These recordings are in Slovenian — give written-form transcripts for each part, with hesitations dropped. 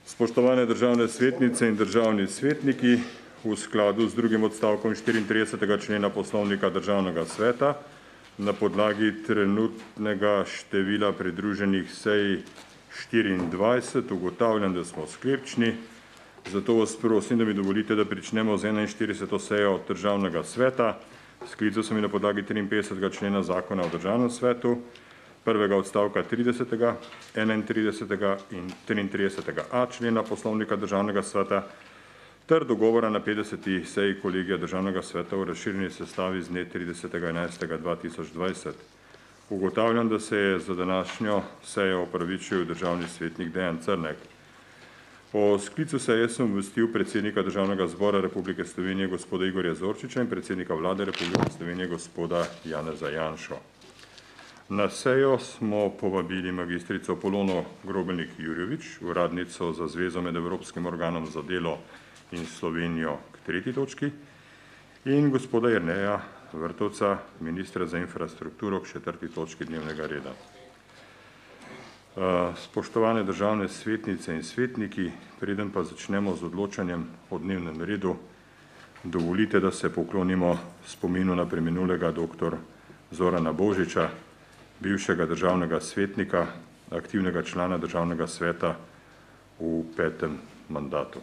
Spoštovane državne svetnice in državni svetniki, v skladu z drugim odstavkom 34. člena Poslovnika Državnega sveta na podlagi trenutnega števila pridruženih sej 24 ugotavljam, da smo sklepčni. Zato vas prosim, da mi dovolite, da pričnemo z 41. sejo Državnega sveta. Sklical sem na podlagi 53. člena Zakona o Državnem svetu, prvega odstavka 30., 31. in 33a člena Poslovnika Državnega sveta ter dogovora na 50. seji Kolegija Državnega sveta v razširjeni sestavi z dne 30.11.2020. Ugotavljam, da se je za današnjo sejo opravičil državni svetnik Dejan Crnek. Po sklicu seje sem obvestil predsednika Državnega zbora Republike Slovenije gospoda Igorja Zorčiča in predsednika Vlade Republike Slovenije gospoda Janeza Janšo. Na sejo smo povabili magistrico Polono Grobelnik-Jurjevič, uradnico za Zvezo med Evropskim organom za delo in Slovenijo k 3. točki in gospoda Jerneja Vrtovca, ministra za infrastrukturo k 4. točki dnevnega reda. Spoštovane državne svetnice in svetniki, preden pa začnemo z odločanjem o dnevnem redu, dovolite, da se poklonimo spominu na preminulega dr. Zorana Božiča, bivšega državnega svetnika, aktivnega člana Državnega sveta v 5. mandatu.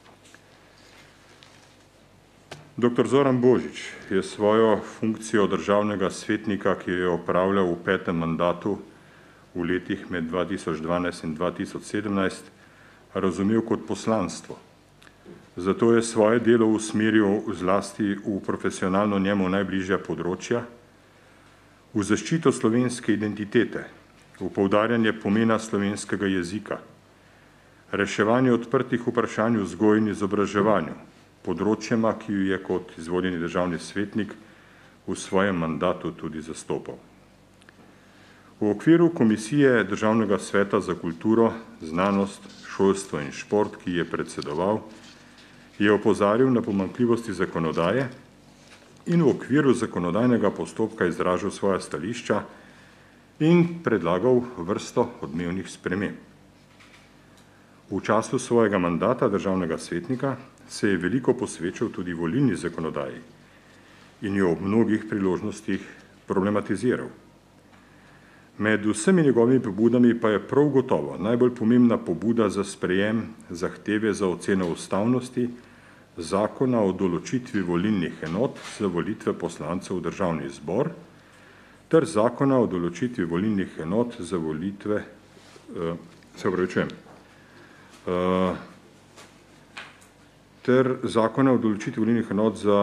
Dr. Zoran Božič je svojo funkcijo državnega svetnika, ki jo je opravljal v 5. mandatu v letih med 2012 in 2017, razumel kot poslanstvo. Zato je svoje delo usmeril zlasti v profesionalno njemu najbližja področja, v zaščito slovenske identitete, v poudarjanje pomena slovenskega jezika, reševanje odprtih vprašanj v vzgoji in izobraževanju, področjema, ki ju je kot izvoljeni državni svetnik v svojem mandatu tudi zastopal. V okviru Komisije Državnega sveta za kulturo, znanost, šolstvo in šport, ki je predsedoval, je opozarjal na pomanjkljivosti zakonodaje in v okviru zakonodajnega postopka izražal svoja stališča in predlagal vrsto odmevnih sprememb. V času svojega mandata državnega svetnika se je veliko posvečal tudi volilni zakonodaji in jo ob mnogih priložnostih problematiziral. Med vsemi njegovimi pobudami pa je prav gotovo najbolj pomembna pobuda za sprejem zahteve za oceno ustavnosti Zakona o določitvi volilnih enot za volitve poslancev v Državni zbor ter Zakona o določitvi volilnih enot za volitve, ter Zakona o določitvi volilnih enot za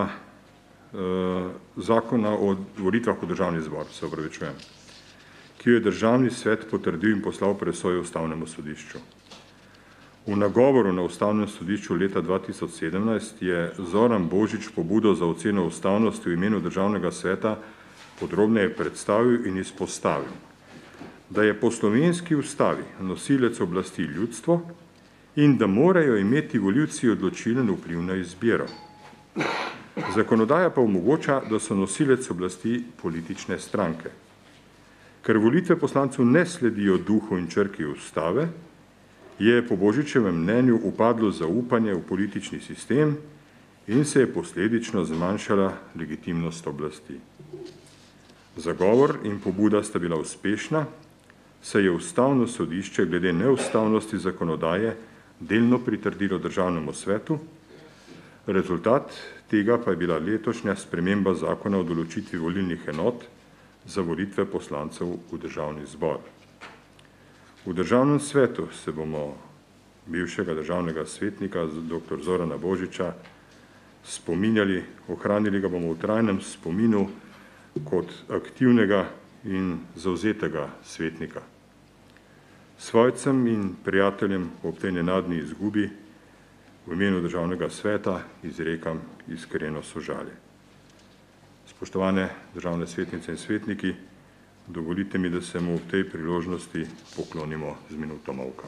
Zakona o volitvah v Državni zbor, ki jo je Državni svet potrdil in poslal presojo Ustavnemu sodišču. V nagovoru na Ustavnem sodišču leta 2017 je Zoran Božič pobudo za oceno ustavnosti v imenu Državnega sveta podrobneje predstavil in izpostavil, da je po slovenski ustavi nosilec oblasti ljudstvo in da morajo imeti volivci odločilen vpliv na izbiro. Zakonodaja pa omogoča, da so nosilec oblasti politične stranke. Ker volitve poslancev ne sledijo duhu in črki ustave, je po Božičevem mnenju upadlo zaupanje v politični sistem in se je posledično zmanjšala legitimnost oblasti. Zagovor in pobuda sta bila uspešna, saj je Ustavno sodišče glede neustavnosti zakonodaje delno pritrdilo Državnemu svetu, rezultat tega pa je bila letošnja sprememba Zakona o določitvi volilnih enot za volitve poslancev v Državni zbor. V Državnem svetu se bomo bivšega državnega svetnika dr. Zorana Božiča spominjali, ohranili ga bomo v trajnem spominu kot aktivnega in zavzetega svetnika. Svojcem in prijateljem ob tej nenadni izgubi v imenu Državnega sveta izrekam iskreno sožalje. Spoštovane državne svetnice in svetniki, dovolite mi, da se mu v tej priložnosti poklonimo z minuto molka.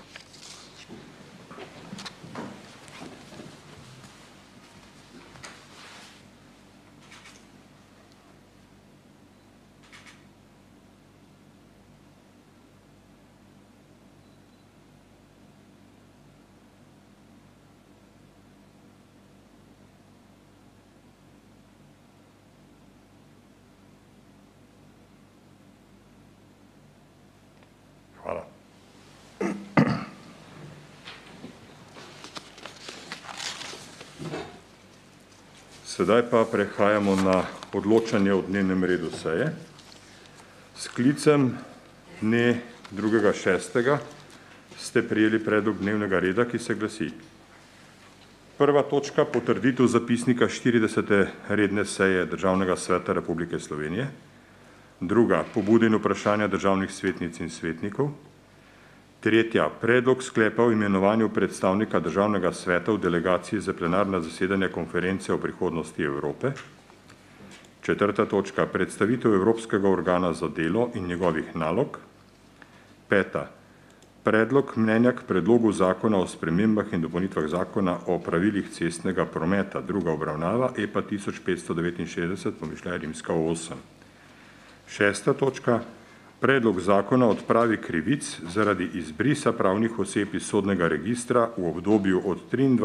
Sedaj pa prehajamo na odločanje o dnevnem redu seje. S sklicem dne 2.6. ste prijeli predlog dnevnega reda, ki se glasi: prva točka, potrditev zapisnika 40. redne seje Državnega sveta Republike Slovenije. Druga, pobude in vprašanja državnih svetnic in svetnikov. Tretja, predlog sklepa o imenovanju predstavnika Državnega sveta v delegaciji za plenarna zasedanja konference o prihodnosti Evrope. Četrta točka, predstavitev Evropskega organa za delo in njegovih nalog. Peta, predlog mnenja k predlogu zakona o spremembah in dopolnitvah zakona o pravilih cestnega prometa, druga obravnava, EPA 1569, pomišljaj rimska 8. Šesta točka, predlog zakona o odpravi krivic zaradi izbrisa pravnih oseb iz sodnega registra v obdobju od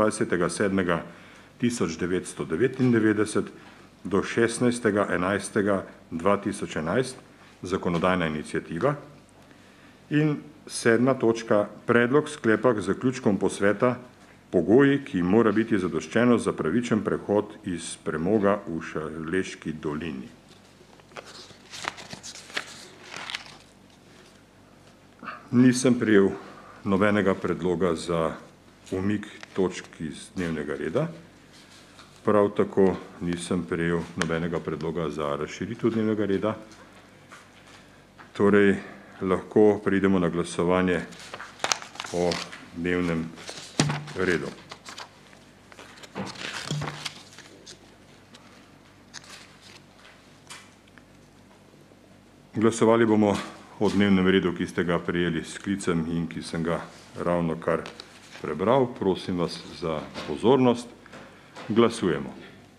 23.7.1999 do 16.11.2011, zakonodajna iniciativa. In sedma točka, predlog sklepa k zaključkom posveta pogoji, ki mora biti zadoščeno za pravičen prehod iz premoga v Šaleški dolini. Nisem prijel nobenega predloga za umik točk iz dnevnega reda, prav tako nisem prijel nobenega predloga za razširitev dnevnega reda, torej lahko preidemo na glasovanje o dnevnem redu. Glasovali bomo o dnevnem redu, ki ste ga prejeli s sklicem in ki sem ga ravno kar prebral. Prosim vas za pozornost. Glasujemo.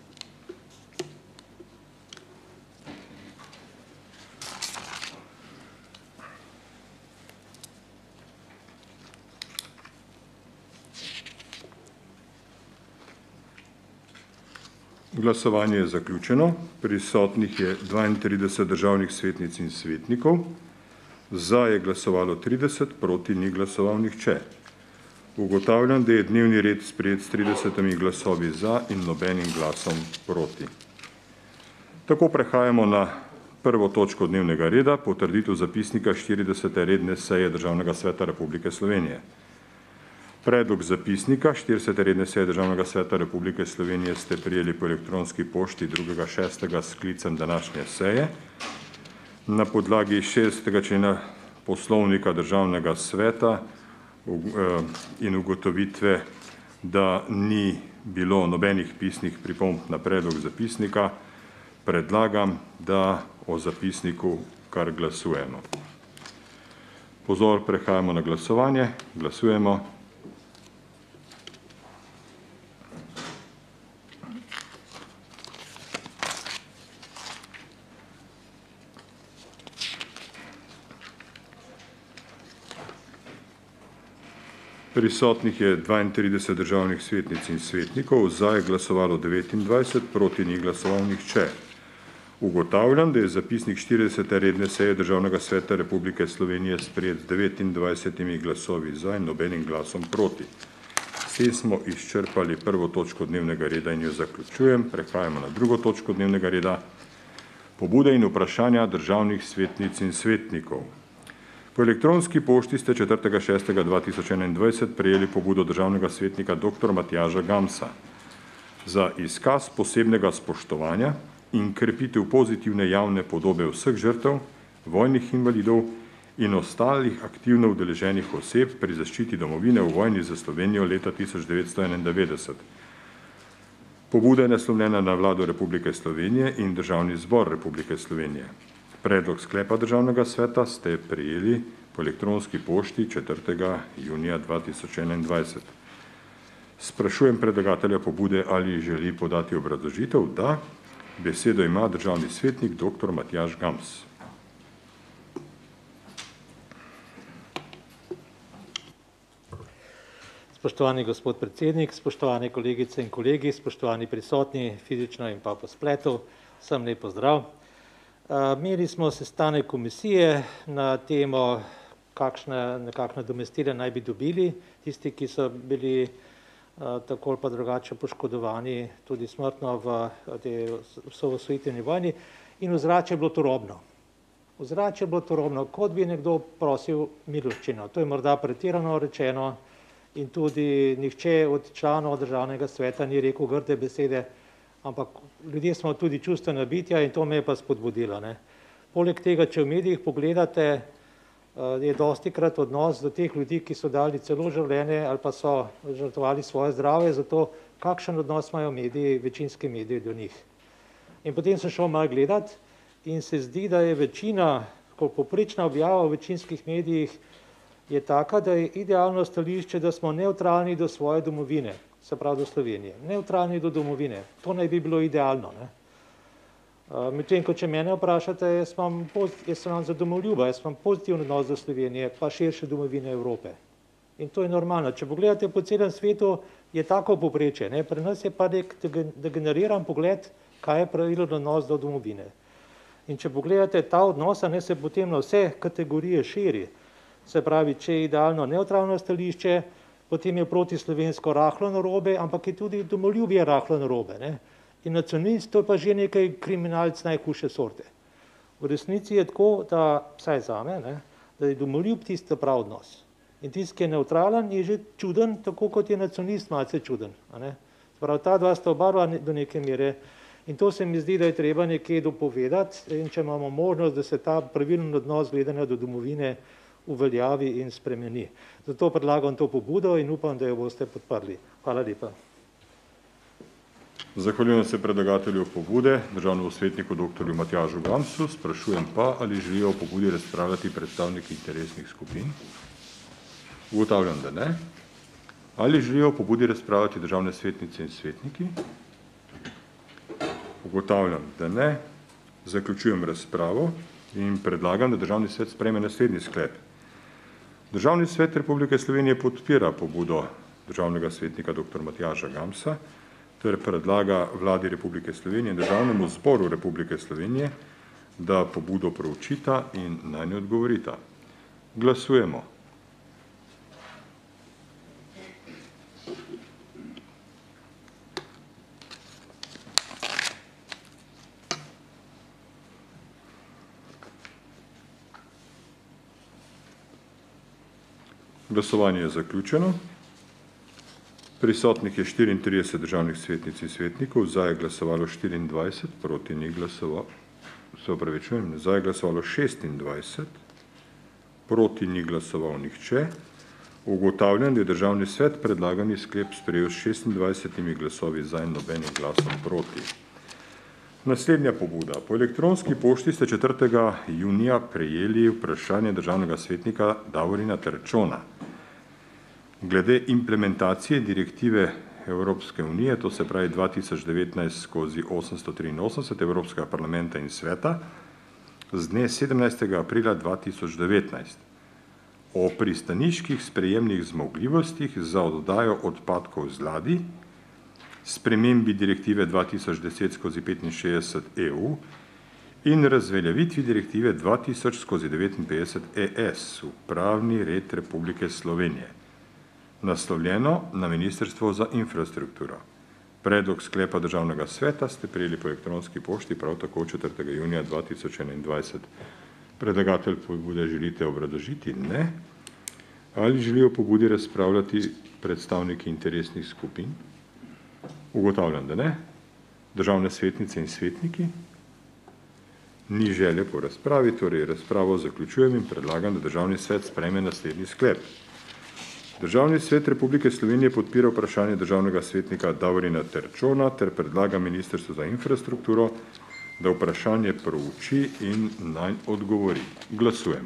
Glasovanje je zaključeno. Prisotnih je 32 državnih svetnic in svetnikov. Za je glasovalo 30, proti ni glasoval nihče. Ugotavljam, da je dnevni red sprejet s 30 glasovi za in nobenim glasom proti. Tako prehajamo na prvo točko dnevnega reda, potrditev zapisnika 40. redne seje Državnega sveta Republike Slovenije. Predlog zapisnika 40. redne seje Državnega sveta Republike Slovenije ste prijeli po elektronski pošti 2.6. s sklicem današnje seje. Na podlagi 60. člena Poslovnika Državnega sveta in ugotovitve, da ni bilo nobenih pisnih pripomb na predlog zapisnika, predlagam, da o zapisniku kar glasujemo. Pozor, prehajamo na glasovanje. Glasujemo. Prisotnih je 32 državnih svetnic in svetnikov, za je glasovalo 29, proti ni glasoval nihče. Ugotavljam, da je zapisnik 40. redne seje Državnega sveta Republike Slovenije sprejet z 29 glasovi za in nobenim glasom proti. S tem smo izčrpali prvo točko dnevnega reda in jo zaključujem. Prehajamo na drugo točko dnevnega reda. Pobude in vprašanja državnih svetnic in svetnikov. Po elektronski pošti ste 4.6.2021 prejeli pobudo državnega svetnika dr. Matjaža Gamsa za izkaz posebnega spoštovanja in krepitev pozitivne javne podobe vseh žrtev, vojnih invalidov in ostalih aktivno udeleženih oseb pri zaščiti domovine v vojni za Slovenijo leta 1991. Pobuda je naslovljena na Vlado Republike Slovenije in Državni zbor Republike Slovenije. Predlog sklepa Državnega sveta ste prejeli po elektronski pošti 4. junija 2021. Sprašujem predlagatelja pobude, ali želi podati obrazložitev. Da. Besedo ima državni svetnik dr. Matjaž Gams. Spoštovani gospod predsednik, spoštovane kolegice in kolegi, spoštovani prisotni fizično in pa po spletu, vsem lep pozdrav. Imeli smo sestanek komisije na temo, kakšna nadomestila naj bi dobili tisti, ki so bili tako ali pa drugače poškodovani tudi smrtno v tej osamosvojitveni vojni in ozračje je bilo turobno. Ozračje je bilo turobno, kot bi nekdo prosil miloščino. To je morda pretirano rečeno in tudi nihče od članov državnega sveta ni rekel grde besede, ampak ljudje smo tudi čustvena bitja in to me je pa spodbudilo. Poleg tega, če v medijih pogledate, je dostikrat odnos do teh ljudi, ki so dali celo življenje ali pa so žrtvovali svoje zdravje, zato kakšen odnos imajo mediji, večinski mediji do njih. In potem sem šel malo gledat in se zdi, da je večina, ko povprečna objava v večinskih medijih je taka, da je idealno stališče, da smo nevtralni do svoje domovine, se pravi do Slovenije. Nevtralni do domovine, to naj bi bilo idealno. Medtem, ko če mene vprašate, jaz sem za domoljuba, jaz imam pozitiven odnos do Slovenije, pa širše domovine Evrope. In to je normalno. Če pogledate po celem svetu, je tako povprečje. Pri nas je pa nek degeneriran pogled, kaj je pravilen odnos do domovine. In če pogledate ta odnos, se potem na vse kategorije širi. Se pravi, če je idealno nevtralno stališče, potem je protislovensko rahlo narobe, ampak je tudi domoljubje rahlo narobe. In nacionalist to je pa že nekaj kriminalc najhujše sorte. V resnici je tako, da, vsaj zame, da je domoljub tisti prav odnos. In tisti, ki je nevtralen, je že čuden, tako kot je nacionalist malce čuden. Prav ta dva sta oba do neke mere. In to se mi zdi, da je treba nekje dopovedati, in če imamo možnost, da se ta pravilen odnos gledanja do domovine uveljavi in spremeni. Zato predlagam to pobudo in upam, da jo boste podprli. Hvala lepa. Zahvaljujem se predlagatelju pobude, državnemu svetniku dr. Matjažu Gamsu. Sprašujem pa, ali želijo o pobudi razpravljati predstavniki interesnih skupin. Ugotavljam, da ne. Ali želijo o pobudi razpravljati državne svetnice in svetniki? Ugotavljam, da ne. Zaključujem razpravo in predlagam, da državni svet sprejme naslednji sklep. Državni svet Republike Slovenije podpira pobudo državnega svetnika dr. Matjaža Gamsa ter predlaga Vladi Republike Slovenije in Državnemu zboru Republike Slovenije, da pobudo proučita in nanjo odgovorita. Glasujemo. Glasovanje je zaključeno. Prisotnih je 34 državnih svetnic in svetnikov, za je glasovalo 24, proti ni glasovalo, se opravičujem, za je glasovalo 26, proti ni glasoval nihče. Ugotavljam, da je državni svet predlagani sklep sprejel s 26 glasovi za in nobenim glasom proti. Naslednja pobuda. Po elektronski pošti ste 4. junija prejeli vprašanje državnega svetnika Davorina Terčona glede implementacije direktive Evropske unije, to se pravi 2019/883 Evropskega parlamenta in sveta z dne 17. aprila 2019 o pristaniških sprejemnih zmogljivostih za oddajo odpadkov z ladij, spremembi direktive 2010/65 EU in razveljavitvi direktive 2000/59 ES v pravni red Republike Slovenije, naslovljeno na Ministrstvo za infrastrukturo. Predlog sklepa državnega sveta ste prejeli po elektronski pošti prav tako 4. junija 2021. Predlagatelj pobude želite obrazložiti? Ne. Ali želijo pobudi razpravljati predstavniki interesnih skupin? Ugotavljam, da ne. Državne svetnice in svetniki? Ni želje po razpravi, torej razpravo zaključujem in predlagam, da državni svet sprejme naslednji sklep. Državni svet Republike Slovenije podpira vprašanje državnega svetnika Davorina Terčona ter predlaga Ministrstvu za infrastrukturo, da vprašanje prouči in nanj odgovori. Glasujemo.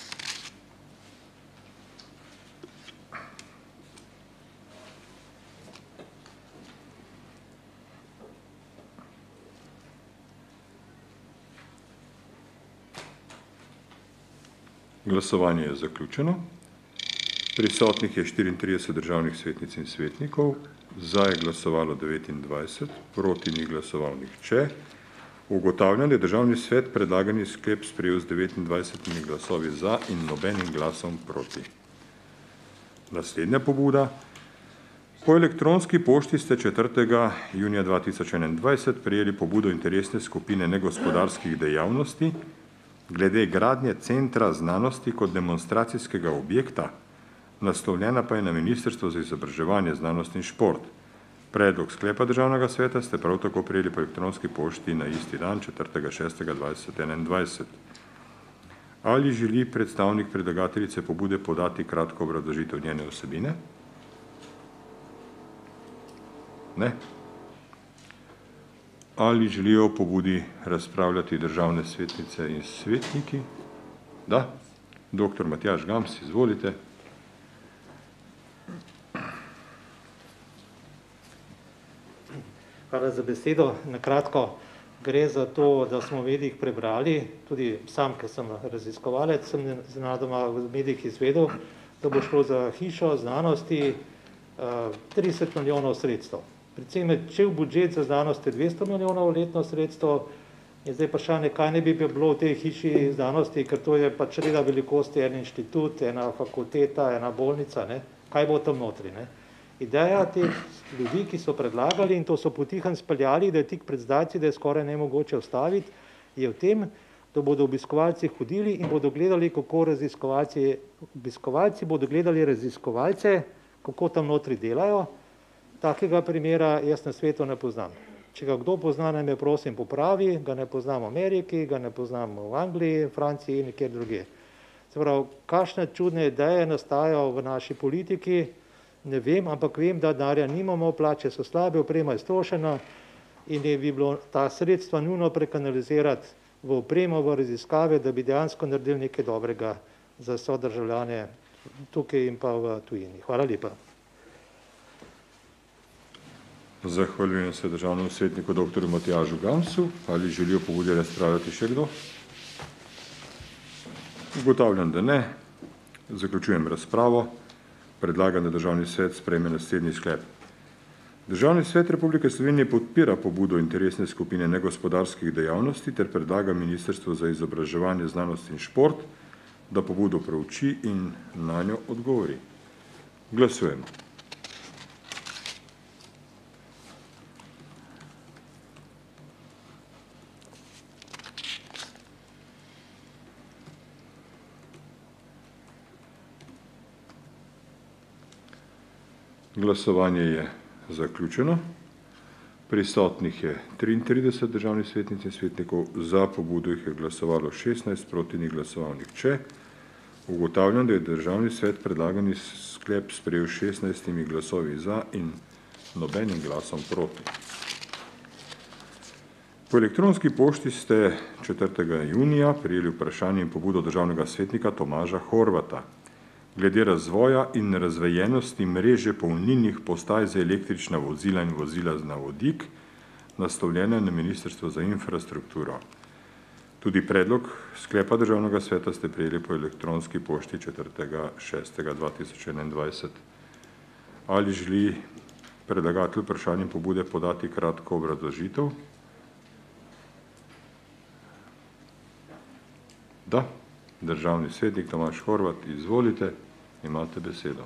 Glasovanje je zaključeno. Prisotnih je 34 državnih svetnic in svetnikov, za je glasovalo 29, proti ni glasoval nihče. Ugotavljam, da je državni svet predlagani sklep sprejel z 29 glasovi za in nobenim glasom proti. Naslednja pobuda. Po elektronski pošti ste 4. junija 2021 prijeli pobudo interesne skupine negospodarskih dejavnosti glede gradnje centra znanosti kot demonstracijskega objekta, naslovljena pa je na Ministrstvo za izobraževanje, znanost in šport. Predlog sklepa Državnega sveta ste prav tako prijeli po elektronski pošti na isti dan 4.6.2021. Ali želi predstavnik predlagateljice pobude podati kratko obrazložitev njene vsebine? Ne. Ali želijo o pobudi razpravljati državne svetnice in svetniki? Da. Dr. Matjaž Gams, izvolite. Hvala za besedo. Na kratko gre za to, da smo v medijih prebrali, tudi sam, ker sem raziskovalec, sem znadoma v medijih izvedel, da bo šlo za hišo znanosti 30 milijonov sredstev. Predvsem je čel budžet za znanost 200 milijonov letno sredstvo in zdaj vprašanje, kaj ne bi bilo v tej hiši znanosti, ker to je pač reda velikosti en inštitut, ena fakulteta, ena bolnica, ne? Kaj bo tam notri. Ne? Ideja teh ljudi, ki so predlagali in to so potihem speljali, da je tik pred zdajci, da je skoraj nemogoče ustaviti, je v tem, da bodo obiskovalci hodili in bodo gledali, kako obiskovalci bodo gledali raziskovalce, kako tam notri delajo. Takega primera jaz na svetu ne poznam. Če ga kdo pozna, naj me prosim popravi, ga ne poznam v Ameriki, ga ne poznam v Angliji, Franciji in nekjer drugje. Se pravi, kakšne čudne ideje nastajajo v naši politiki, ne vem, ampak vem, da denarja nimamo, plače so slabe, oprema je strošena in je bi bilo ta sredstva nujno prekanalizirati v opremo, v raziskave, da bi dejansko naredili nekaj dobrega za sodržavljane tukaj in pa v tujini. Hvala lepa. Zahvaljujem se državnemu svetniku dr. Matjažu Gamsu. Ali želijo pobudi razpravljati še kdo? Ugotavljam, da ne. Zaključujem razpravo. Predlagam, da Državni svet sprejme naslednji sklep. Državni svet Republike Slovenije podpira pobudo interesne skupine negospodarskih dejavnosti ter predlaga Ministrstvu za izobraževanje, znanost in šport, da pobudo prouči in na njo odgovori. Glasujemo. Glasovanje je zaključeno. Prisotnih je 33 državnih svetnic in svetnikov, za pobudo jih je glasovalo 16, proti ni glasoval nihče. Ugotavljam, da je Državni svet predlagani sklep sprejel 16 glasovi za in nobenim glasom proti. Po elektronski pošti ste 4. junija prijeli vprašanje in pobudo državnega svetnika Tomaža Horvata glede razvoja in razvejenosti mreže polnilnih postaj za električna vozila in vozila na vodik, naslovljene na Ministrstvo za infrastrukturo. Tudi predlog sklepa Državnega sveta ste prijeli po elektronski pošti 4.6.2021. Ali želi predlagatelj vprašanje in pobude podati kratko obrazložitev? Da. Državni svetnik Tomaž Horvat, izvolite, imate besedo.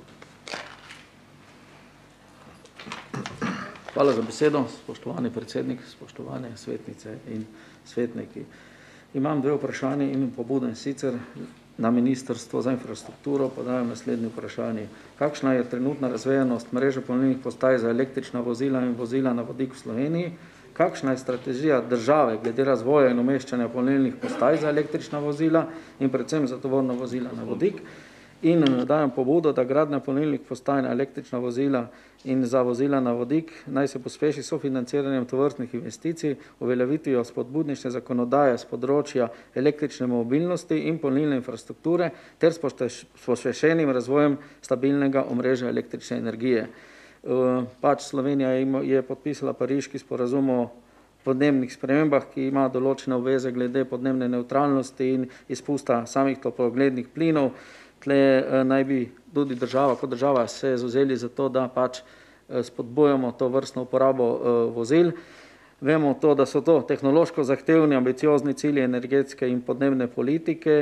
Hvala za besedo, spoštovani predsednik, spoštovane svetnice in svetniki. Imam dve vprašanje in pobudo, in sicer na Ministrstvo za infrastrukturo podajam naslednje vprašanje. Kakšna je trenutna razvejanost mreže polnilnih postaj za električna vozila in vozila na vodik v Sloveniji? Kakšna je strategija države glede razvoja in umeščanja polnilnih postaj za električna vozila in predvsem za tovorna vozila na vodik? In dajem pobudo, da gradnja polnilnih postaj na električna vozila in za vozila na vodik naj se pospeši sofinanciranjem tovrstnih investicij, uveljavitvijo spodbudnejše zakonodaje z področja električne mobilnosti in polnilne infrastrukture ter s pospešenim razvojem stabilnega omrežja električne energije. Pač Slovenija je podpisala Pariški sporazum o podnebnih spremembah, ki ima določene obveze glede podnebne nevtralnosti in izpusta samih toplogrednih plinov. Tle naj bi tudi država, kot država se zavzeli za to, da pač spodbujamo to vrstno uporabo vozil. Vemo to, da so to tehnološko zahtevni, ambiciozni cilji energetske in podnebne politike,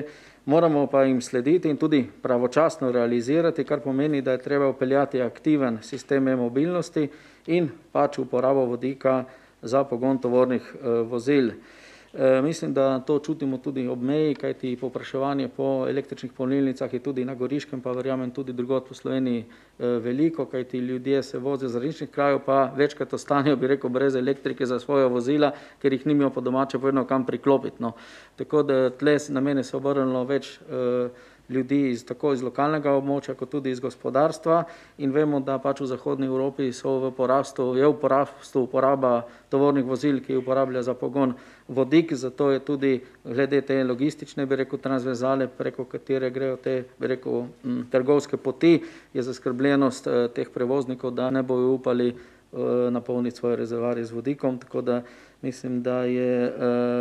Moramo pa jim slediti in tudi pravočasno realizirati, kar pomeni, da je treba upeljati aktiven sistem e-mobilnosti in pač uporabo vodika za pogon tovornih vozil. Mislim, da to čutimo tudi ob meji, kajti povpraševanje po električnih polnilnicah je tudi na Goriškem, pa verjamem tudi drugod po Sloveniji veliko, kajti ljudje se vozijo z različnih krajev, pa večkrat ostanejo, bi rekel, brez elektrike za svoja vozila, ker jih nimajo po domače povedno kam priklopiti. No. Tako da tle na mene se obrnilo več ljudi tako iz lokalnega območja, kot tudi iz gospodarstva in vemo, da pač v zahodni Evropi je v porastu uporaba tovornih vozil, ki uporablja za pogon vodik, zato je tudi glede te logistične, bi rekel, transverzale, preko katere grejo te, bi rekel, trgovske poti, je zaskrbljenost teh prevoznikov, da ne bojo upali napolniti svoje rezervoarje z vodikom, tako da mislim, da je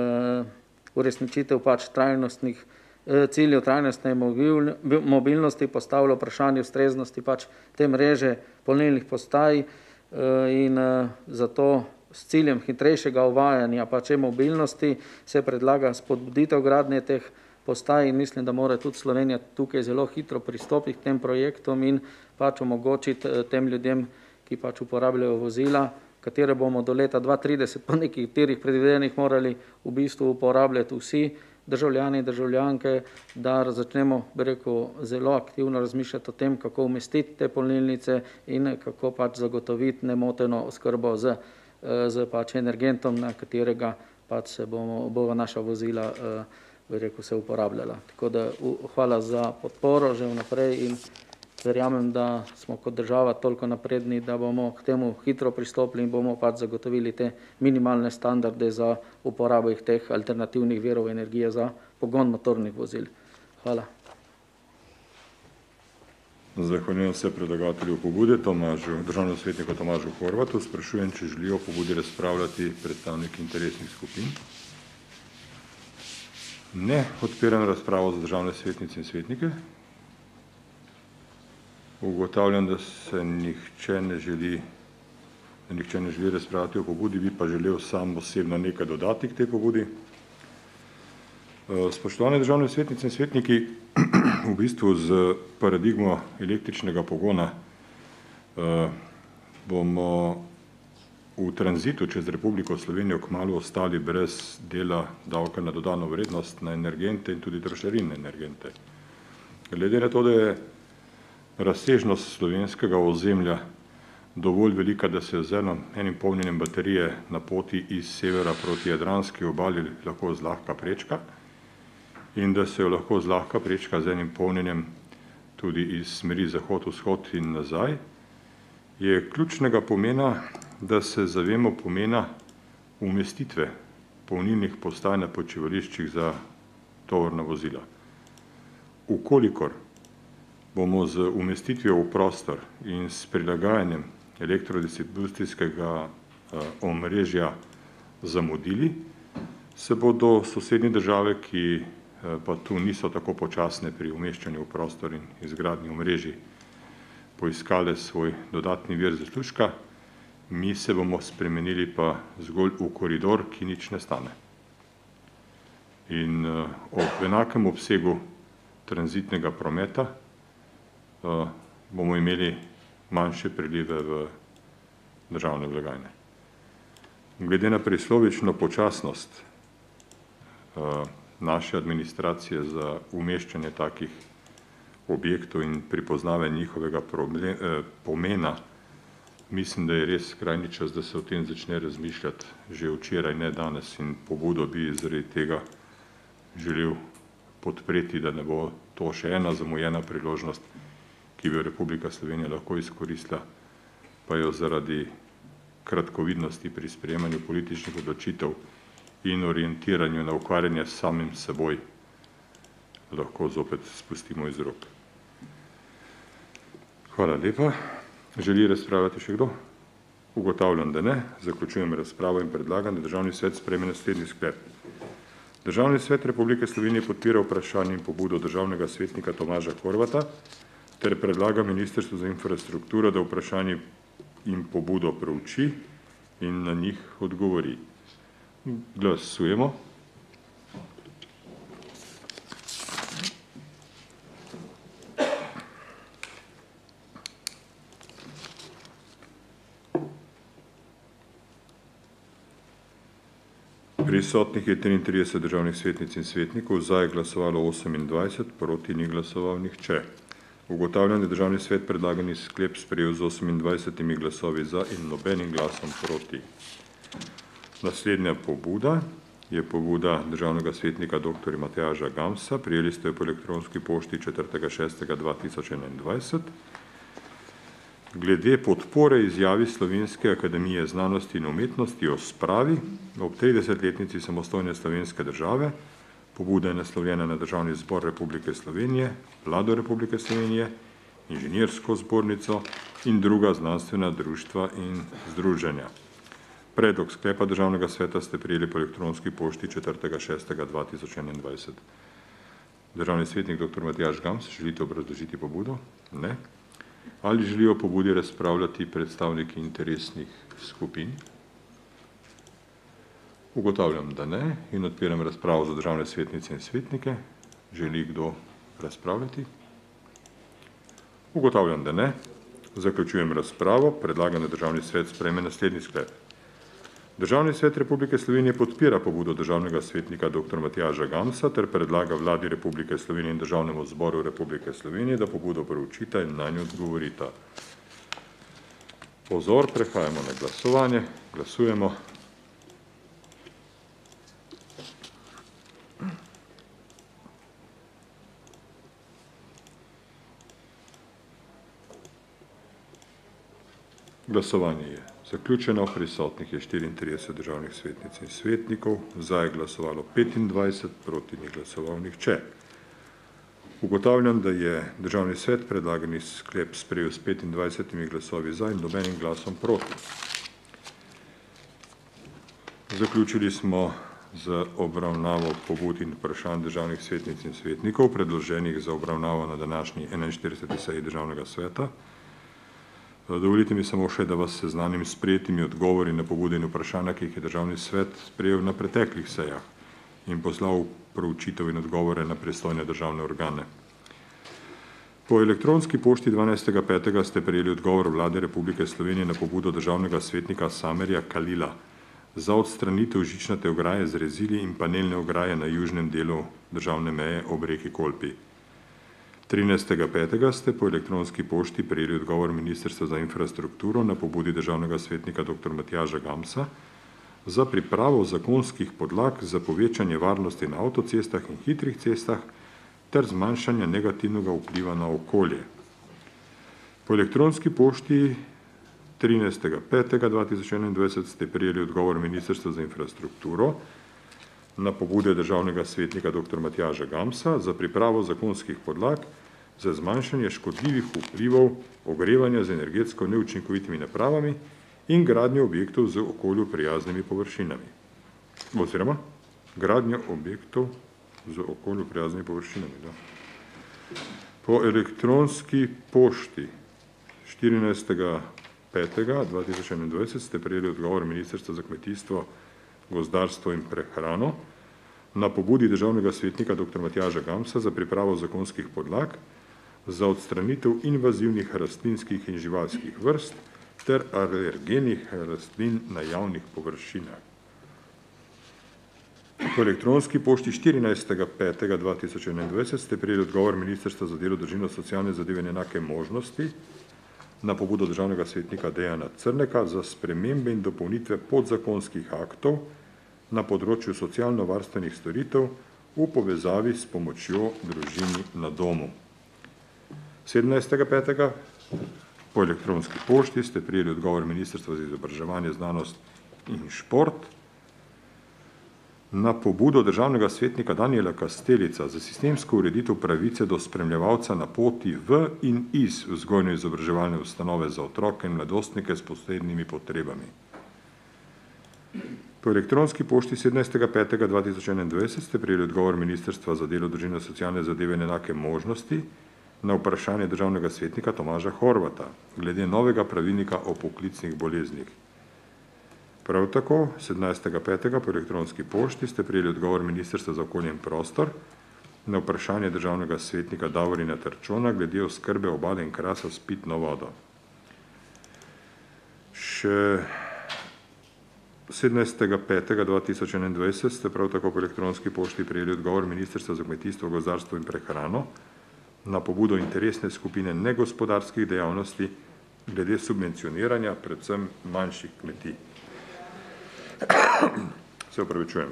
uresničitev pač trajnostnih ciljev trajnostne mobilnosti postavlja vprašanje ustreznosti pač te mreže polnilnih postaj in zato s ciljem hitrejšega uvajanja pač e-mobilnosti se predlaga spodbuditev gradnje teh postaj in mislim, da mora tudi Slovenija tukaj zelo hitro pristopiti k tem projektom in pač omogočiti tem ljudem, ki pač uporabljajo vozila, katere bomo do leta 2030 po nekaterih predvidenih morali v bistvu uporabljati vsi državljani in državljanke, da začnemo, bi rekel, zelo aktivno razmišljati o tem, kako umestiti te polnilnice in kako pač zagotoviti nemoteno oskrbo z pač energentom, na katerega pač se bo naša vozila, bi rekel, se uporabljala. Tako da hvala za podporo že vnaprej in verjamem, da smo kot država toliko napredni, da bomo k temu hitro pristopili in bomo pač zagotovili te minimalne standarde za uporabo teh alternativnih virov energije za pogon motornih vozil. Hvala. Zahvaljujem se predlagatelju pobude, državnemu svetniku Tomažu Horvatu. Sprašujem, če želijo o pobudi razpravljati predstavniki interesnih skupin. Ne. Odpiram razpravo za državne svetnice in svetnike. Ugotavljam, da se nihče ne želi razpravljati o pobudi, bi pa želel sam osebno nekaj dodati k tej pobudi. Spoštovane državne svetnice in svetniki, v bistvu z paradigmo električnega pogona bomo v tranzitu čez Republiko Slovenijo kmalu ostali brez dela davka na dodano vrednost na energente in tudi trošarin na energente. Glede na to, da je razsežnost slovenskega ozemlja dovolj velika, da se z enim polnjenjem baterije na poti iz severa proti jadranski obali lahko zlahka prečka in da se jo lahko zlahka prečka z enim polnjenjem tudi iz smeri zahod-vzhod in nazaj, je ključnega pomena, da se zavemo pomena umestitve polnilnih postaj na počivališčih za tovorna vozila. Ukolikor bomo z umestitvijo v prostor in s prilagajanjem elektrodistribucijskega omrežja zamudili, se bodo sosednje države, ki pa tu niso tako počasne pri umeščanju v prostor in izgradnji omrežij, poiskale svoj dodatni vir zaslužka, mi se bomo spremenili pa zgolj v koridor, ki nič ne stane. In ob enakem obsegu tranzitnega prometa bomo imeli manjše prilive v državne blagajne. Glede na prislovično počasnost naše administracije za umeščanje takih objektov in pripoznave njihovega pomena, mislim, da je res skrajni čas, da se o tem začne razmišljati že včeraj, ne danes, in pobudo bi zaradi tega želel podpreti, da ne bo to še ena zamujena priložnost, ki bi jo Republika Slovenija lahko izkoristila, pa jo zaradi kratkovidnosti pri sprejemanju političnih odločitev in orientiranju na ukvarjanje s samim seboj lahko zopet spustimo iz rok. Hvala lepa. Želi razpravljati še kdo? Ugotavljam, da ne. Zaključujem razpravo in predlagam, da Državni svet sprejme naslednji sklep. Državni svet Republike Slovenije podpira vprašanje in pobudo državnega svetnika Tomaža Horvata ter predlaga Ministrstvu za infrastrukturo, da vprašanje in pobudo prouči in na njih odgovori. Glasujemo. Prisotnih je 33 državnih svetnic in svetnikov, za je glasovalo 28, proti ni glasoval nihče. Ugotavljam, da je državni svet predlagani sklep sprejel z 28 glasovi za in nobenim glasom proti. Naslednja pobuda je pobuda državnega svetnika dr. Matjaža Gamsa. Prijeli ste jo po elektronski pošti 4.6.2021. Glede podpore izjavi Slovenske akademije znanosti in umetnosti o spravi ob 30-letnici samostojne slovenske države, pobuda je naslovljena na Državni zbor Republike Slovenije, Vlado Republike Slovenije, Inženirsko zbornico in druga znanstvena društva in združenja. Predlog sklepa Državnega sveta ste prijeli po elektronski pošti 4.6.2021. Državni svetnik dr. Matjaž Gams, želite obrazložiti pobudo? Ne. Ali želijo pobudi razpravljati predstavniki interesnih skupin? Ugotavljam, da ne, in odpiram razpravo za državne svetnice in svetnike. Želi kdo razpravljati? Ugotavljam, da ne. Zaključujem razpravo. Predlagam, da državni svet sprejme naslednji sklep. Državni svet Republike Slovenije podpira pobudo državnega svetnika dr. Matjaža Gamsa ter predlaga Vladi Republike Slovenije in Državnemu zboru Republike Slovenije, da pobudo proučita in nanjo odgovorita. Pozor, prehajamo na glasovanje. Glasujemo. Glasovanje je zaključeno, prisotnih je 34 državnih svetnic in svetnikov, za je glasovalo 25, proti ni glasoval nihče. Ugotavljam, da je državni svet predlagani sklep sprejel s 25 glasovi za in nobenim glasom proti. Zaključili smo z obravnavo pobud in vprašanj državnih svetnic in svetnikov, predloženih za obravnavo na današnji 41. seji državnega sveta. Dovolite mi samo še, da vas seznanim s sprejetimi odgovori na pobude in vprašanja, ki jih je državni svet sprejel na preteklih sejah in poslal proučitev in odgovore na pristojne državne organe. Po elektronski pošti 12.5. ste prejeli odgovor Vlade Republike Slovenije na pobudo državnega svetnika Samerja Kalila za odstranitev žičnate ograje z rezili in panelne ograje na južnem delu državne meje ob reki Kolpi. 13.5. ste po elektronski pošti prejeli odgovor Ministrstva za infrastrukturo na pobudi državnega svetnika dr. Matjaža Gamsa za pripravo zakonskih podlag za povečanje varnosti na avtocestah in hitrih cestah ter zmanjšanje negativnega vpliva na okolje. Po elektronski pošti 13.5.2021 ste prejeli odgovor Ministrstva za infrastrukturo na pobude državnega svetnika dr. Matjaža Gamsa za pripravo zakonskih podlag za zmanjšanje škodljivih vplivov ogrevanja z energetsko neučinkovitimi napravami in gradnjo objektov z okolju prijaznimi površinami. Oziroma, gradnjo objektov z okolju prijaznimi površinami. Da. Po elektronski pošti 14.5.2021 ste prejeli odgovor Ministrstva za kmetijstvo, gozdarstvo in prehrano na pobudi državnega svetnika dr. Matjaža Gamsa za pripravo zakonskih podlag za odstranitev invazivnih rastlinskih in živalskih vrst ter alergenih rastlin na javnih površinah. Po elektronski pošti 14.5.2021 ste prejeli odgovor Ministrstva za delo, družino, socialne zadeve in enake možnosti na pobudo državnega svetnika Dejana Crneka za spremembe in dopolnitve podzakonskih aktov na področju socialno-varstvenih storitev v povezavi s pomočjo družini na domu. 17.5. po elektronski pošti ste prejeli odgovor Ministrstva za izobraževanje, znanost in šport na pobudo državnega svetnika Danijela Kastelica za sistemsko ureditev pravice do spremljevalca na poti v in iz vzgojno-izobraževalne ustanove za otroke in mladostnike s posebnimi potrebami. Po elektronski pošti 17.5.2021 ste prejeli odgovor Ministrstva za delo, družino, socialne zadeve in enake možnosti na vprašanje državnega svetnika Tomaža Horvata glede novega pravilnika o poklicnih boleznih. Prav tako 17.5. po elektronski pošti ste prejeli odgovor Ministrstva za okolje in prostor na vprašanje državnega svetnika Davorina Terčona glede oskrbe obale in Krasa s pitno vodo. Še 17.5.2021 ste prav tako po elektronski pošti prejeli odgovor Ministrstva za kmetijstvo, gozdarstvo in prehrano na pobudo interesne skupine negospodarskih dejavnosti glede subvencioniranja predvsem manjših kmetij. Se opravičujem.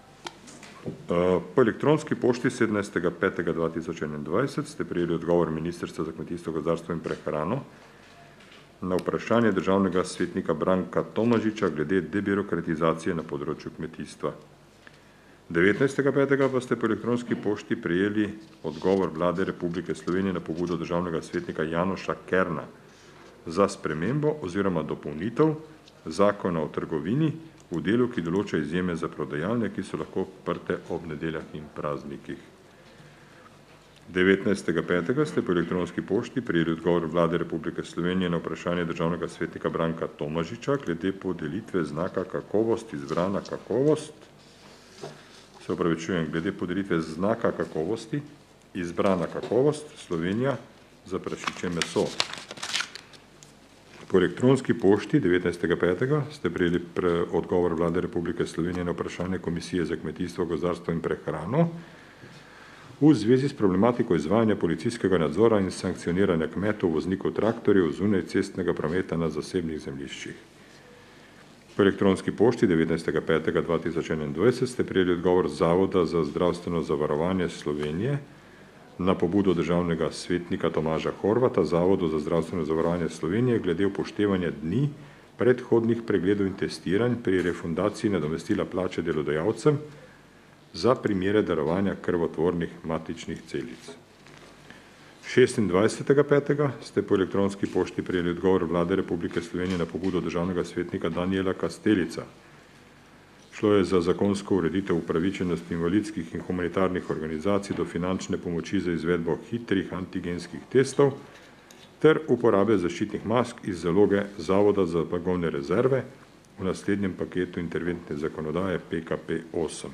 Po elektronski pošti 17.5.2021 ste prejeli odgovor Ministrstva za kmetijstvo, gozdarstvo in prehrano na vprašanje državnega svetnika Branka Tomažiča glede debirokratizacije na področju kmetijstva. 19.5. pa ste po elektronski pošti prejeli odgovor Vlade Republike Slovenije na pobudo državnega svetnika Janoša Kerna za spremembo oziroma dopolnitev zakona o trgovini v delu, ki določa izjeme za prodajalne, ki so lahko odprte ob nedeljah in praznikih. 19.5. ste po elektronski pošti prejeli odgovor Vlade Republike Slovenije na vprašanje državnega svetnika Branka Tomažiča glede podelitve znaka kakovost izbrana kakovost. Se opravičujem, glede podelitve znaka kakovosti izbrana kakovost Slovenija za prašičje meso. Po elektronski pošti 19.5. ste prejeli odgovor Vlade Republike Slovenije na vprašanje Komisije za kmetijstvo, gozdarstvo in prehrano v zvezi s problematiko izvajanja policijskega nadzora in sankcioniranja kmetov, voznikov traktorjev zunaj cestnega prometa na zasebnih zemljiščih. Po elektronski pošti 19.5.2021 ste prejeli odgovor Zavoda za zdravstveno zavarovanje Slovenije na pobudo državnega svetnika Tomaža Horvata Zavodu za zdravstveno zavarovanje Slovenije glede upoštevanja dni predhodnih pregledov in testiranj pri refundaciji nadomestila plače delodajalcem za primere darovanja krvotvornih matičnih celic. 26.5. ste po elektronski pošti prejeli odgovor Vlade Republike Slovenije na pobudo državnega svetnika Danijela Kastelica. Šlo je za zakonsko ureditev upravičenosti invalidskih in humanitarnih organizacij do finančne pomoči za izvedbo hitrih antigenskih testov ter uporabe zaščitnih mask iz zaloge Zavoda za blagovne rezerve v naslednjem paketu interventne zakonodaje PKP8.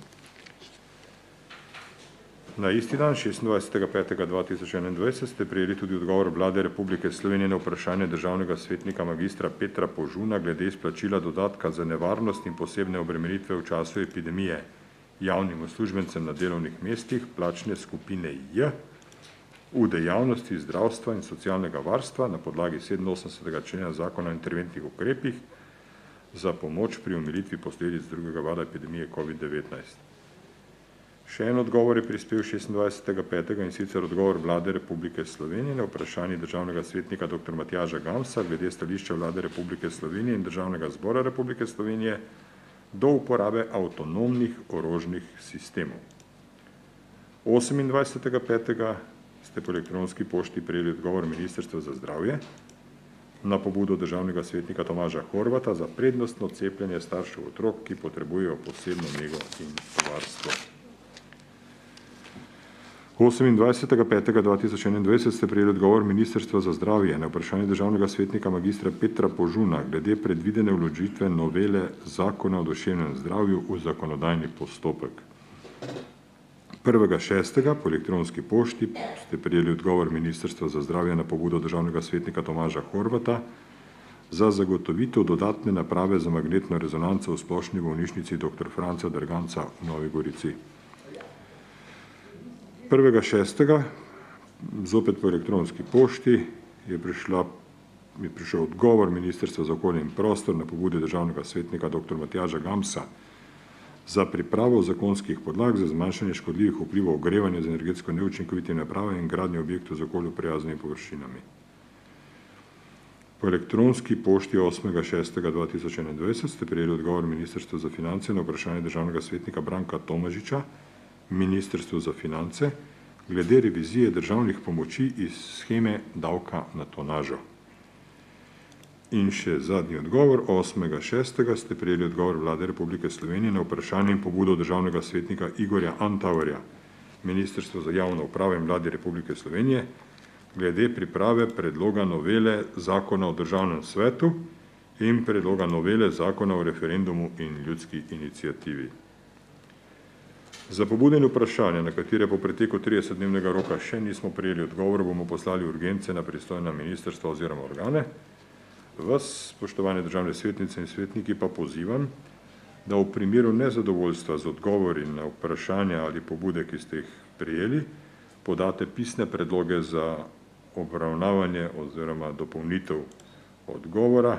Na isti dan, 26.5.2021, ste prejeli tudi odgovor Vlade Republike Slovenije na vprašanje državnega svetnika magistra Petra Požuna glede izplačila dodatka za nevarnost in posebne obremenitve v času epidemije javnim uslužbencem na delovnih mestih plačne skupine J v dejavnosti zdravstva in socialnega varstva na podlagi 87. člena zakona o interventnih ukrepih za pomoč pri omilitvi posledic drugega vala epidemije COVID-19. Še en odgovor je prispel 26.5. in sicer odgovor Vlade Republike Slovenije na vprašanje državnega svetnika dr. Matjaža Gamsa glede stališča Vlade Republike Slovenije in Državnega zbora Republike Slovenije do uporabe avtonomnih orožnih sistemov. 28.5. ste po elektronski pošti prejeli odgovor Ministrstva za zdravje na pobudo državnega svetnika Tomaža Horvata za prednostno cepljenje staršev otrok, ki potrebujejo posebno nego in varstvo. 28.5.2021 ste prejeli odgovor Ministrstva za zdravje na vprašanje državnega svetnika magistra Petra Požuna glede predvidene vložitve novele zakona o duševnem zdravju v zakonodajni postopek. 1.6. po elektronski pošti ste prejeli odgovor Ministrstva za zdravje na pobudo državnega svetnika Tomaža Horvata za zagotovitev dodatne naprave za magnetno rezonanco v splošni bolnišnici dr. Franca Derganca v Novi Gorici. 1.6. zopet po elektronski pošti je prišel odgovor Ministrstva za okolje in prostor na pobude državnega svetnika dr. Matjaža Gamsa za pripravo zakonskih podlag za zmanjšanje škodljivih vplivov ogrevanja z energetsko neučinkovitimi napravami in gradnje objektov z okolju prijaznimi površinami. Po elektronski pošti 8.6.2021 ste prejeli odgovor Ministrstva za finance na vprašanje državnega svetnika Branka Tomažiča Ministrstvu za finance glede revizije državnih pomoči iz sheme davka na tonažo. In še zadnji odgovor, 8.6. ste prejeli odgovor Vlade Republike Slovenije na vprašanje in pobudo državnega svetnika Igorja Antaverja, Ministrstvo za javno upravo in Vlade Republike Slovenije, glede priprave predloga novele zakona o državnem svetu in predloga novele zakona o referendumu in ljudski iniciativi. Za pobude in vprašanja, na katere po preteku 30-dnevnega roka še nismo prejeli odgovor, bomo poslali urgence na pristojna ministrstva oziroma organe. Vas, spoštovane državne svetnice in svetniki, pa pozivam, da v primeru nezadovoljstva z odgovori na vprašanja ali pobude, ki ste jih prijeli, podate pisne predloge za obravnavanje oziroma dopolnitev odgovora.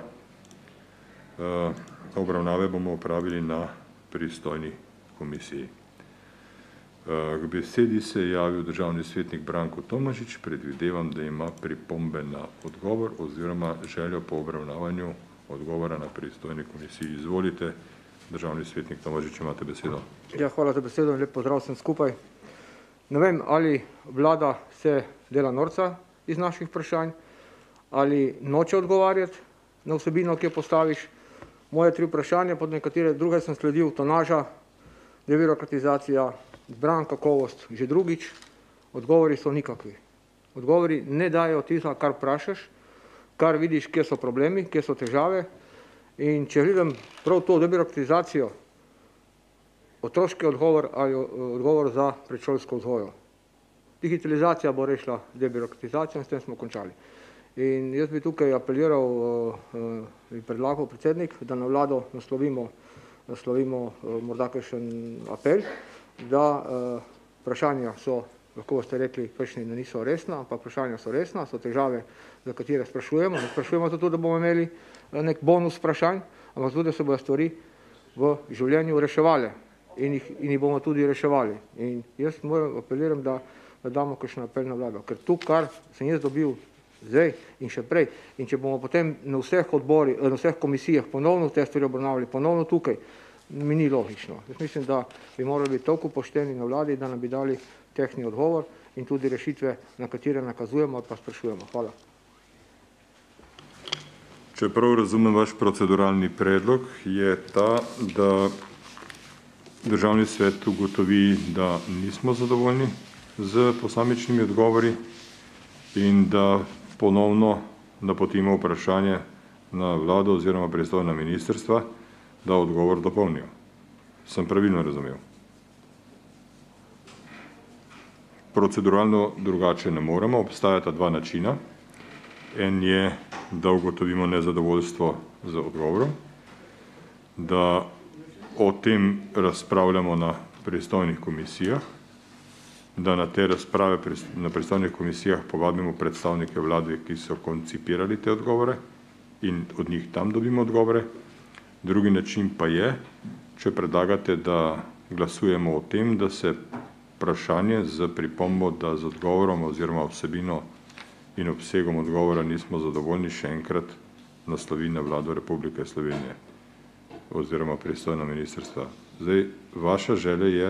Obravnave bomo opravili na pristojni komisiji. K besedi se je javil državni svetnik Branko Tomažič. Predvidevam, da ima pripombe na odgovor oziroma željo po obravnavanju odgovora na pristojni komisiji. Izvolite, državni svetnik Tomažič, imate besedo. Ja, hvala za besedo in lep pozdrav vsem skupaj. Ne vem, ali vlada se dela norca iz naših vprašanj, ali noče odgovarjati na vsebino, ki jo postaviš. Moje 3 vprašanja, pod nekatere druge sem sledil tonaža, debirokratizacija, zbran kakovost že drugič, odgovori so nikakvi. Odgovori ne dajo tisa, kar vprašaš, kar vidiš, kje so problemi, kje so težave. In če vidim prav to debirokratizacijo, otroški odgovor ali odgovor za predšolsko vzgojo. Digitalizacija bo rešila debirokratizacijo in s tem smo končali. In jaz bi tukaj apeliral in predlagal predsednik, da na vlado naslovimo morda kakšen apel, da vprašanja so, lahko boste rekli, kakšni da niso resna, ampak vprašanja so resna, so težave, za katere sprašujemo. Ne sprašujemo zato, da bomo imeli nek bonus vprašanj, ampak tudi, da se bodo stvari v življenju reševale in jih bomo tudi reševali. In jaz apeliram, da damo kakšen apel na vlado, ker tu, kar sem jaz dobil zdaj in še prej, in če bomo potem na vseh odborih, na vseh komisijah ponovno te stvari obravnavali, ponovno tukaj, mi ni logično. Jaz mislim, da bi morali biti toliko pošteni na vladi, da nam bi dali tehni odgovor in tudi rešitve, na katere nakazujemo ali pa sprašujemo. Hvala. Če prav razumem vaš proceduralni predlog, je ta, da Državni svet ugotovi, da nismo zadovoljni z posamičnimi odgovori in da ponovno napotimo vprašanje na vlado oziroma pristojna ministrstva, da odgovor dopolnijo. Sem pravilno razumel? Proceduralno drugače ne moremo, obstajata 2 načina. En je, da ugotovimo nezadovoljstvo z odgovorom, da o tem razpravljamo na pristojnih komisijah, da na te razprave na pristojnih komisijah povabimo predstavnike vlade, ki so koncipirali te odgovore in od njih tam dobimo odgovore. Drugi način pa je, če predlagate, da glasujemo o tem, da se vprašanje z pripombo, da z odgovorom oziroma vsebino in obsegom odgovora nismo zadovoljni, še enkrat naslovi na vlado Republike Slovenije oziroma pristojna ministrstva. Zdaj, vaša želja je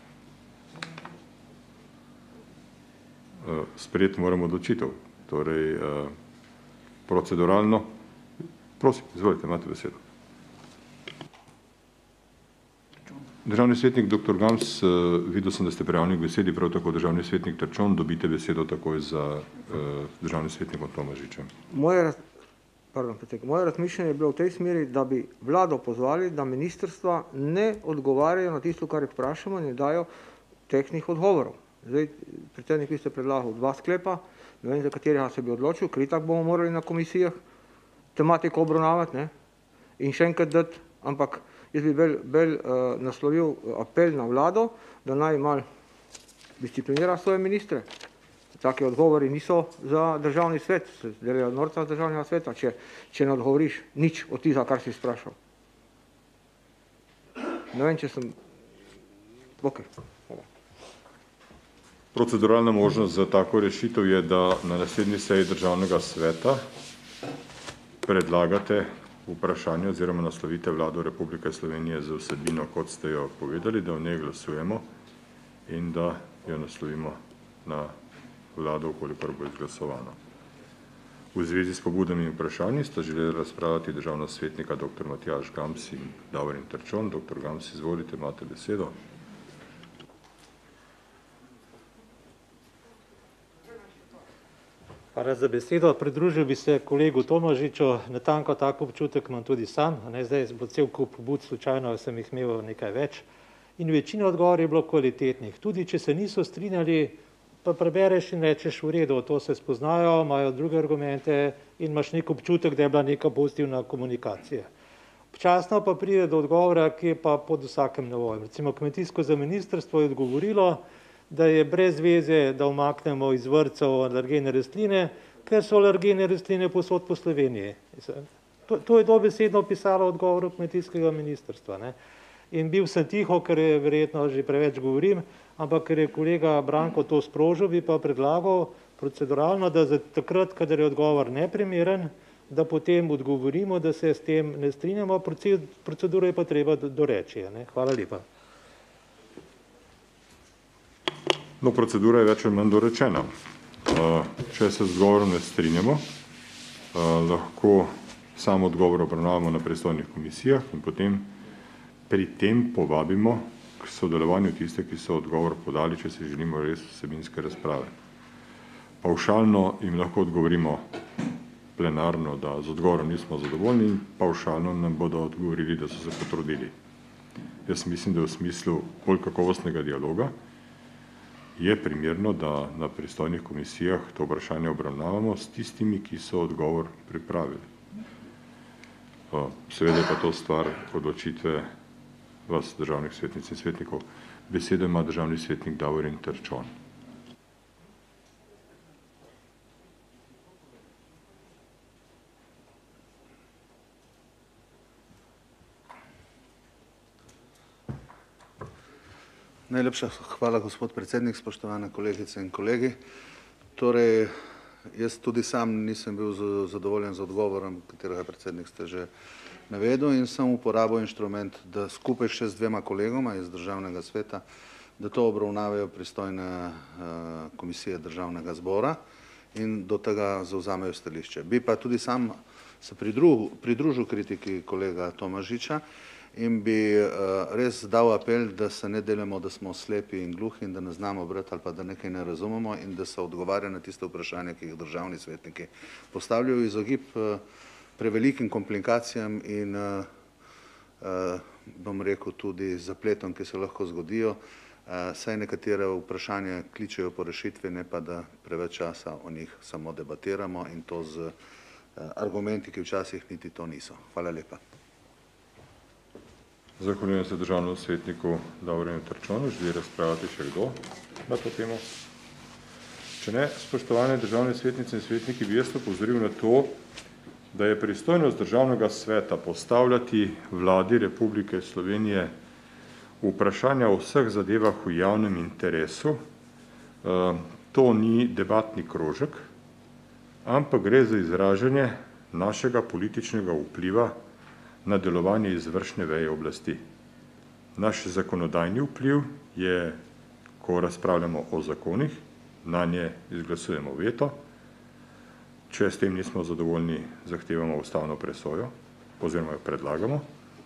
sprejeti moramo odločitev. Torej, proceduralno. Prosim, izvolite, imate besedo. Državni svetnik dr. Gams, videl sem, da ste prijavljeni k besedi, prav tako državni svetnik Trčon, dobite besedo takoj za državnim svetnikom Tomažičem. Moje razmišljanje je bilo v tej smeri, da bi vlado pozvali, da ministrstva ne odgovarjajo na tisto, kar jih vprašamo, ne dajo tehnih odgovorov. Zdaj, predsednik, vi ste predlagal 2 sklepa, ne vem, za katerega se bi odločil, ker itak bomo morali na komisijah tematiko obravnavati, ne, in še enkrat dati, ampak jaz bi bolj naslovil apel na vlado, da naj malo disciplinira svoje ministre. Taki odgovori niso za državni svet, se delajo norca z državnega sveta, če ne odgovoriš nič od tega, kar si sprašal. Ne vem, če sem... Ok. Proceduralna možnost za tako rešitev je, da na naslednji seji državnega sveta predlagate vprašanje oziroma naslovite vlado Republike Slovenije za vsebino, kot ste jo povedali, da v njej glasujemo in da jo naslovimo na vlado, kolikor bo izglasovano. V zvezi s pobudami in vprašanji sta želeli razpravljati državna svetnika dr. Matjaž Gams in Davorin Trčon. Dr. Gams, izvolite, imate besedo. Hvala za besedo. Pridružil bi se kolegu Tomažiču, natanko tako občutek imam tudi sam. Zdaj bo cel kup pobud, slučajno sem jih imel nekaj več. In večina odgovorov je bilo kvalitetnih. Tudi če se niso strinjali, pa prebereš in rečeš v redu, to se spoznajo, imajo druge argumente in imaš nek občutek, da je bila neka pozitivna komunikacija. Občasno pa pride do odgovora, ki je pa pod vsakem nivojem. Recimo kmetijsko ministrstvo je odgovorilo, da je brez veze, da umaknemo iz vrtcev alergene rastline, ker so alergene rastline povsod po Sloveniji. To je dobesedno pisalo v odgovoru kmetijskega ministrstva. Ne. In bil sem tiho, ker je verjetno že preveč govorim, ampak ker je kolega Branko to sprožil, bi pa predlagal proceduralno, da za takrat, kadar je odgovor neprimeren, da potem odgovorimo, da se s tem ne strinjamo, proceduro je pa treba doreči. Ne. Hvala lepa. No, procedura je več ali manj dorečena. Če se z odgovorom ne strinjamo, lahko sam odgovor obravnavamo na pristojnih komisijah in potem pri tem povabimo k sodelovanju tiste, ki so odgovor podali, če si želimo res vsebinske razprave. Pavšalno jim lahko odgovorimo plenarno, da z odgovorom nismo zadovoljni in pavšalno nam bodo odgovorili, da so se potrudili. Jaz mislim, da v smislu bolj kakovostnega dialoga je primerno, da na pristojnih komisijah to vprašanje obravnavamo s tistimi, ki so odgovor pripravili. Seveda je pa to stvar odločitve vas, državnih svetnic in svetnikov. Besedo ima državni svetnik Davorin Terčon. Najlepša hvala, gospod predsednik, spoštovane kolegice in kolegi. Torej, jaz tudi sam nisem bil zadovoljen z odgovorom, katerega predsednik ste že navedel in sem uporabil inštrument, da skupaj še z dvema kolegoma iz državnega sveta, da to obravnavajo pristojne komisije državnega zbora in do tega zavzamejo stališče. Bi pa tudi sam se pridružil kritiki kolega Tomažiča in bi res dal apel, da se ne delamo, da smo slepi in gluhi in da ne znamo brati ali pa da nekaj ne razumemo in da se odgovarja na tiste vprašanja, ki jih državni svetniki postavljajo v izogib prevelikim komplikacijam in bom rekel tudi zapletom, ki se lahko zgodijo, saj nekatere vprašanja kličejo po rešitvi, ne pa da preveč časa o njih samo debatiramo in to z argumenti, ki včasih niti to niso. Hvala lepa. Zahvaljujem se državnemu svetniku Davorinu Terčonu. Želi razpravljati še kdo na to temo? Če ne, spoštovane državne svetnice in svetniki, bi jaz opozoril na to, da je pristojnost državnega sveta postavljati vladi Republike Slovenije vprašanja o vseh zadevah v javnem interesu. To ni debatni krožek, ampak gre za izražanje našega političnega vpliva na delovanje izvršne veje oblasti. Naš zakonodajni vpliv je, ko razpravljamo o zakonih, na nje izglasujemo veto. Če s tem nismo zadovoljni, zahtevamo ustavno presojo oziroma jo predlagamo.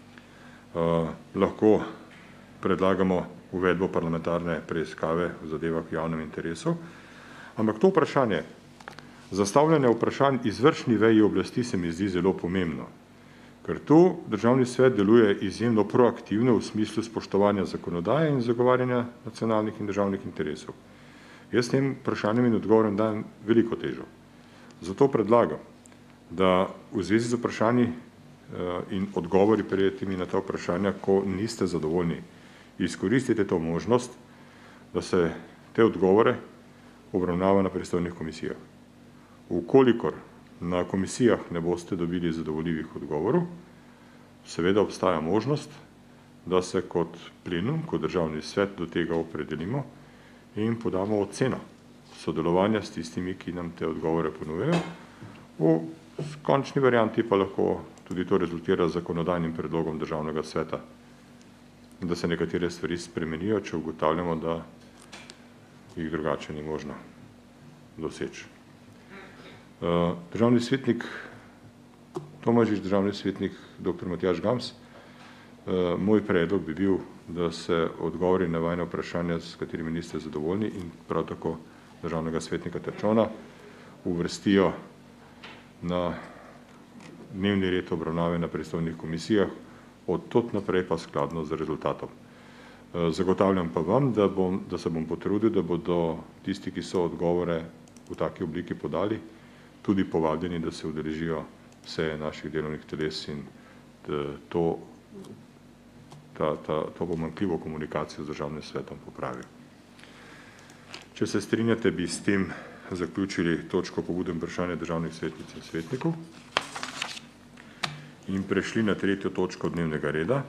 Lahko predlagamo uvedbo parlamentarne preiskave v zadevah v javnem interesu, ampak to vprašanje, zastavljanje vprašanj izvršni veji oblasti se mi zdi zelo pomembno. Ker tu državni svet deluje izjemno proaktivno v smislu spoštovanja zakonodaje in zagovarjanja nacionalnih in državnih interesov. Jaz tem vprašanjem in odgovorom dajem veliko težo. Zato predlagam, da v zvezi z vprašanji in odgovori prijetimi na ta vprašanja, ko niste zadovoljni, izkoristite to možnost, da se te odgovore obravnava na pristojnih komisijah. Vkolikor na komisijah ne boste dobili zadovoljivih odgovorov, seveda obstaja možnost, da se kot plenum, kot državni svet do tega opredelimo in podamo oceno sodelovanja s tistimi, ki nam te odgovore ponujejo. V končni varianti pa lahko tudi to rezultira z zakonodajnim predlogom državnega sveta, da se nekatere stvari spremenijo, če ugotavljamo, da jih drugače ni možno doseči. Državni svetnik Tomažič, državni svetnik dr. Matjaž Gams, moj predlog bi bil, da se odgovori na vajna vprašanja, s katerimi niste zadovoljni in prav tako državnega svetnika Terčona uvrstijo na dnevni red obravnave na pristojnih komisijah, od tod naprej pa skladno z rezultatom. Zagotavljam pa vam, da se bom potrudil, da bodo tisti, ki so odgovore v taki obliki podali, tudi povabljeni, da se udeležijo vse naših delovnih teles in to pomanjkljivo komunikacijo z državnim svetom popravil. Če se strinjate, bi s tem zaključili točko pobude in vprašanja državnih svetnic in svetnikov in prešli na 3. točko dnevnega reda.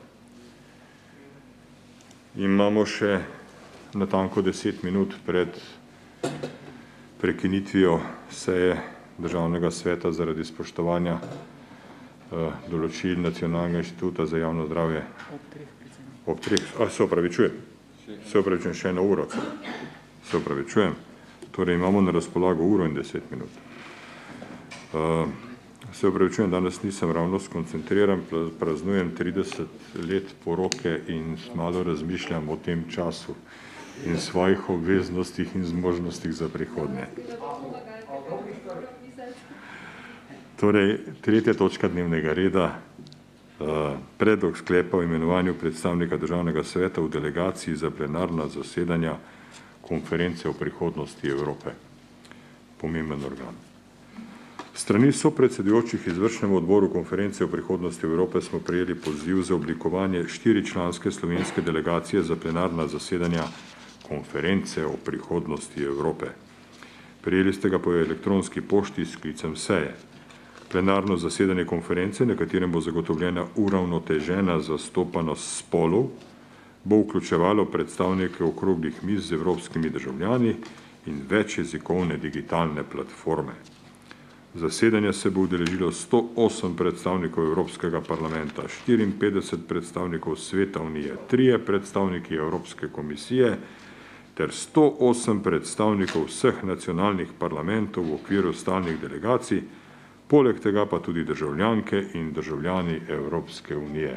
Imamo še natanko 10 minut pred prekinitvijo seje državnega sveta zaradi spoštovanja določil Nacionalnega inštituta za javno zdravje. Ob 3. Se opravičujem, še eno uro. Se opravičujem. Torej imamo na razpolago 1 uro in 10 minut. Se opravičujem, danes nisem ravno skoncentriran, praznujem 30 let poroke in malo razmišljam o tem času in svojih obveznostih in zmožnostih za prihodnje. Torej, 3. točka dnevnega reda, predlog sklepa o imenovanju predstavnika državnega sveta v delegaciji za plenarna zasedanja konference o prihodnosti Evrope. Pomemben organ. Strani sopredsedujočih izvršnemu odboru konference o prihodnosti Evrope smo prejeli poziv za oblikovanje 4-članske slovenske delegacije za plenarna zasedanja konference o prihodnosti Evrope. Prejeli ste ga po elektronski pošti s sklicem seje. Plenarno zasedanje konference, na katerem bo zagotovljena uravnotežena zastopanost spolov, bo vključevalo predstavnike okroglih miz z evropskimi državljani in večjezikovne digitalne platforme. Zasedanja se bo udeležilo 108 predstavnikov Evropskega parlamenta, 54 predstavnikov Sveta Unije, 3 predstavniki Evropske komisije ter 108 predstavnikov vseh nacionalnih parlamentov v okviru stalnih delegacij, poleg tega pa tudi državljanke in državljani Evropske unije.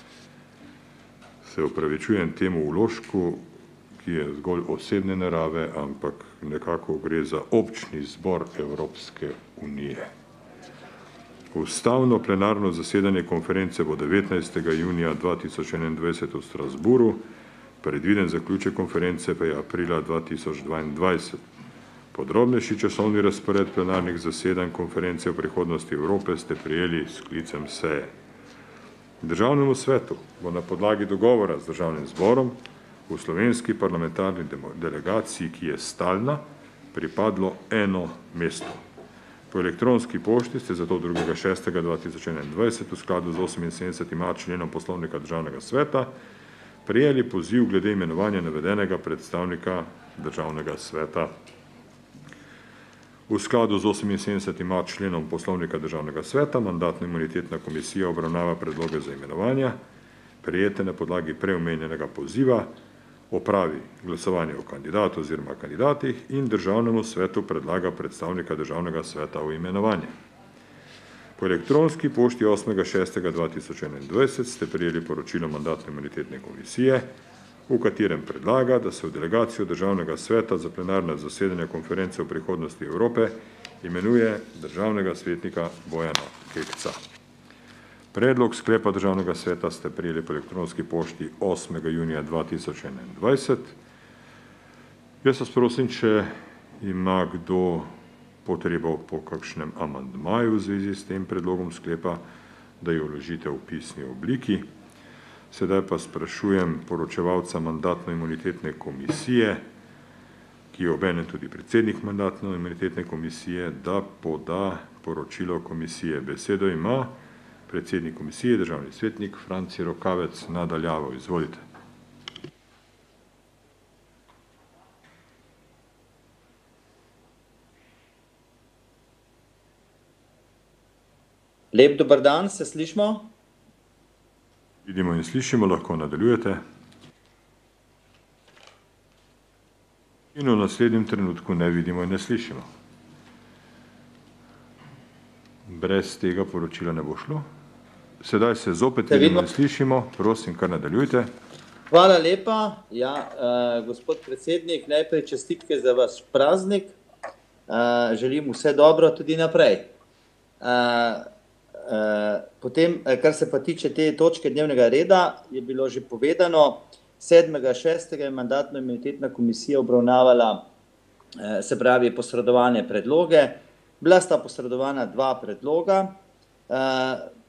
Se opravičujem temu vložku, ki je zgolj osebne narave, ampak nekako gre za občni zbor Evropske unije. Ustavno plenarno zasedanje konference bo 19. junija 2021 v Strasburu, predviden zaključek konference pa je aprila 2022. Podrobnejši časovni razpored plenarnih zasedanj konference o prihodnosti Evrope ste prejeli s sklicem seje. Državnemu svetu bo na podlagi dogovora z državnim zborom v slovenski parlamentarni delegaciji, ki je stalna, pripadlo 1 mesto. Po elektronski pošti ste zato 2.6.2021 v skladu z 78. členom poslovnika državnega sveta prejeli poziv glede imenovanja navedenega predstavnika državnega sveta. V skladu z 78. členom poslovnika državnega sveta mandatno-imunitetna komisija obravnava predloge za imenovanja, prejete na podlagi preomenjenega poziva, opravi glasovanje o kandidatu oziroma kandidatih in državnemu svetu predlaga predstavnika državnega sveta v imenovanje. Po elektronski pošti 8.6.2021 ste prejeli poročilo mandatno-imunitetne komisije, v katerem predlaga, da se v delegacijo državnega sveta za plenarna zasedanja konference o prihodnosti Evrope imenuje državnega svetnika Bojana Kekca. Predlog sklepa državnega sveta ste prejeli po elektronski pošti 8. junija 2021. Jaz vas prosim, če ima kdo potrebo po kakšnem amandmaju v zvezi s tem predlogom sklepa, da jo vložite v pisni obliki. Sedaj pa sprašujem poročevalca mandatno-imunitetne komisije, ki je obenem tudi predsednik mandatno-imunitetne komisije, da poda poročilo komisije. Besedo ima predsednik komisije, državni svetnik Franci Rokavec. Nadaljavo, izvolite. Lep dober dan, se slišimo? Vidimo in slišimo, lahko nadaljujete. In v naslednjem trenutku ne vidimo in ne slišimo. Brez tega poročila ne bo šlo. Sedaj se zopet vidimo in slišimo, prosim, kar nadaljujte. Hvala lepa. Ja, gospod predsednik, najprej čestitke za vaš praznik. Želim vse dobro tudi naprej. Potem, kar se pa tiče te točke dnevnega reda, je bilo že povedano, 7.6. je mandatno-imunitetna komisija obravnavala, se pravi, posredovane predloge. Bila sta posredovana 2 predloga.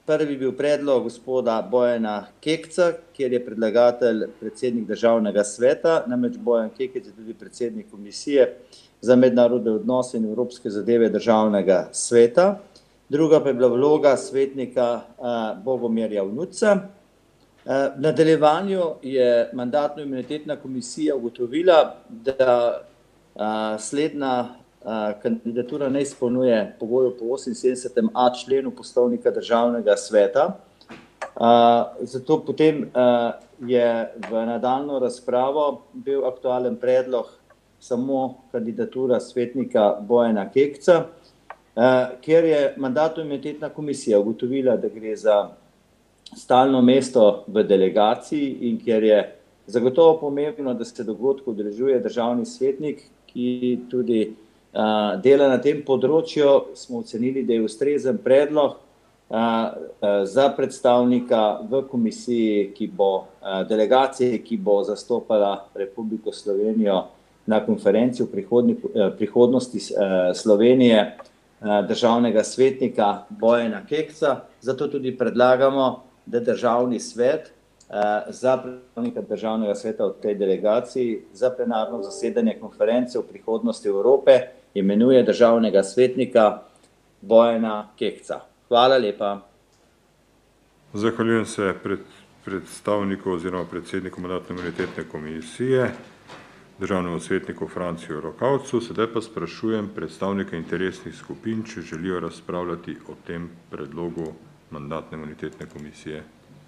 Prvi bil predlog gospoda Bojana Kekca, kjer je predlagatelj predsednik Državnega sveta, namreč Bojan Kekec je tudi predsednik Komisije za mednarodne odnose in evropske zadeve Državnega sveta. Druga pa je bila vloga svetnika Bogomirja Vnuca. V nadaljevanju je Mandatno-imunitetna komisija ugotovila, da slednja kandidatura ne izpolnjuje pogojev po 78a členu Poslovnika Državnega sveta. Zato potem je v nadaljnjo razpravo bil aktualen predlog samo kandidatura svetnika Bojana Kekca, kjer je Mandatno-imunitetna komisija ugotovila, da gre za stalno mesto v delegaciji in kjer je zagotovo pomembno, da se dogodkov udeležuje državni svetnik, ki tudi dela na tem področju, smo ocenili, da je ustrezen predlog za predstavnika v komisiji, delegaciji, ki bo zastopala Republiko Slovenijo na konferenci o prihodnosti Slovenije, državnega svetnika Bojana Kekca. Zato tudi predlagamo, da državni svet za predstavnika državnega sveta v tej delegaciji za plenarno zasedanje konference o prihodnosti Evrope imenuje državnega svetnika Bojana Kekca. Hvala lepa. Zahvaljujem se predstavniku oziroma predsedniku Mandatno-imunitetne komisije, državnemu svetniku Franciju Rokavcu. Sedaj pa sprašujem predstavnike interesnih skupin, če želijo razpravljati o tem predlogu Mandatno-imunitetne komisije.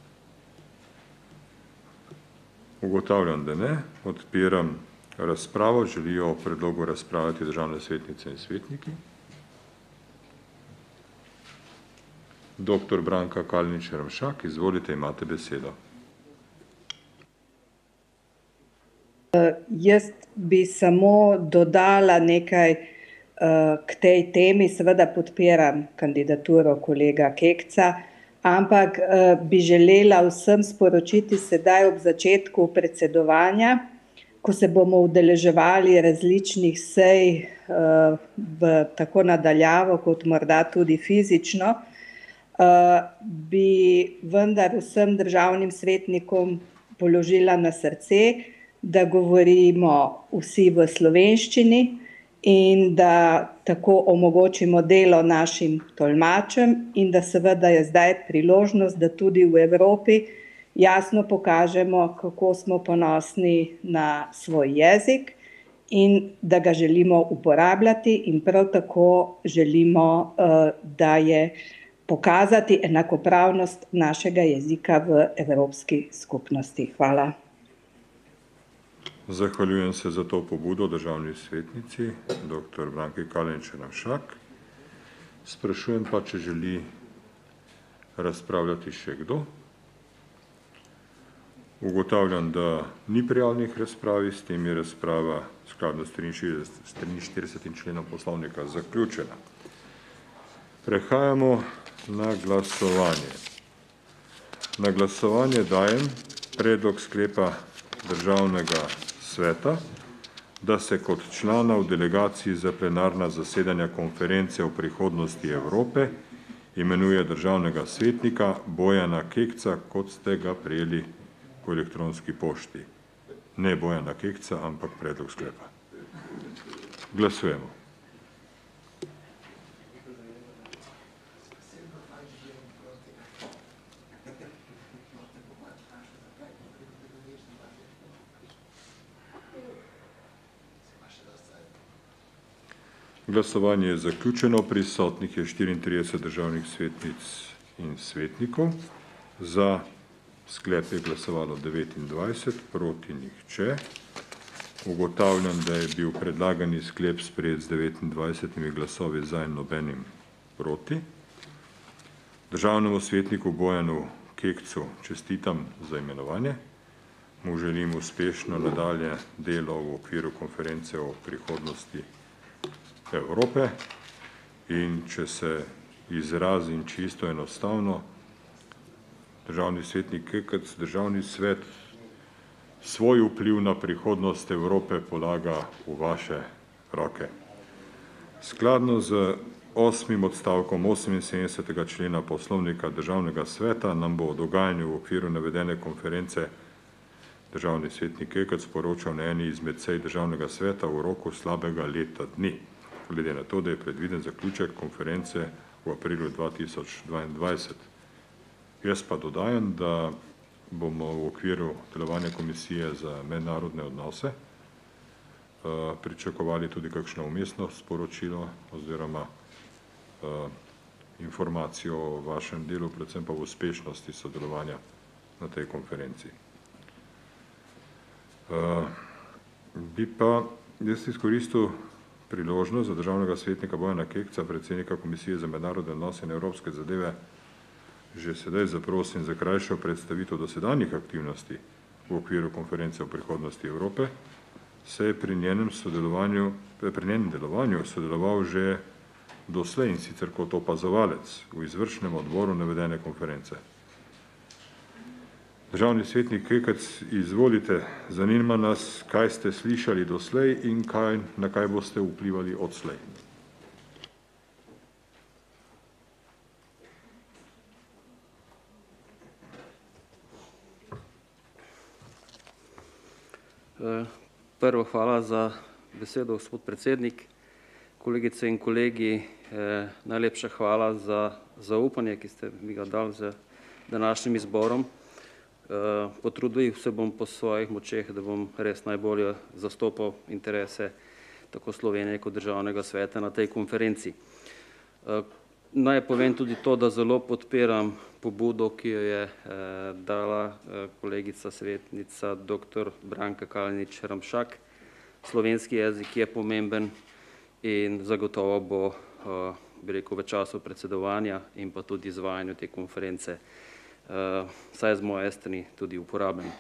Ugotavljam, da ne. Odpiram razpravo. Želijo o predlogu razpravljati državne svetnice in svetniki. Dr. Branka Kalnič-Ramšak, izvolite, imate besedo. Jaz bi samo dodala nekaj k tej temi. Seveda podpiram kandidaturo kolega Kekca, ampak bi želela vsem sporočiti sedaj ob začetku predsedovanja, ko se bomo udeleževali različnih sej tako nadaljavo kot morda tudi fizično, bi vendar vsem državnim svetnikom položila na srce, da govorimo vsi v slovenščini in da tako omogočimo delo našim tolmačem in da seveda je zdaj priložnost, da tudi v Evropi jasno pokažemo, kako smo ponosni na svoj jezik in da ga želimo uporabljati in prav tako želimo, da je pokazati enakopravnost našega jezika v Evropski skupnosti. Hvala. Zahvaljujem se za to pobudo državni svetnici, dr. Branki Kalnič-Ramšak. Sprašujem pa, če želi razpravljati še kdo. Ugotavljam, da ni prijavljenih razpravi, s tem je razprava skladno s 43. členom poslovnika zaključena. Prehajamo na glasovanje. Na glasovanje dajem predlog sklepa Državnega sveta, da se kot člana v delegaciji za plenarna zasedanja konference o prihodnosti Evrope imenuje državnega svetnika Bojana Kekca, kot ste ga prejeli po elektronski pošti. Ne Bojana Kekca, ampak predlog sklepa. Glasujemo. Glasovanje je zaključeno, prisotnih je 34 državnih svetnic in svetnikov. Za sklep je glasovalo 29, proti nihče. Ugotavljam, da je bil predlagani sklep sprejet z 29 glasovi za in nobenim proti. Državnemu svetniku Bojanu Kekcu čestitam za imenovanje. Mu želim uspešno nadalje delo v okviru konference o prihodnosti Evrope in če se izrazim čisto enostavno, državni svetnik Kekec, državni svet svoj vpliv na prihodnost Evrope polaga v vaše roke. Skladno z 8. odstavkom 78. člena Poslovnika Državnega sveta nam bo o dogajanju v okviru navedene konference državni svetnik Kekec sporočal na eni izmed sej Državnega sveta v roku slabega leta dni, glede na to, da je predviden zaključek konference v aprilu 2022. Jaz pa dodajam, da bomo v okviru delovanja Komisije za mednarodne odnose pričakovali tudi kakšno umestno sporočilo oziroma informacijo o vašem delu, predvsem pa v uspešnosti sodelovanja na tej konferenciji. Bi pa jaz izkoristil priložnost za državnega svetnika Bojana Kekca, predsednika Komisije za mednarodne odnose in evropske zadeve, že sedaj zaprosim za krajšo predstavitev dosedanjih aktivnosti v okviru konference o prihodnosti Evrope, se je pri njenem delovanju sodeloval že doslej in sicer kot opazovalec v izvršnem odboru navedene konference. Državni svetnik Kekec, izvolite, zanima nas, kaj ste slišali doslej in na kaj boste vplivali odslej. Prvo, hvala za besedo, gospod predsednik. Kolegice in kolegi, najlepša hvala za zaupanje, ki ste mi ga dali z današnjim izborom. Potrudil se bom po svojih močeh, da bom res najbolje zastopal interese tako Slovenije kot Državnega sveta na tej konferenci. Naj povem tudi to, da zelo podpiram pobudo, ki jo je dala kolegica svetnica dr. Branka Kalnič Ramšak. Slovenski jezik je pomemben in zagotovo bo, bi rekel, v času predsedovanja in pa tudi izvajanju te konference, saj z moje strani tudi uporaben.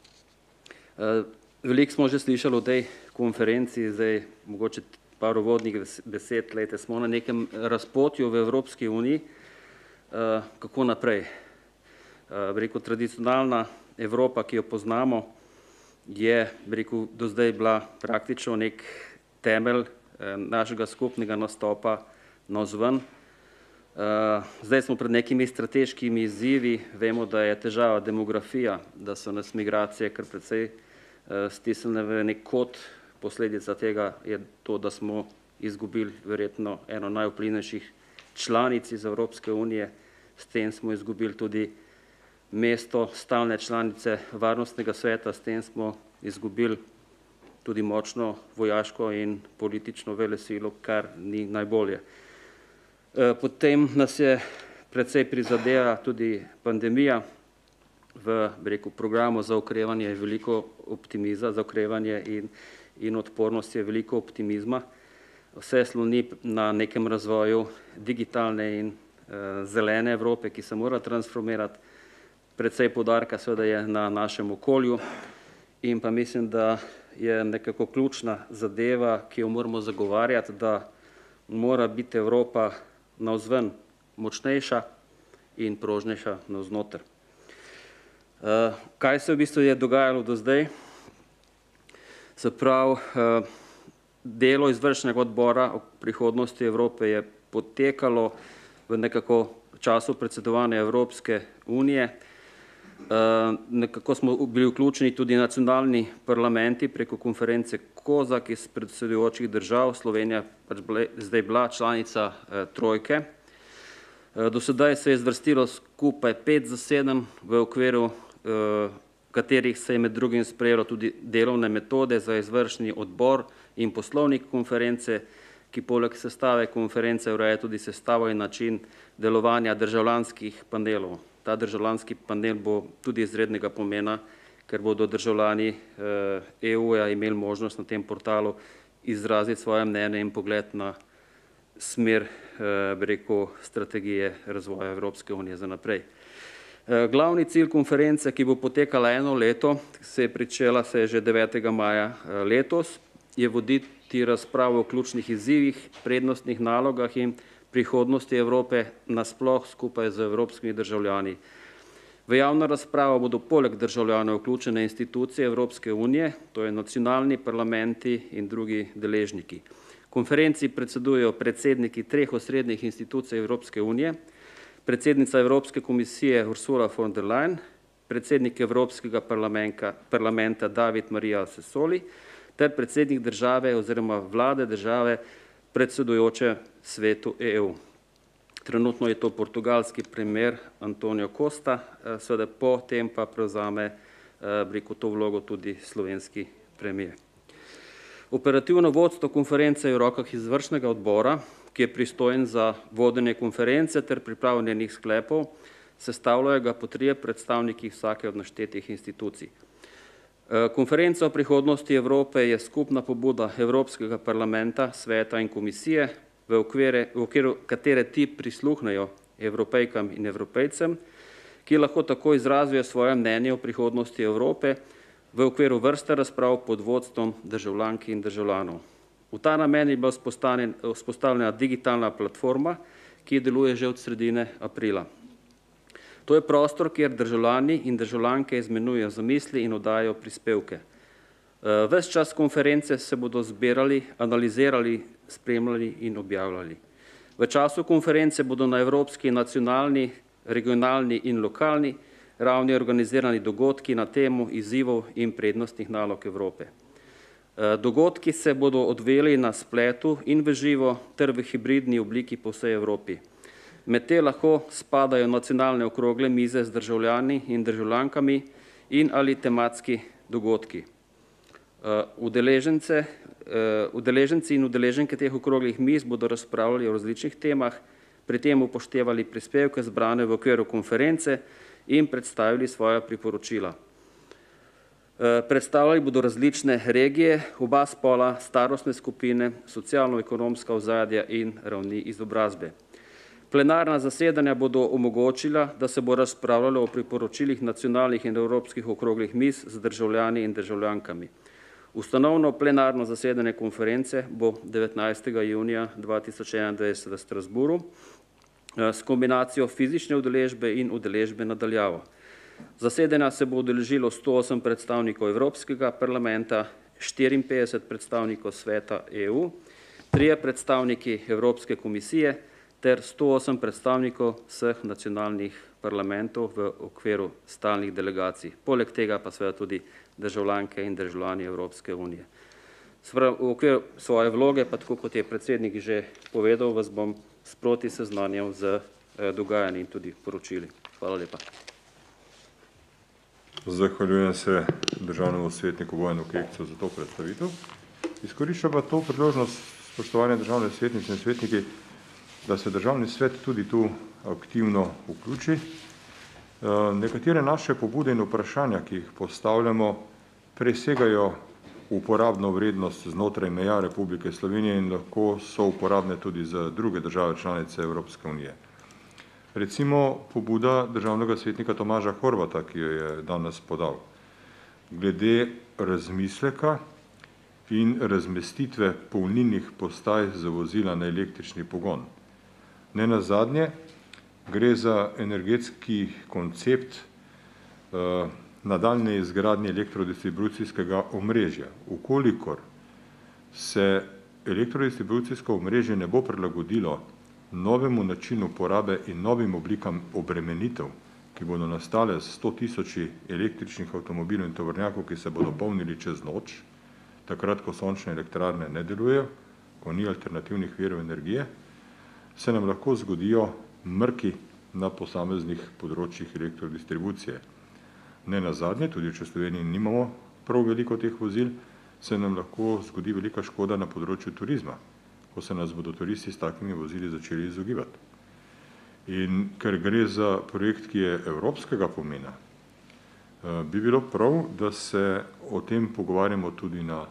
Veliko smo že slišali o tej konferenci, zdaj mogoče par uvodnih besed. Lejte, smo na nekem razpotju v Evropski uniji, kako naprej. Bi rekel, tradicionalna Evropa, ki jo poznamo, je, bi rekel, do zdaj bila praktično nek temelj našega skupnega nastopa navzven. Zdaj smo pred nekimi strateškimi izzivi, vemo, da je težava demografija, da so nas migracije kar precej stisnjene v nek kot. Posledica tega je to, da smo izgubili verjetno eno najvplivnejših članic iz Evropske unije, s tem smo izgubili tudi mesto stalne članice Varnostnega sveta, s tem smo izgubili tudi močno vojaško in politično velesilo, kar ni najbolje. Potem nas je precej prizadela tudi pandemija. V, bi rekel, programu za okrevanje je veliko optimizma, za okrevanje in odpornost je veliko optimizma. Vse sloni na nekem razvoju digitalne in zelene Evrope, ki se mora transformirati. Precej poudarka seveda je na našem okolju in pa mislim, da je nekako ključna zadeva, ki jo moramo zagovarjati, da mora biti Evropa navzven močnejša in prožnejša navznoter. Kaj se v bistvu je dogajalo do zdaj? Se pravi, delo izvršnega odbora o prihodnosti Evrope je potekalo v nekako času predsedovanja Evropske unije. Nekako smo bili vključeni tudi nacionalni parlamenti preko konference COSAC iz predsedujočih držav. Slovenija pač zdaj bila članica trojke. Do sedaj se je zvrstilo skupaj 5 zasedanj, v okviru katerih se je med drugim sprejelo tudi delovne metode za izvršni odbor in poslovnik konference, ki poleg sestave konference ureja tudi sestavo in način delovanja državljanskih panelov. Ta državljanski panel bo tudi izrednega pomena, ker bodo državljani EU-ja imeli možnost na tem portalu izraziti svoje mnenje in pogled na smer, bi rekel, strategije razvoja Evropske unije za naprej. Glavni cilj konference, ki bo potekala eno leto, se je pričela že 9. maja letos, je voditi razpravo o ključnih izzivih, prednostnih nalogah in prihodnosti Evrope nasploh skupaj z evropskimi državljani. V V javno razpravo bodo poleg državljanov vključene institucije Evropske unije, to je nacionalni parlamenti in drugi deležniki. Konferenci predsedujejo predsedniki 3 osrednjih institucij Evropske unije, predsednica Evropske komisije Ursula von der Leyen, predsednik Evropskega parlamenta David Maria Sassoli ter predsednik države oziroma vlade države predsedujoče svetu EU. Trenutno je to portugalski premier Antonio Costa, seveda potem pa prevzame to vlogo tudi slovenski premier. Operativno vodstvo konference je v rokah izvršnega odbora, ki je pristojen za vodenje konference ter pripravo njenih sklepov, sestavljajo ga po 3 predstavniki vsake od naštetih institucij. Konferenca o prihodnosti Evrope je skupna pobuda Evropskega parlamenta, sveta in komisije, v okviru katere ti prisluhnejo Evropejkam in Evropejcem, ki lahko tako izrazijo svoje mnenje o prihodnosti Evrope v okviru vrste razprav pod vodstvom državljank in državljanov. V ta namen je bila vzpostavljena digitalna platforma, ki deluje že od sredine aprila. To je prostor, kjer državljani in državljanke izmenjujejo zamisli in oddajajo prispevke. Ves čas konference se bodo zbirali, analizirali, spremljali in objavljali. V času konference bodo na evropski, nacionalni, regionalni in lokalni ravni organizirani dogodki na temo izzivov in prednostnih nalog Evrope. Dogodki se bodo odvijali na spletu in v živo ter v hibridni obliki po vsej Evropi. Med te lahko spadajo nacionalne okrogle mize z državljani in državljankami in ali tematski dogodki. Udeleženci in udeleženke teh okroglih miz bodo razpravljali o različnih temah, pri tem upoštevali prispevke zbrane v okviru konference in predstavili svoja priporočila. Predstavljali bodo različne regije, oba spola, starostne skupine, socialno-ekonomska ozadja in ravni izobrazbe. Plenarna zasedanja bodo omogočila, da se bo razpravljalo o priporočilih nacionalnih in evropskih okroglih miz z državljani in državljankami. Ustanovno plenarno zasedanje konference bo 19. junija 2021 v Strasbourgu s kombinacijo fizične udeležbe in udeležbe na daljavo. Zasedanja se bo udeležilo 108 predstavnikov Evropskega parlamenta, 54 predstavnikov sveta EU, 3 predstavniki Evropske komisije ter 108 predstavnikov vseh nacionalnih parlamentov v okviru stalnih delegacij. Poleg tega pa seveda tudi državljanke in državljani Evropske unije. V okviru svoje vloge, pa tako kot je predsednik že povedal, vas bom sproti seznanjal z dogajanji in tudi poročili. Hvala lepa. Zahvaljujem se državnemu svetniku Bojanu Kekcu za to predstavitev. Izkoriščam pa to priložnost, spoštovane državne svetnice in svetniki, da se državni svet tudi tu aktivno vključi. Nekatere naše pobude in vprašanja, ki jih postavljamo, presegajo uporabno vrednost znotraj meja Republike Slovenije in lahko so uporabne tudi za druge države članice Evropske unije. Recimo pobuda državnega svetnika Tomaža Horvata, ki jo je danes podal, glede razmisleka in razmestitve polnilnih postaj za vozila na električni pogon. Nenazadnje gre za energetski koncept nadaljne izgradnje elektrodistribucijskega omrežja. Ukolikor se elektrodistribucijsko omrežje ne bo prilagodilo novemu načinu porabe in novim oblikam obremenitev, ki bodo nastale s 100.000 električnih avtomobilov in tovornjakov, ki se bodo polnili čez noč, takrat, ko sončne elektrarne ne delujejo, ko ni alternativnih virov energije, se nam lahko zgodijo mrki na posameznih področjih elektrodistribucije. Nenazadnje, tudi če v Sloveniji nimamo prav veliko teh vozil, se nam lahko zgodi velika škoda na področju turizma, ko se nas bodo turisti s takimi vozili začeli izogibati. In ker gre za projekt, ki je evropskega pomena, bi bilo prav, da se o tem pogovarjamo tudi na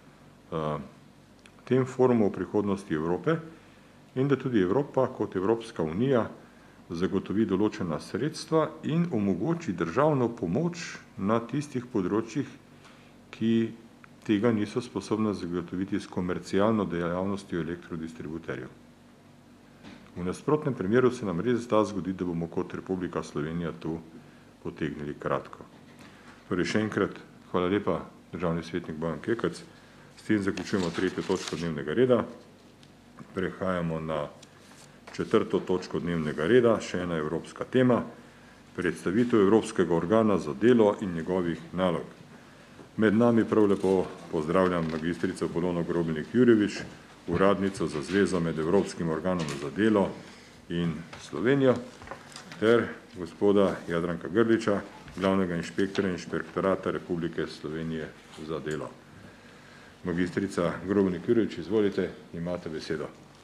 tem forumu o prihodnosti Evrope in da tudi Evropa kot Evropska unija zagotovi določena sredstva in omogoči državno pomoč na tistih področjih, ki tega niso sposobna zagotoviti s komercialno dejavnostjo elektrodistributerjev. V nasprotnem primeru se nam res da zgoditi, da bomo kot Republika Slovenija tu potegnili kratko. Torej še enkrat hvala lepa, državni svetnik Bojan Kekec. S tem zaključujemo 3. točko dnevnega reda. Prehajamo na 4. točko dnevnega reda, še ena evropska tema, predstavitev Evropskega organa za delo in njegovih nalog. Med nami prav lepo pozdravljam magistrico Polono Grobelnik-Jurjevič, uradnico za zvezo med Evropskim organom za delo in Slovenijo, ter gospoda Jadranka Grliča, glavnega inšpektorja Inšpektorata Republike Slovenije za delo. Magistrica Grobelnik-Jurjevič, izvolite, imate besedo.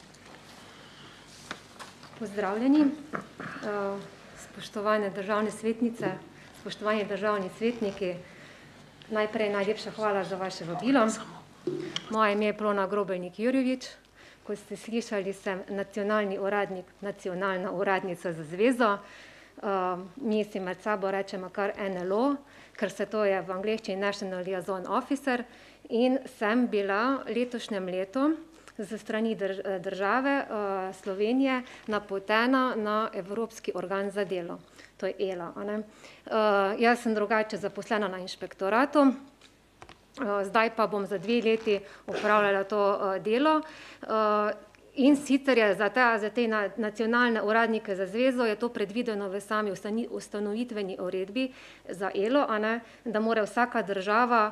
Pozdravljeni, spoštovane državne svetnice, spoštovani državni svetniki. Najprej najlepša hvala za vaše vabilo. Moje ime je Polona Grobelnik-Jurjevič. Kot ste slišali, sem nacionalni uradnik, nacionalna uradnica za zvezo. Mi si med sabo rečemo kar NLO, ker se to je v angleščini National Liaison Officer, in sem bila letošnjem letu z strani države Slovenije napotena na Evropski organ za delo. To je ELA. Jaz sem drugače zaposlena na inšpektoratu, zdaj pa bom za 2 leti upravljala to delo. In sicer je za te nacionalne uradnike za zvezo je to predvideno v sami ustanovitveni uredbi za ELO, da mora vsaka država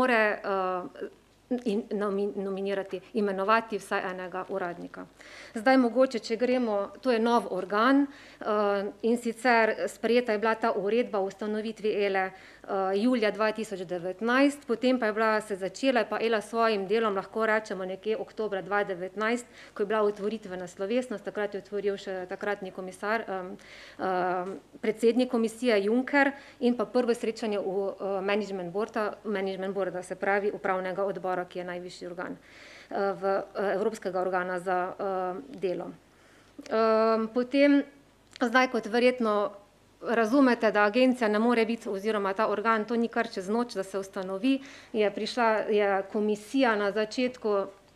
nominirati, imenovati vsaj enega uradnika. Zdaj mogoče, če gremo, to je nov organ in sicer sprejeta je bila ta uredba o ustanovitvi ELE julija 2019, potem pa je bila se začela pa ELA s svojim delom, lahko rečemo nekje oktobra 2019, ko je bila otvoritvena slovesnost, takrat je otvoril še takratni komisar, predsednik komisije Juncker in pa prvo srečanje v management boarda, se pravi upravnega odbora, ki je najvišji organ Evropskega organa za delo. Potem, zdaj kot verjetno razumete, da agencija ne more biti, oziroma ta organ, to ni kar čez noč, da se ustanovi, je komisija na začetku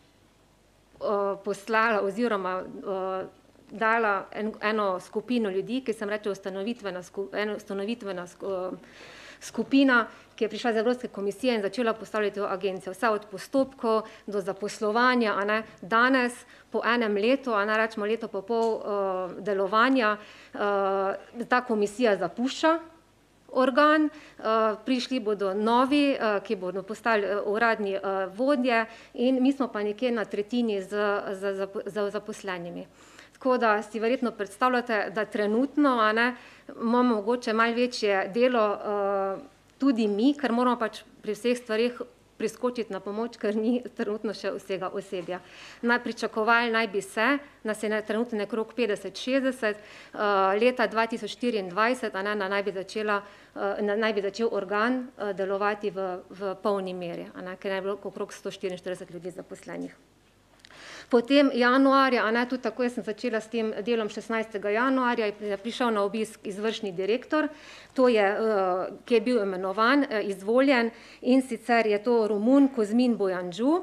poslala oziroma dala eno skupino ljudi, ki sem reče ustanovitvena skupina, ki je prišla z Evropske komisije in začela postavljati to agencijo. Vse od postopkov do zaposlovanja, danes po enem letu, rečemo leto pa pol delovanja, ta komisija zapušča organ, prišli bodo novi, ki bodo postali uradni vodje in mi smo pa nekje na tretjini z zaposlenimi. Tako da si verjetno predstavljate, da trenutno imamo mogoče malo večje delo tudi mi, ker moramo pač pri vseh stvarih priskočiti na pomoč, ker ni trenutno še vsega osebja. Pričakovali naj bi se, nas je trenutno nekrog 50-60, leta 2024 naj bi začel organ delovati v polni meri, ker naj bi bilo okrog 144 ljudi zaposlenih. Potem januarja, tudi tako jaz sem začela s tem delom 16. januarja, je prišel na obisk izvršni direktor, ki je bil imenovan, izvoljen, in sicer je to Romun Kozmin Bojanđu.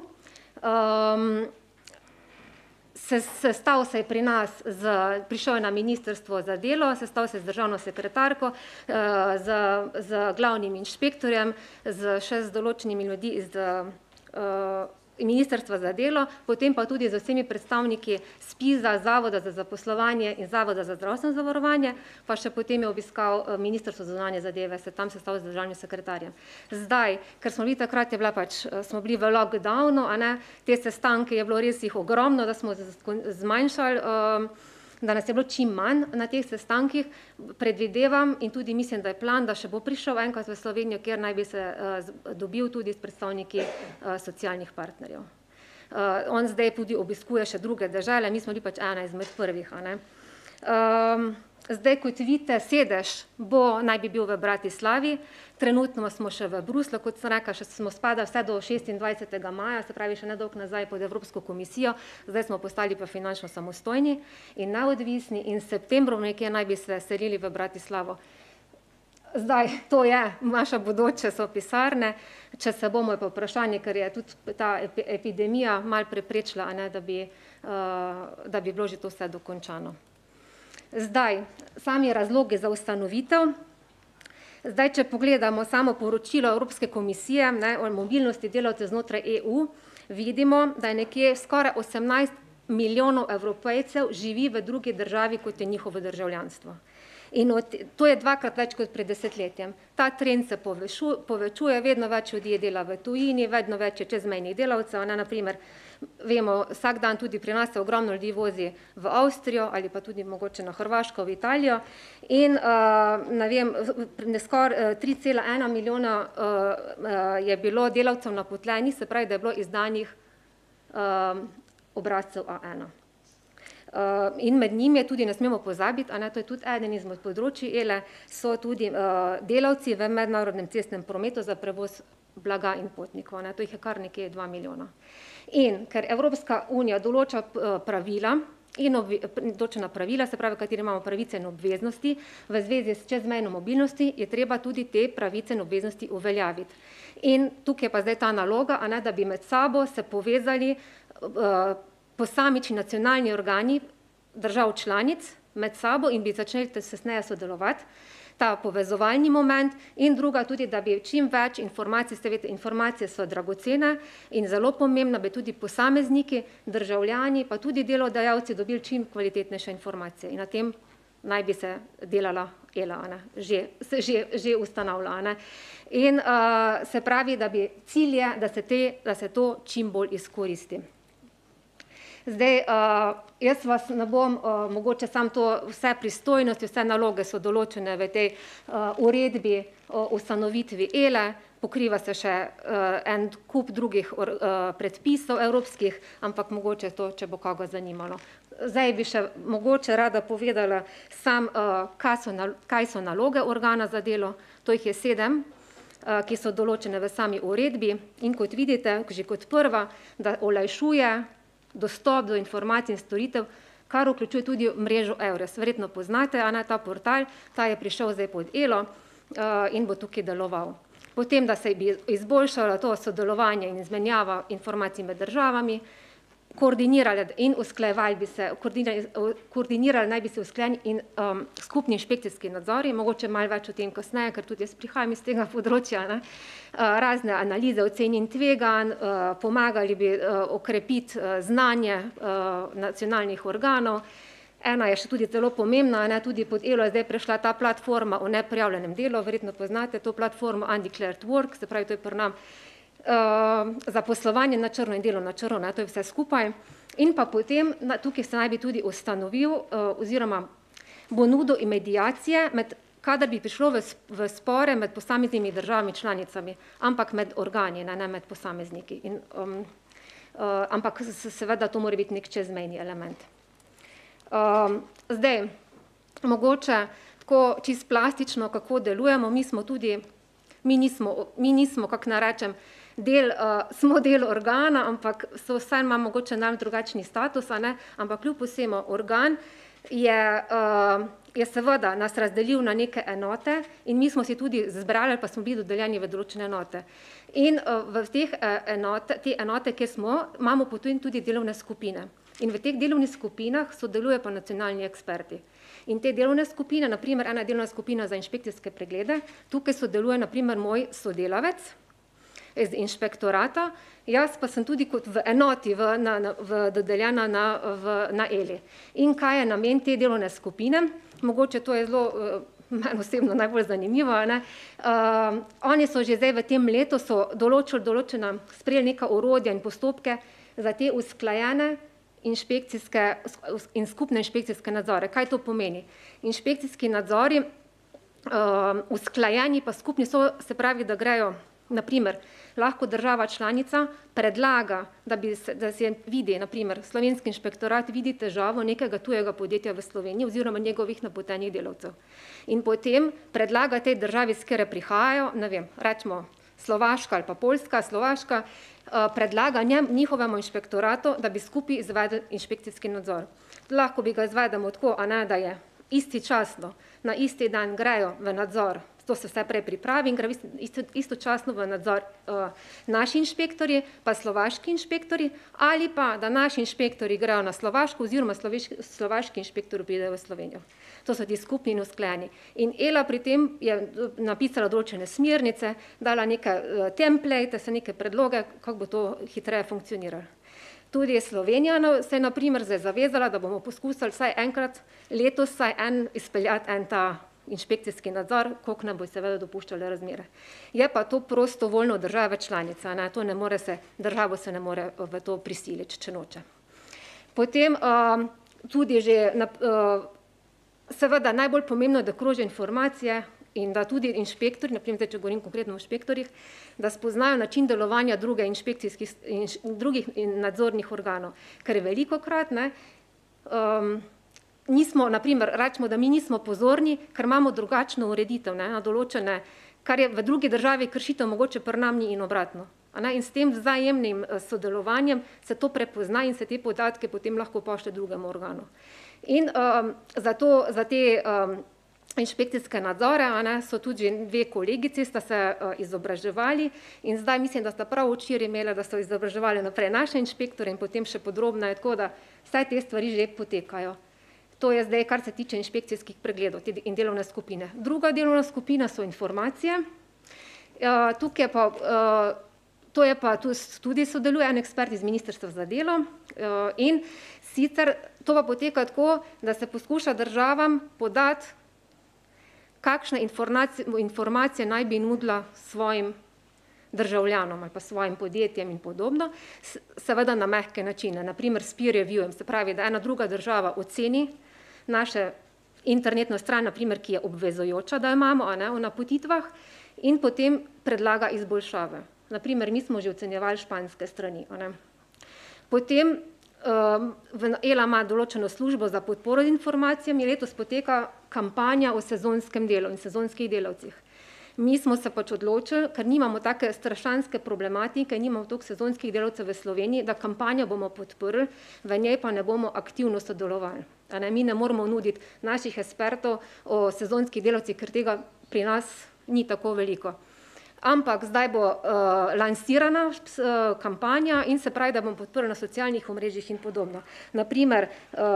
Sestal se je pri nas, prišel je na ministrstvo za delo, sestal se je z državno sekretarko, z glavnim inšpektorjem, še z določenimi ljudi iz Ministrstva za delo, potem pa tudi z vsemi predstavniki SPIZ-a, Zavoda za zaposlovanje in Zavoda za zdravstveno zavarovanje, pa še potem je obiskal Ministrstvo za zunanje zadeve, se tam sestal z državnim sekretarjem. Zdaj, ker smo bili takrat, smo bili v lockdownu, te sestanke je bilo res jih ogromno, da smo zmanjšali, da nas je bilo čim manj na teh sestankih, predvidevam in tudi mislim, da je plan, da še bo prišel enkrat v Slovenijo, kjer naj bi se dobil tudi s predstavniki socialnih partnerjev. On zdaj tudi obiskuje še druge dežele, mi smo bili pač ena izmed prvih. Zdaj, kot vidite, sedež naj bi bil v Bratislavi, trenutno smo še v Bruslju, kot sem rekla, še smo spadali vse do 26. maja, se pravi še nedolgo nazaj pod Evropsko komisijo, zdaj smo postali pa finančno samostojni in neodvisni in septembrom nekje naj bi se selili v Bratislavo. Zdaj, to je, naša bodoče so pisarne, če se bomo pa vprašanje, ker je tudi ta epidemija malo preprečila, da bi bilo že to vse dokončano. Zdaj, sami razlogi za ustanovitev. Zdaj, če pogledamo samo poročilo Evropske komisije o mobilnosti delavcev znotraj EU, vidimo, da je nekje skoraj 18 milijonov Evropejcev živi v drugi državi, kot je njihovo državljanstvo. In to je dvakrat več kot pred desetletjem. Ta trend se povečuje, vedno več ljudi dela v tujini, vedno več je čezmejnih delavcev. Naprimer, vemo, vsak dan tudi pri nas se ogromno ljudi vozi v Avstrijo ali pa tudi mogoče na Hrvaško, v Italijo. In skoraj 3,1 milijona je bilo delavcev napotlenih, se pravi, da je bilo izdanih obrazcev A1. In med njimi je tudi, ne smemo pozabiti, to je tudi eden izmed področji ELE, so tudi delavci v mednarodnem cestnem prometu za prevoz blaga in potnikov. To jih je kar nekje 2 milijona. In ker Evropska unija določa pravila, določena pravila, se pravi, kateri imamo pravice in obveznosti, v zvezi s čezmejno mobilnosti je treba tudi te pravice in obveznosti uveljaviti. In tukaj pa zdaj ta naloga, da bi med sabo se povezali posamični nacionalni organi držav članic med sabo in bi začeli tesneje sodelovati, ta povezovalni moment, in druga tudi, da bi čim več informacij, seveda informacije so dragocene in zelo pomembno, bi tudi posamezniki, državljani, pa tudi delodajalci dobili čim kvalitetnejše informacije. In na tem naj bi se delala ELA, že ustanavlja. In se pravi, da bi cilj je, da se to čim bolj izkoristi. Zdaj, jaz vas ne bom, mogoče sam to vse pristojnosti, vse naloge so določene v tej uredbi o ustanovitvi ELE, pokriva se še en kup drugih predpisov evropskih, ampak mogoče to, če bo koga zanimalo. Zdaj bi še mogoče rada povedala sam, kaj so naloge organa za delo, to jih je 7, ki so določene v sami uredbi in kot vidite, že kot prva, da olajšuje dostop do informacij in storitev, kar vključuje tudi mrežo EURES. Verjetno poznate, ta portal, ta je prišel zdaj pod ELO in bo tukaj deloval. Potem, da se bi izboljšalo to sodelovanje in izmenjava informacij med državami, koordinirali in usklajevali bi se, koordinirali naj bi se usklajeni in skupni inšpekcijski nadzori, mogoče malo več o tem kasneje, ker tudi jaz prihajam iz tega področja, razne analize, oceni in tveganj, pomagali bi okrepiti znanje nacionalnih organov. Ena je še tudi zelo pomembna, tudi pod ELO je zdaj prešla ta platforma o neprijavljenem delu, verjetno poznate to platformo Undeclared Work, se pravi, to je pri nam zaposlovanje na črno in delo na črno, to je vse skupaj. In pa potem, tukaj se naj bi tudi ustanovil oziroma bo nudil mediacije, kadar bi prišlo v spore med posameznimi državami članicami, ampak med organi, ne med posamezniki. Ampak seveda to mora biti nek čezmejni element. Zdaj, mogoče tako čisto plastično, kako delujemo, mi nismo, kako naj rečem, smo del organa, ampak vsaj ima mogoče nam drugačni status, ampak kljub vsemu organ je seveda nas razdelil na neke enote in mi smo si tudi zbrali, pa smo bili dodeljeni v določene enote. In v te enote, kjer smo, imamo potem tudi delovne skupine. In v teh delovnih skupinah sodeluje pa nacionalni eksperti. In te delovne skupine, naprimer ena delovna skupina za inšpekcijske preglede, tukaj sodeluje naprimer moj sodelavec iz inšpektorata, jaz pa sem tudi kot v enoti dodeljena na ELI. In kaj je namen te delovne skupine? Mogoče to je zelo, meni osebno najbolj zanimivo. Oni so že zdaj v tem letu sprejeli neka orodja in postopke za te usklajene inšpekcijske in skupne inšpekcijske nadzore. Kaj to pomeni? Inšpekcijski nadzori usklajeni pa skupni so, se pravi, da grejo, naprimer, lahko država članica predlaga, da se vidi, naprimer, slovenski inšpektorat vidi težavo nekega tujega podjetja v Sloveniji oziroma njegovih napotenih delavcev. In potem predlaga tej državi, s katere prihajajo, ne vem, rečemo Slovaška ali pa Poljska, Slovaška, predlaga njihovemu inšpektoratu, da bi skupaj izvedli inšpekcijski nadzor. Lahko bi ga izvedemo tako, da je istočasno, na isti dan grejo v nadzor to se vse prej pripravi in gre istočasno v nadzor naši inšpektorji, pa slovaški inšpektorji, ali pa da naši inšpektorji grejo na Slovaško oziroma slovaški inšpektorji pridejo v Slovenijo. To so ti skupni in usklajeni. In Ela pri tem je napisala določene smernice, dala neke template, neke predloge, kako bo to hitreje funkcioniralo. Tudi Slovenija se je na primer zavezala, da bomo poskusili vsaj enkrat letos izpeljati en ta inšpekcijski nadzor, koliko nam bo seveda dopuščale razmere. Je pa to prostovoljno države članice, to ne more se, državo se ne more v to prisiliti, če noče. Potem tudi že, seveda najbolj pomembno je, da krožijo informacije in da tudi inšpektori, naprimer, če govorim konkretno o inšpektorjih, da spoznajo način delovanja drugih nadzornih organov. Ker velikokrat nismo, naprimer, rečemo, da mi nismo pozorni, ker imamo drugačno ureditev na določene, kar je v drugi državi kršitev mogoče pri nam ni in obratno. In s tem vzajemnim sodelovanjem se to prepozna in se te podatke potem lahko pošlje drugemu organu. In za te inšpekcijske nadzore so tudi dve kolegici, sta se izobraževali in zdaj mislim, da sta prav včeraj imeli, da so izobraževali naprej naše inšpektore in potem še podrobneje, tako da vsaj te stvari že potekajo. To je zdaj, kar se tiče inšpekcijskih pregledov in delovne skupine. Druga delovna skupina so informacije. Tukaj pa, to je pa tudi sodeluje en ekspert iz Ministrstva za delo in sicer to pa poteka tako, da se poskuša državam podati, kakšne informacije naj bi nudila svojim državljanom ali pa svojim podjetjem in podobno, seveda na mehke načine, naprimer s peer reviewem, se pravi, da ena druga država oceni naše internetno stran, naprimer, ki je obvezujoča, da jo imamo v napotitvah in potem predlaga izboljšave. Naprimer, mi smo že ocenjevali španske strani. Potem Ela ima določeno službo za podporo z informacijami, letos poteka kampanja o sezonskem delu in sezonskih delavcih. Mi smo se pač odločili, ker nimamo take strašanske problematike, nimamo toliko sezonskih delavcev v Sloveniji, da kampanjo bomo podprli, v njej pa ne bomo aktivno sodelovali. Mi ne moramo nuditi naših ekspertov o sezonskih delavcih, ker tega pri nas ni tako veliko. Ampak zdaj bo lansirana kampanja in se pravi, da bomo podprli na socialnih omrežjih in podobno. Naprimer,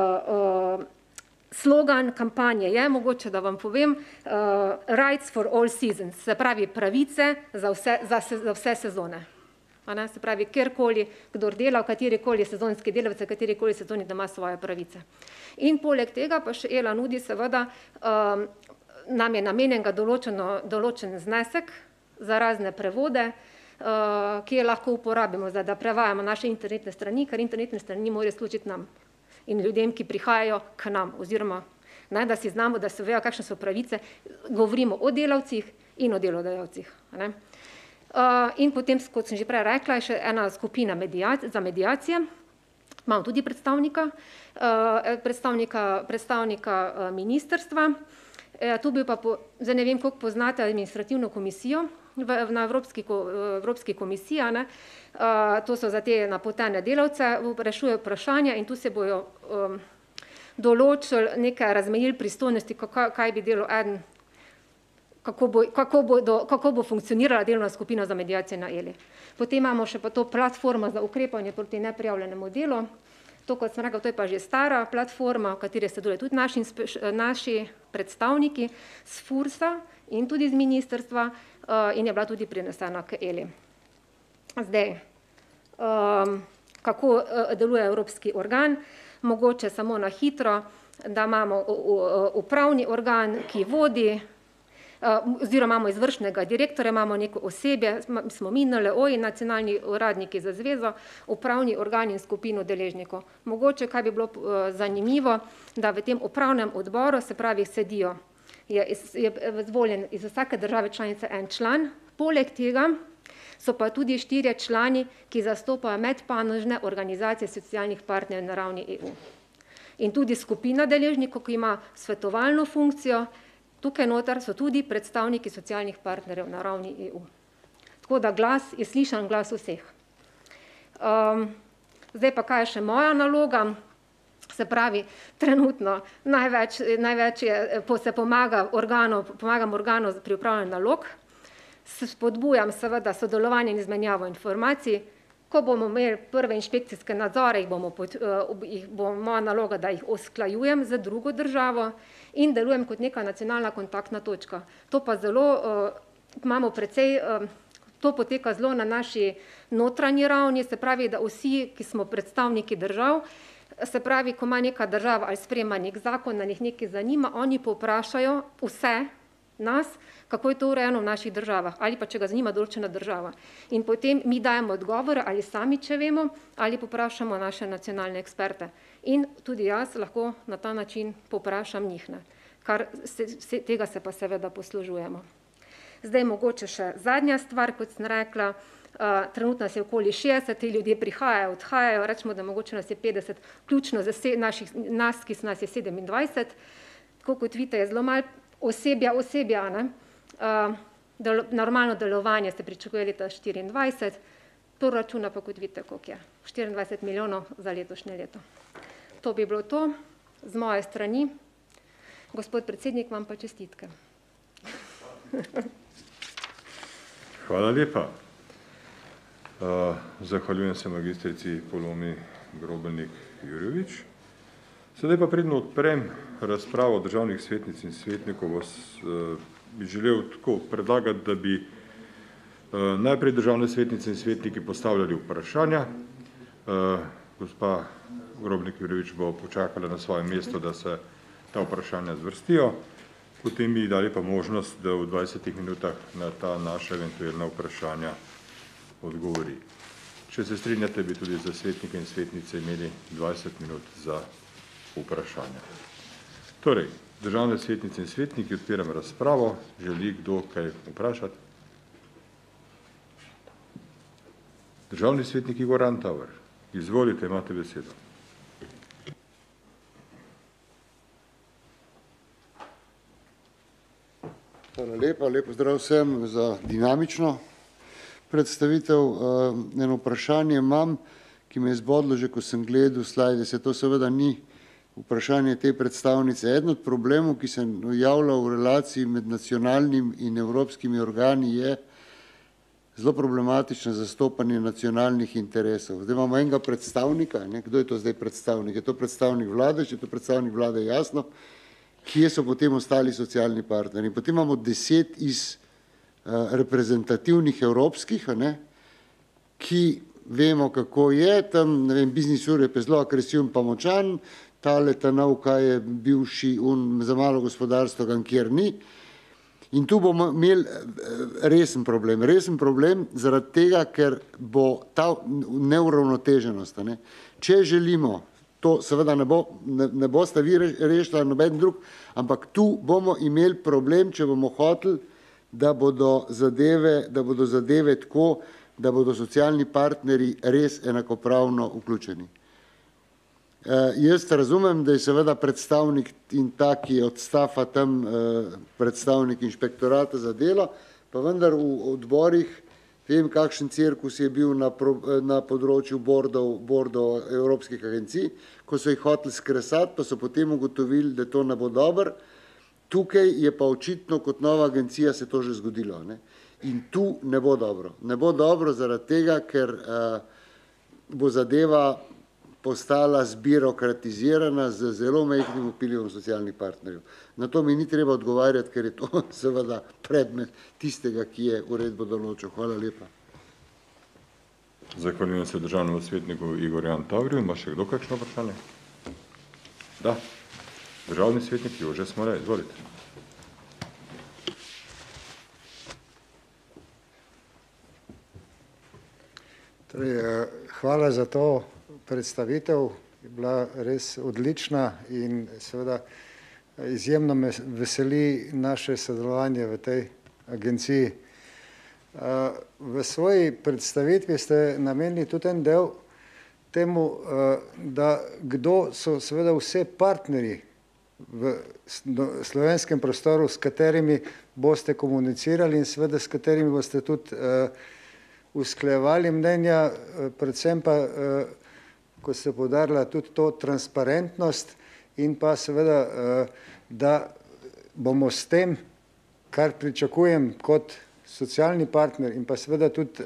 slogan kampanje je, mogoče da vam povem, Rights for all seasons, se pravi pravice za vse sezone. Se pravi, kjerkoli, kdor dela, v katerikoli sezonski delavec, v katerikoli sezoni, da ima svoje pravice. In poleg tega pa še Ela nudi seveda, nam je namenjenega določen znesek za razne prevode, ki je lahko uporabimo, da prevajamo naše internetne strani, ker internetne strani morajo služiti nam in ljudem, ki prihajajo k nam, oziroma da si znamo, da se vejo, kakšne so pravice, govorimo o delavcih in o delodajalcih. In potem, kot sem že prej rekla, je še ena skupina za mediacije, imamo tudi predstavnika ministrstva, tu bi pa, zdaj ne vem, koliko poznate administrativno komisijo na Evropski komisiji, to so za te napotene delavce, rešujejo vprašanja in tu se bojo določili nekaj razmejili pristojnosti, kaj bi delal eden, kako bo funkcionirala delovna skupina za mediacije na Eli. Potem imamo še pa to platformo za ukrepanje proti neprijavljenemu delu. To, kot sem rekel, to je pa že stara platforma, v kateri sodelujejo tudi naši predstavniki z FURS-a in tudi z ministrstva in je bila tudi prinesena k Eli. Zdaj, kako deluje evropski organ, mogoče samo na hitro, da imamo upravni organ, ki vodi, oziroma imamo izvršnega direktorja, imamo neko osebje, smo mi NLO in nacionalni uradniki za zvezo, upravni organ in skupino deležnikov. Mogoče, kaj bi bilo zanimivo, da v tem upravnem odboru, se pravi, sedijo, je izvoljen iz vsake države članice en član, poleg tega so pa tudi 4 člani, ki zastopajo medpanožne organizacije socialnih partnerjev na ravni EU. In tudi skupina deležnikov, ki ima svetovalno funkcijo, tukaj noter so tudi predstavniki socialnih partnerjev na ravni EU. Tako da glas je slišan glas vseh. Zdaj pa kaj je še moja naloga? Se pravi, trenutno največ se pomagam organu pri upravljanju nalog, spodbujam seveda sodelovanje in izmenjavo informacij. Ko bomo imeli prve inšpekcijske nadzore, moja naloga, da jih usklajujem z drugo državo in delujem kot neka nacionalna kontaktna točka. To pa imamo precej, to poteka zelo na naši notranji ravni, se pravi, da vsi, ki smo predstavniki držav, se pravi, ko ima neka država ali sprejema nek zakon, da njih nekaj zanima, oni povprašajo vse nas, kako je to urejeno v naših državah, ali pa če ga zanima določena država. In potem mi dajemo odgovore, ali sami, če vemo, ali povprašamo naše nacionalne eksperte. In tudi jaz lahko na ta način povprašam njih, tega se pa seveda poslužujemo. Zdaj mogoče še zadnja stvar, kot sem rekla, trenutno nas je okoli 60, ti ljudje prihajajo, odhajajo, rečemo, da mogoče nas je 50, vključno nas, ki nas je 27, tako kot vidite, je zelo malo osebja, normalno delovanje se pričakuje leta 2024, proračuna pa kot vidite, koliko je, 24 milijonov za letošnje leto. To bi bilo to z moje strani. Gospod predsednik, vam pa čestitke. Hvala lepa. Zahvaljujem se magistrici Polomi Grobelnik Jurjevič. Sedaj pa predno odprem razpravo državnih svetnic in svetnikov, bi želel tako predlagati, da bi najprej državne svetnice in svetniki postavljali vprašanja. Gospa Grobelnik Jurjevič bo počakala na svoje mesto, da se ta vprašanja zvrstijo. Potem bi dali pa možnost, da v 20 minutah na ta naša eventualna vprašanja odgovori. Če se strinjate, bi tudi za svetnike in svetnice imeli 20 minut za vprašanja. Torej, državne svetnice in svetniki, odpiram razpravo. Želi kdo kaj vprašati? Državni svetnik Igor Antaver, izvolite, imate besedo. Hvala lepa, lep pozdrav vsem za dinamično predstavitev. Eno vprašanje imam, ki me je zbodlo že, ko sem gledal slajde, se to seveda ni vprašanje te predstavnice. Eden od problemov, ki se javlja v relaciji med nacionalnim in evropskimi organi, je zelo problematično zastopanje nacionalnih interesov. Zdaj imamo enega predstavnika, kdo je to zdaj predstavnik? Je to predstavnik vlade, če je to predstavnik vlade, jasno, kje so potem ostali socialni partnerji. Potem imamo 10 iz reprezentativnih evropskih, ki vemo, kako je, tam, ne vem, Biznis Europe je zelo agresiven pa močan, tale Tanovka je bivši za malo gospodarstvo, kjer ni. In tu bomo imeli resen problem zaradi tega, ker bo ta neuravnoteženost. Če želimo, to seveda ne boste vi rešili, noben drug, ampak tu bomo imeli problem, če bomo hoteli, da bodo zadeve tako, da bodo socialni partnerji res enakopravno vključeni. Jaz razumem, da je seveda predstavnik in ta, ki je od stafa tam predstavnik inšpektorata za delo, pa vendar v odborih vem, kakšen cirkus je bil na področju bordov evropskih agencij, ko so jih hoteli skresati, pa so potem ugotovili, da to ne bo dobro. Tukaj je pa očitno kot nova agencija se to že zgodilo. In tu ne bo dobro. Ne bo dobro zaradi tega, ker bo zadeva postala zbirokratizirana z zelo majhnim vplivom socialnih partnerjev. Na to mi ni treba odgovarjati, ker je to seveda predmet tistega, ki je uredbo določil. Hvala lepa. Zahvaljujem se državnemu svetniku Igorju Antaverju. Ima še kdo kakšno vprašanje? Da. Državni svetnik Jože Smolej, izvolite. Hvala za to predstavitev, je bila res odlična in seveda izjemno me veseli naše sodelovanje v tej agenciji. V svoji predstavitvi ste namenili tudi en del temu, da kdo so seveda vse partnerji v slovenskem prostoru, s katerimi boste komunicirali in seveda s katerimi boste tudi usklajevali mnenja, predvsem pa ko se poudarila tudi to transparentnost in pa seveda, da bomo s tem, kar pričakujem kot socialni partner in pa seveda tudi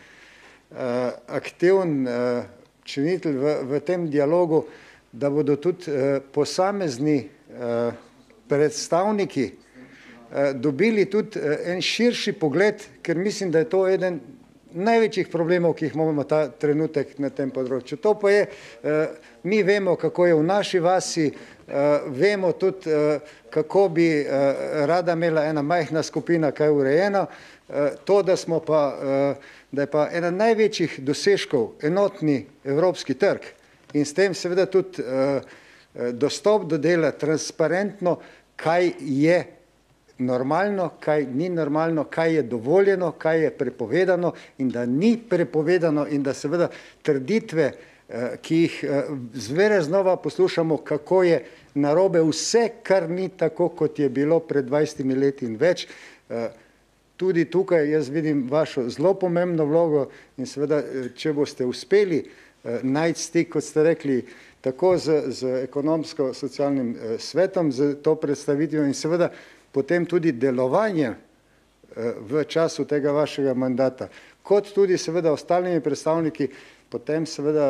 aktiven činitelj v tem dialogu, da bodo tudi posamezni predstavniki dobili tudi en širši pogled, ker mislim, da je to eden največjih problemov, ki jih imamo ta trenutek na tem področju. To pa je, mi vemo, kako je v naši vasi, vemo tudi, kako bi rada imela ena majhna skupina kaj urejeno, to, da smo pa, da je pa ena največjih dosežkov enotni evropski trg in s tem seveda tudi dostop do dela transparentno, kaj je normalno, kaj ni normalno, kaj je dovoljeno, kaj je prepovedano in da ni prepovedano in da seveda trditve, ki jih zvere znova poslušamo, kako je narobe vse, kar ni tako, kot je bilo pred 20 leti in več. Tudi tukaj jaz vidim vašo zelo pomembno vlogo in seveda, če boste uspeli najti stik, kot ste rekli, tako z ekonomsko-socialnim svetom, z to predstavitvijo in seveda potem tudi delovanje v času tega vašega mandata, kot tudi seveda ostalimi predstavniki, potem seveda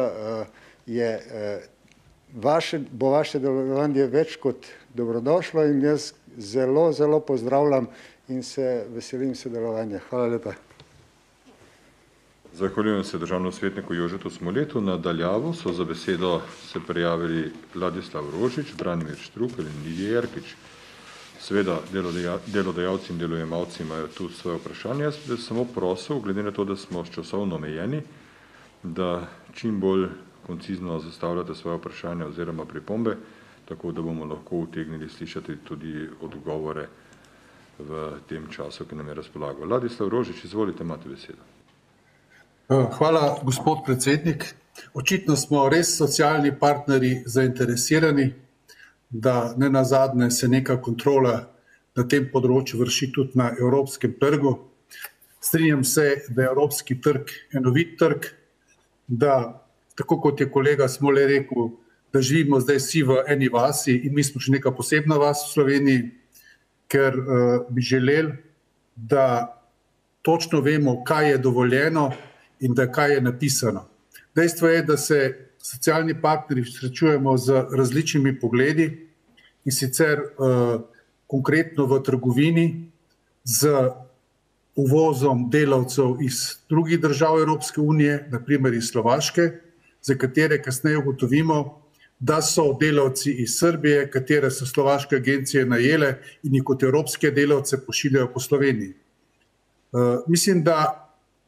bo vaše delovanje več kot dobrodošlo in jaz zelo, zelo pozdravljam in se veselim sodelovanja. Hvala lepa. Zahvaljujem se državnemu svetniku Jožetu Smoletu. Na daljavo so za besedo se prijavili Ladislav Rožič, Branimir Štrukelj in Lidija Jerkič. Seveda delodajalci in delojemalci imajo tu svoje vprašanje. Jaz bi samo prosil, glede na to, da smo časovno omejeni, da čim bolj koncizno zastavljate svoje vprašanja oziroma pripombe, tako da bomo lahko utegnili slišati tudi odgovore v tem času, ki nam je razpolagal. Ladislav Rožič, izvolite, imate besedo. Hvala, gospod predsednik. Očitno smo res socialni partnerji zainteresirani, da ne nazadnje se neka kontrola na tem področju vrši tudi na evropskem trgu. Strinjam se, da je evropski trg enovit trg, da tako kot je kolega Smole rekel, da živimo zdaj vsi v eni vasi in mi smo še neka posebna vas v Sloveniji, ker bi želeli, da točno vemo, kaj je dovoljeno in da kaj je napisano. Dejstvo je, da se socialni partnerji srečujemo z različnimi pogledi in sicer konkretno v trgovini z uvozom delavcev iz drugih držav Evropske unije, na primer iz Slovaške, za katere kasneje ugotovimo, da so delavci iz Srbije, katere so slovaške agencije najele in jih kot evropske delavce pošiljajo po Sloveniji. Mislim, da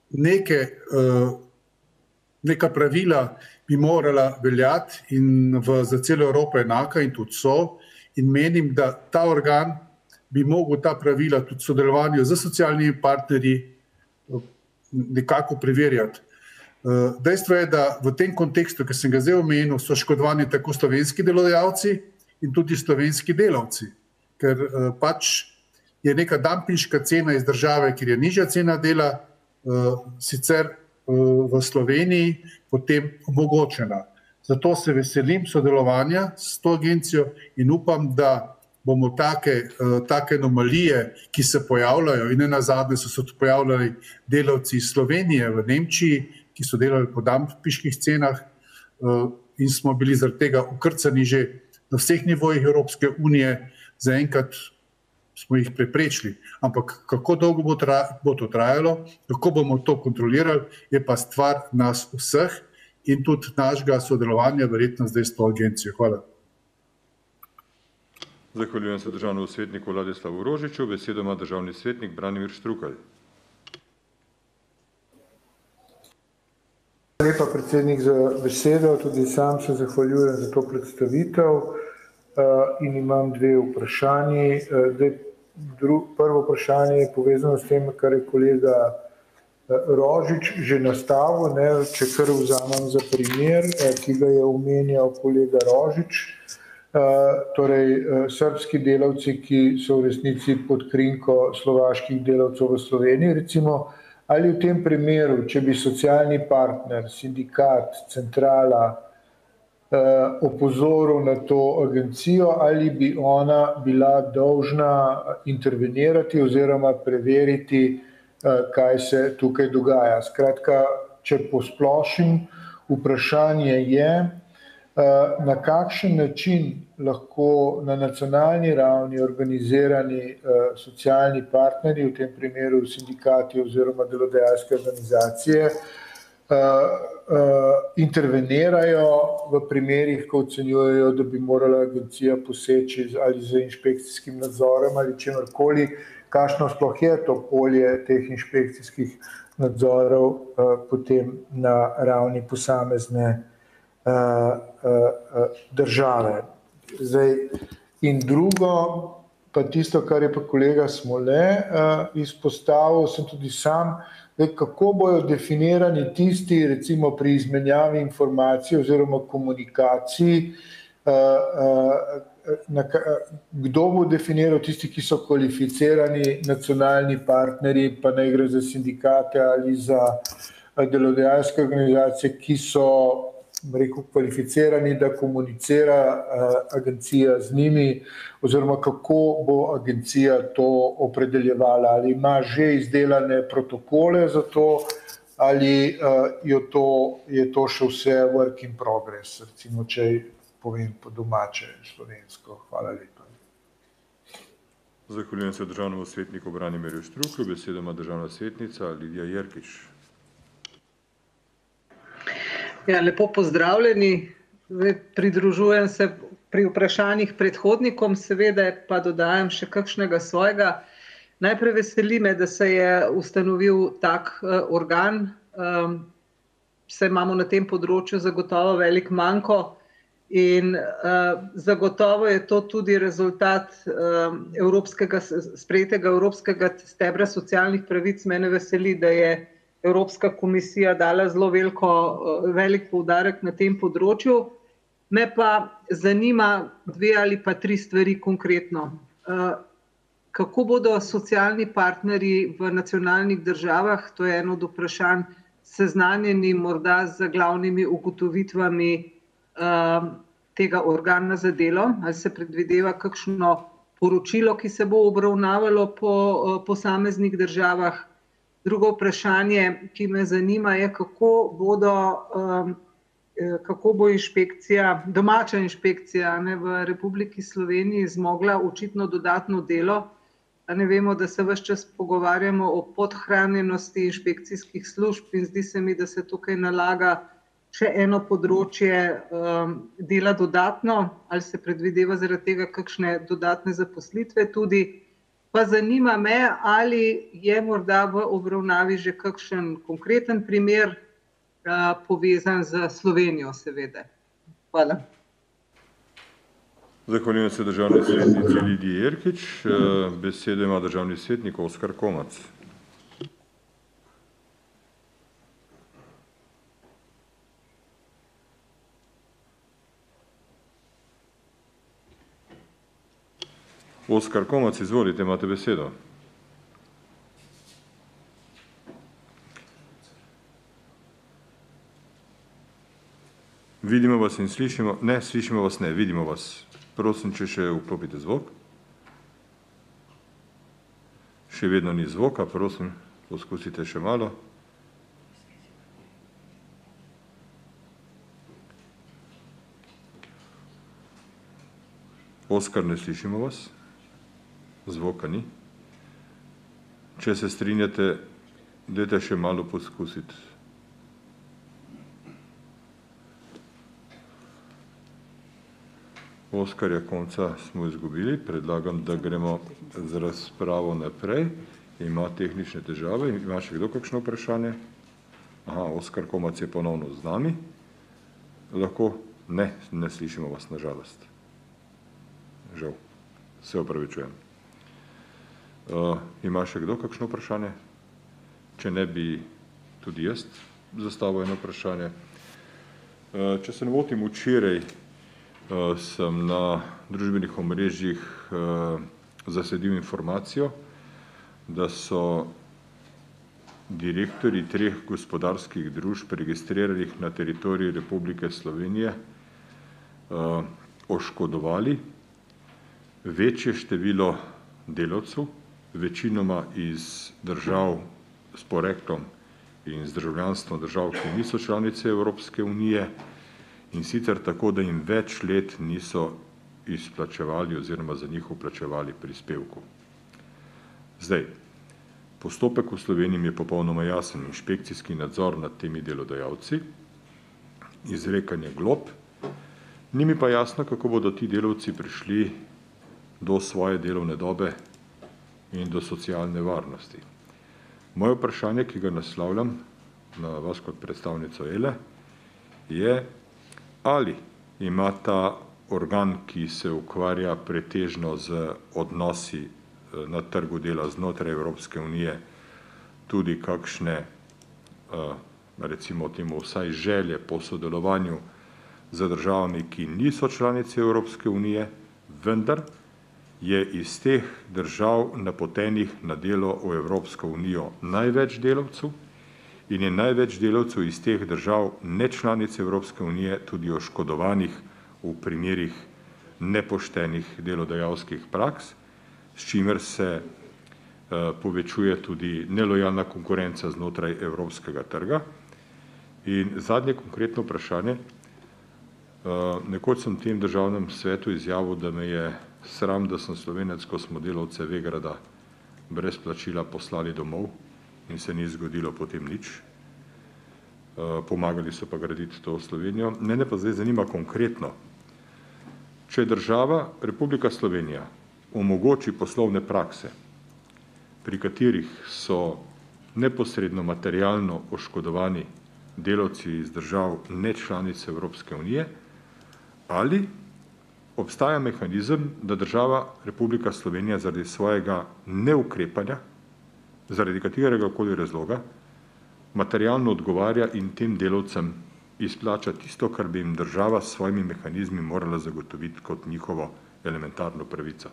neka pravila bi morala veljati in za celo Evropo enaka in tudi so in menim, da ta organ bi mogel ta pravila tudi v sodelovanju z socialnimi partnerji nekako preverjati. Dejstvo je, da v tem kontekstu, ki sem ga zdaj omenil, so škodovani tako slovenski delodajalci in tudi slovenski delavci, ker pač je neka dampinška cena iz države, kjer je nižja cena dela, sicer v Sloveniji potem omogočena. Zato se veselim sodelovanja s to agencijo in upam, da bomo take anomalije, ki se pojavljajo in nenazadnje so se pojavljali delavci iz Slovenije v Nemčiji, ki so delali po dampinških cenah in smo bili zaradi tega ukrcani že na vseh nivojih Evropske unije, zaenkrat smo jih preprečili. Ampak kako dolgo bo to trajalo, kako bomo to kontrolirali, je pa stvar nas vseh in tudi našega sodelovanja verjetno zdaj s to agencijo. Hvala. Zahvaljujem se državnemu svetniku Ladislavu Rožiču. Besedo ima državni svetnik Branimir Štrukelj. Hvala lepa, predsednik, za besedo. Tudi sam se zahvaljujem za to predstavitev in imam dve vprašanji. Prvo vprašanje je povezano s tem, kar je kolega Rožič že nastavil, če kar vzamem za primer, ki ga je omenjal kolega Rožič, torej srbski delavci, ki so v resnici pod krinko slovaških delavcev v Sloveniji, recimo, ali v tem primeru, če bi socialni partner, sindikat, centrala opozoril na to agencijo, ali bi ona bila dolžna intervenirati oziroma preveriti, kaj se tukaj dogaja. Skratka, če posplošim, vprašanje je, na kakšen način lahko na nacionalni ravni organizirani socialni partnerji, v tem primeru sindikati oziroma delodajalske organizacije, intervenirajo v primerih, ko ocenjujejo, da bi morala agencija poseči ali z inšpekcijskim nadzorom ali čemarkoli, kakšno sploh je to polje teh inšpekcijskih nadzorov potem na ravni posamezne države. Zdaj, in drugo, pa tisto, kar je pa kolega Smole izpostavil, sem tudi sam, kako bojo definirani tisti, recimo pri izmenjavi informacij oziroma komunikaciji, kdo bo definiral tisti, ki so kvalificirani nacionalni partnerji, pa ne gre za sindikate ali za delodajalske organizacije, ki so kvalificirani, da komunicira agencija z njimi, oziroma kako bo agencija to opredeljevala, ali ima že izdelane protokole za to, ali je to še vse work in progress, recimo, če povem po domače slovensko. Hvala lepa. Zahvaljujem se državnemu svetniku Branimirju Štruklju. Besedo ima državna svetnica Lidija Jerkič. Ja, lepo pozdravljeni. Pridružujem se pri vprašanjih predhodnikom, seveda pa dodajam še kakšnega svojega. Najprej veseli me, da se je ustanovil tak organ, saj imamo na tem področju zagotovo velik manko in zagotovo je to tudi rezultat sprejetega evropskega stebra socialnih pravic. Mene veseli, da je Evropska komisija dala zelo velik poudarek na tem področju. Me pa zanima 2 ali pa 3 stvari konkretno. Kako bodo socialni partnerji v nacionalnih državah, to je eno od vprašanj, seznanjeni morda z glavnimi ugotovitvami tega organa za delo, ali se predvideva kakšno poročilo, ki se bo obravnavalo po posameznih državah. Drugo vprašanje, ki me zanima, je, kako bo domača inšpekcija v Republiki Sloveniji zmogla očitno dodatno delo. Ne vemo, da se ves čas pogovarjamo o podhranjenosti inšpekcijskih služb in zdi se mi, da se tukaj nalaga še eno področje dela dodatno, ali se predvideva zaradi tega kakšne dodatne zaposlitve tudi. Pa zanima me, ali je morda v obravnavi že kakšen konkreten primer povezan z Slovenijo, seveda. Hvala. Zahvaljujem se državni svetnici Lidiji Jerkič. Besedo ima državni svetnik Oskar Komac. Oskar Komac, izvolite, imate besedo. Vidimo vas in slišimo, ne, slišimo vas ne, vidimo vas. Prosim, če še vklopite zvok. Še vedno ni zvoka, prosim, poskusite še malo. Oskar, ne slišimo vas. Zvoka ni. Če se strinjate, dajte še malo poskusiti. Oskarja Konca smo izgubili. Predlagam, da gremo z razpravo naprej. Ima tehnične težave. Ima še kdo kakšno vprašanje? Aha, Oskar Komac je ponovno z nami. Lahko? Ne, ne slišimo vas, nažalost. Žal. Se opravičujem. Ima še kdo kakšno vprašanje? Če ne, bi tudi jaz zastavil eno vprašanje. Če se ne motim, včeraj sem na družbenih omrežjih zasledil informacijo, da so direktorji 3 gospodarskih družb registriranih na teritoriju Republike Slovenije oškodovali večje število delavcev, večinoma iz držav s poreklom in z državljanstvom držav, ki niso članice Evropske unije, in sicer tako, da jim več let niso izplačevali oziroma za njih vplačevali prispevkov. Zdaj, postopek v Sloveniji je popolnoma jasen, inšpekcijski nadzor nad temi delodajalci, izrekanje glob, ni mi pa jasno, kako bodo ti delavci prišli do svoje delovne dobe in do socialne varnosti. Moje vprašanje, ki ga naslavljam na vas kot predstavnico ELE, je, ali ima ta organ, ki se ukvarja pretežno z odnosi na trgu dela znotraj Evropske unije, tudi kakšne, recimo temu vsaj želje po sodelovanju z državami, ki niso članice Evropske unije, vendar je iz teh držav napotenih na delo v Evropsko unijo največ delavcev in je največ delavcev iz teh držav nečlanic Evropske unije tudi oškodovanih v primerih nepoštenih delodajalskih praks, s čimer se povečuje tudi nelojalna konkurenca znotraj evropskega trga. In zadnje konkretno vprašanje. Nekoč sem v tem državnem svetu izjavil, da me je sram, da sem Slovenec, ko smo delavce Vegrada brez plačila poslali domov in se ni zgodilo potem nič. Pomagali so pa graditi to Slovenijo. Mene pa zdaj zanima konkretno, če država Republika Slovenija omogoči poslovne prakse, pri katerih so neposredno materialno oškodovani delavci iz držav nečlanice Evropske unije, ali obstaja mehanizem, da država Republika Slovenija zaradi svojega neukrepanja, zaradi katerega koli razloga, materialno odgovarja in tem delavcem izplača tisto, kar bi jim država s svojimi mehanizmi morala zagotoviti kot njihovo elementarno pravico.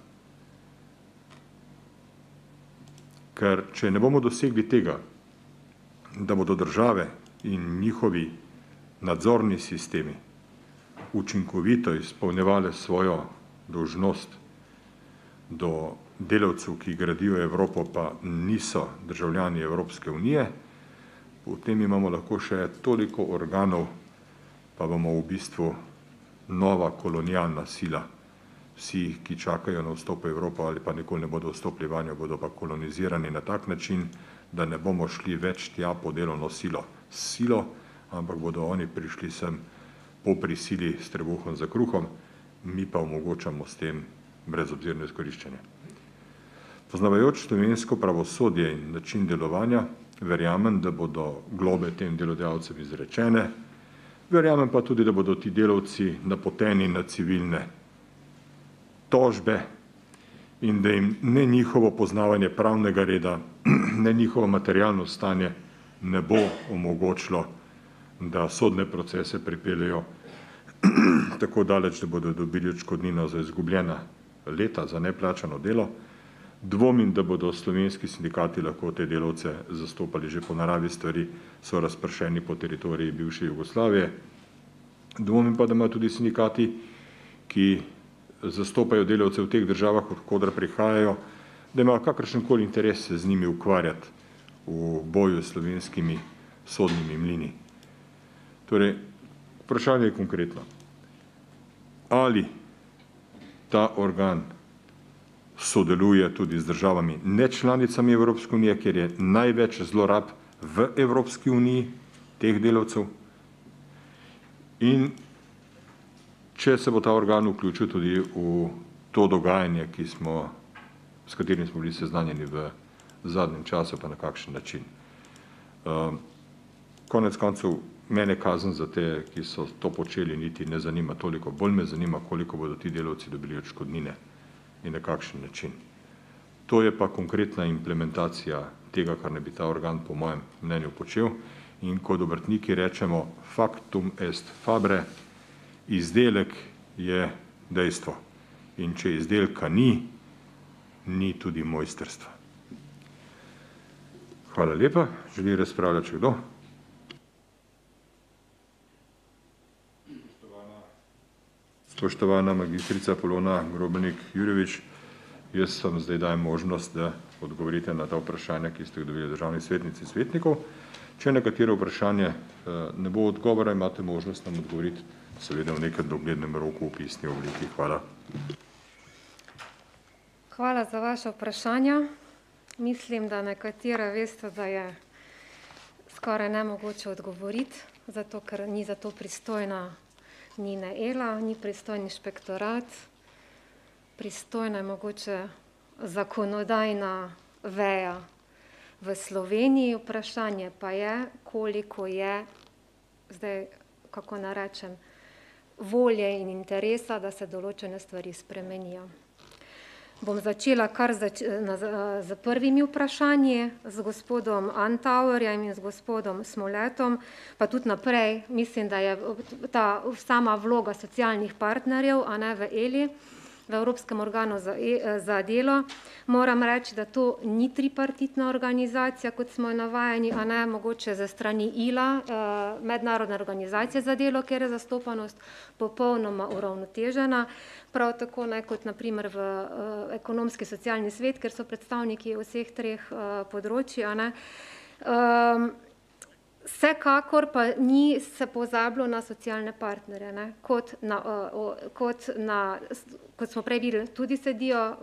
Ker če ne bomo dosegli tega, da bodo države in njihovi nadzorni sistemi učinkovito izpolnjevale svojo dolžnost do delavcev, ki gradijo Evropo, pa niso državljani Evropske unije, potem imamo lahko še toliko organov, pa bomo v bistvu nova kolonialna sila. Vsi, ki čakajo na vstop v Evropo ali pa nikoli ne bodo vstopili vanjo, bodo pa kolonizirani na tak način, da ne bomo šli več tja po delovno silo, ampak bodo oni prišli sem po prisili s trebuhom za kruhom, mi pa omogočamo s tem brezobzirno izkoriščanje. Poznavajoč slovensko pravosodje in način delovanja, verjamem, da bodo globe tem delodajalcem izrečene, verjamem pa tudi, da bodo ti delavci napoteni na civilne tožbe in da jim ne njihovo poznavanje pravnega reda, ne njihovo materialno stanje ne bo omogočilo, da sodne procese pripeljejo tako daleč, da bodo dobili odškodnino za izgubljena leta, za neplačano delo. Dvomim, da bodo slovenski sindikati lahko te delavce zastopali že po naravi stvari, so razpršeni po teritoriji bivše Jugoslavije. Dvomim pa, da imajo tudi sindikati, ki zastopajo delavce v teh državah, odkudar prihajajo, da imajo kakršenkoli interes se z njimi ukvarjati v boju s slovenskimi sodnimi mlini. Torej, vprašanje je konkretno. Ali ta organ sodeluje tudi z državami nečlanicami Evropske unije, kjer je največ zlorab v Evropski uniji teh delavcev, in če se bo ta organ vključil tudi v to dogajanje, s katerim smo bili seznanjeni v zadnjem času, pa na kakšen način. Konec koncev, mene kazen za te, ki so to počeli, niti ne zanima toliko. Bolj me zanima, koliko bodo ti delavci dobili odškodnine in na kakšen način. To je pa konkretna implementacija tega, kar ne bi ta organ po mojem mnenju počel. In kot obrtniki rečemo factum est fabre, izdelek je dejstvo. In če izdelka ni, ni tudi mojstrstva. Hvala lepa. Želi razpravljati še kdo? Spoštovana magistrica Polona Grobelnik-Jurjevič, jaz vam zdaj dajem možnost, da odgovorite na ta vprašanja, ki ste jih dobili državni svetnici in svetnikov. Če na katero vprašanje ne bo odgovora, imate možnost nam odgovoriti seveda v nekem doglednem roku v pisni obliki. Hvala. Hvala za vaše vprašanja. Mislim, da nekatera veste, da je skoraj nemogoče odgovoriti, zato ker ni za to pristojna ni Ela, ni pristojni inšpektorat, pristojna je mogoče zakonodajna veja v Sloveniji. Vprašanje pa je, koliko je, zdaj kako narečem, volje in interesa, da se določene stvari spremenijo. Bom začela kar z prvimi vprašanji, z gospodom Antauerjem in z gospodom Smoletom, pa tudi naprej. Mislim, da je ta sama vloga socialnih partnerjev, a ne v Eli, v Evropskem organu za delo. Moram reči, da to ni tripartitna organizacija, kot smo navajeni, a ne mogoče za strani ILA, Mednarodne organizacije za delo, kjer je zastopanost popolnoma uravnotežena. Prav tako ne kot naprimer v ekonomski socialni svet, ker so predstavniki vseh treh področji, a ne. Vsekakor pa ni se pozabilo na socialne partnerje, ne, kot smo prej videli, tudi sedijo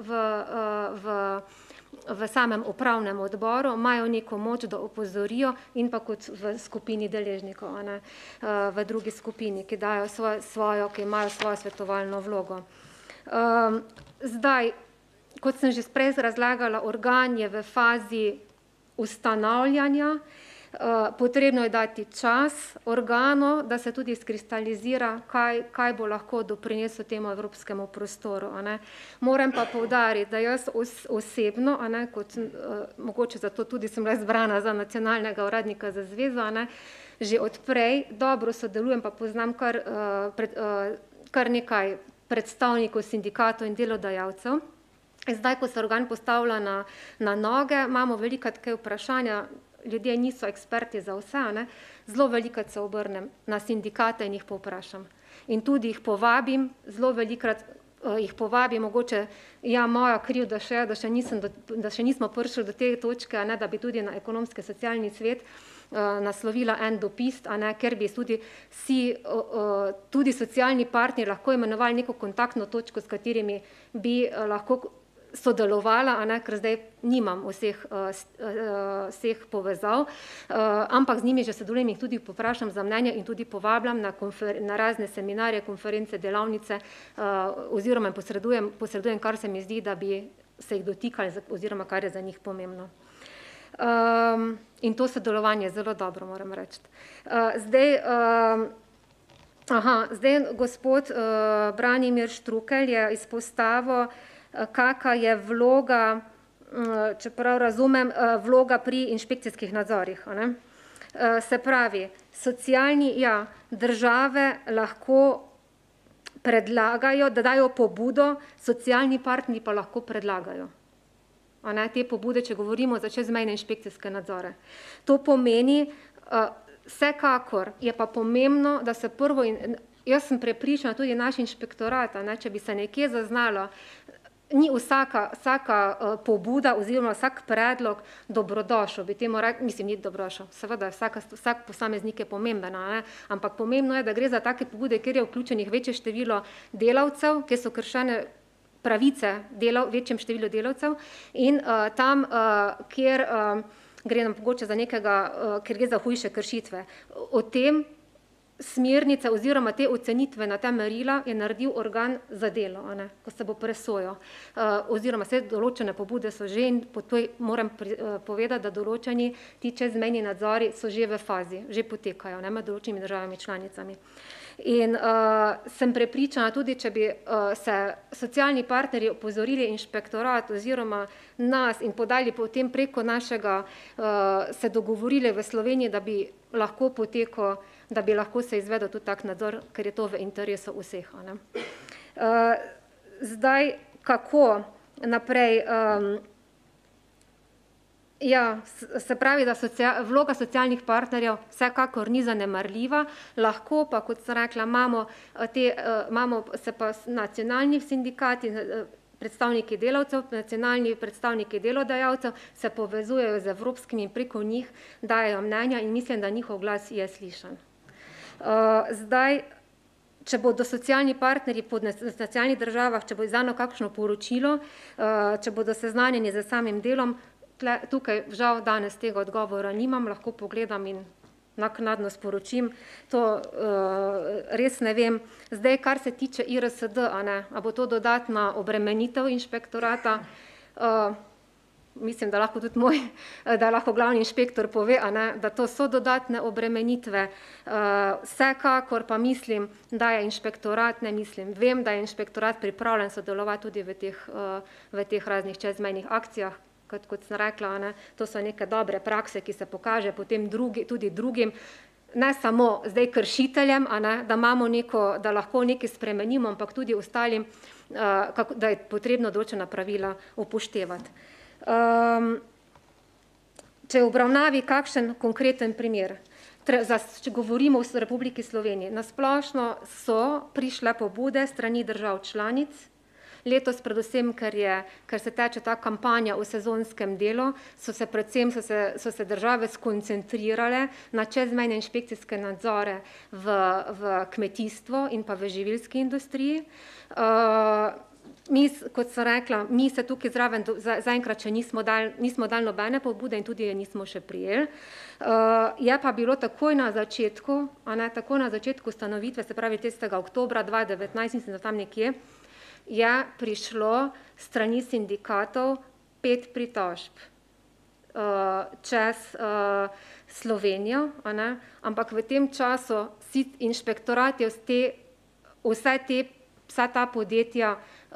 v samem upravnem odboru, imajo neko moč, da opozorijo, in pa kot v skupini deležnikov, a ne, v drugi skupini, ki dajo ki imajo svojo svetovalno vlogo. Zdaj, kot sem že prej razlagala, organ je v fazi ustanavljanja. Potrebno je dati čas organu, da se tudi skristalizira, kaj bo lahko doprinesel temu evropskemu prostoru. Moram pa poudariti, da jaz osebno, mogoče zato tudi sem bila izbrana za nacionalnega uradnika za zvezo, že odprej dobro sodelujem, pa poznam kar nekaj predstavnikov sindikatov in delodajalcev. Zdaj, ko se organ postavlja na noge, imamo velikokrat kaj vprašanja, ljudje niso eksperti za vse, zelo velikokrat se obrnem na sindikate in jih povprašam. In tudi jih povabim, zelo velikokrat jih povabim, mogoče moja krivda še, da še nismo prišli do te točke, da bi tudi na ekonomski socialni svet naslovila en dopis, ker bi tudi socialni partneri lahko imenovali neko kontaktno točko, s katerimi bi lahko sodelovala, ker zdaj nimam vseh povezav, ampak z njimi že sodelujem, jih tudi povprašam za mnenje in tudi povabljam na razne seminarje, konference, delavnice, oziroma posredujem, kar se mi zdi, da bi se jih dotikali, oziroma kar je za njih pomembno. In to sodelovanje je zelo dobro, moram reči. Zdaj gospod Branimir Štrukelj je izpostavil, kakšna je vloga, čeprav razumem, vloga pri inšpekcijskih nadzorih. Se pravi, države lahko predlagajo, da dajo pobudo, socialni partnerji pa lahko predlagajo. Te pobude, če govorimo za čezmejne inšpekcijske nadzore. To pomeni, vsekakor je pa pomembno, da se prvo, jaz sem prepričana, tudi naš inšpektorat, če bi se nekje zaznalo, ni vsaka pobuda oziroma vsak predlog dobrodošel, bi temu rekli, mislim, ni dobrodošel, seveda vsak posameznik je pomemben, ampak pomembno je, da gre za take pobude, kjer je vključenih večje število delavcev, kjer so kršene pravice večjem številu delavcev in tam, kjer gre mogoče za kjer gre za hujše kršitve. O tem smernice oziroma te ocenitve na ta merila je naredil organ za delo, ko se bo presojal. Oziroma vse določene pobude so že, in moram povedati, da določeni ti čezmejni nadzori so že v fazi, že potekajo med določenimi državami članicami. In sem prepričana tudi, če bi se socialni partnerji opozorili inšpektorat oziroma nas in podali potem preko našega, se dogovorili v Sloveniji, da bi lahko potekal, da bi lahko se izvedel tudi tak nadzor, ker je to v interesu vseh. Zdaj, kako naprej? Ja, se pravi, da vloga socialnih partnerjev vsekakor ni zanemarljiva, lahko pa, kot sem rekla, imamo se pa nacionalni sindikati, predstavniki delavcev, nacionalni predstavniki delodajalcev se povezujejo z evropskimi in preko njih dajejo mnenja in mislim, da njihov glas je slišan. Zdaj, če bodo socialni partnerji po nacionalnih državah, če bo izdano kakšno poročilo, če bodo seznanjeni z samim delom, tukaj žal danes tega odgovora nimam, lahko pogledam in naknadno sporočim, to res ne vem. Zdaj, kar se tiče IRSD, a bo to dodatna obremenitev inšpektorata, mislim, da lahko tudi da lahko glavni inšpektor pove, da to so dodatne obremenitve. Vsekakor pa mislim, da je inšpektorat, vem, da je inšpektorat pripravljen sodelovati tudi v teh raznih čezmejnih akcijah, kot sem rekla, to so neke dobre prakse, ki se pokaže potem tudi drugim, ne samo zdaj kršiteljem, da imamo da lahko nekaj spremenimo, ampak tudi ostalim, da je potrebno določena pravila upoštevati. Če v obravnavi kakšen konkreten primer, če govorimo o Republiki Sloveniji, na splošno so prišle pobude strani držav članic. Letos predvsem, ker se teče ta kampanja o sezonskem delu, so se države skoncentrirale na čezmejne inšpekcijske nadzore v kmetijstvu in pa v živilski industriji. Mi, kot sem rekla, mi se tukaj zraven zaenkrat še nismo dali nobene pobude in tudi je nismo še prijeli. Je pa bilo takoj na začetku ustanovitve, se pravi 30. oktobra 2019, mislim, da tam nekje, je prišlo strani sindikatov 5 pritožb čez Slovenijo, ampak v tem času inšpektorat je vsa ta podjetja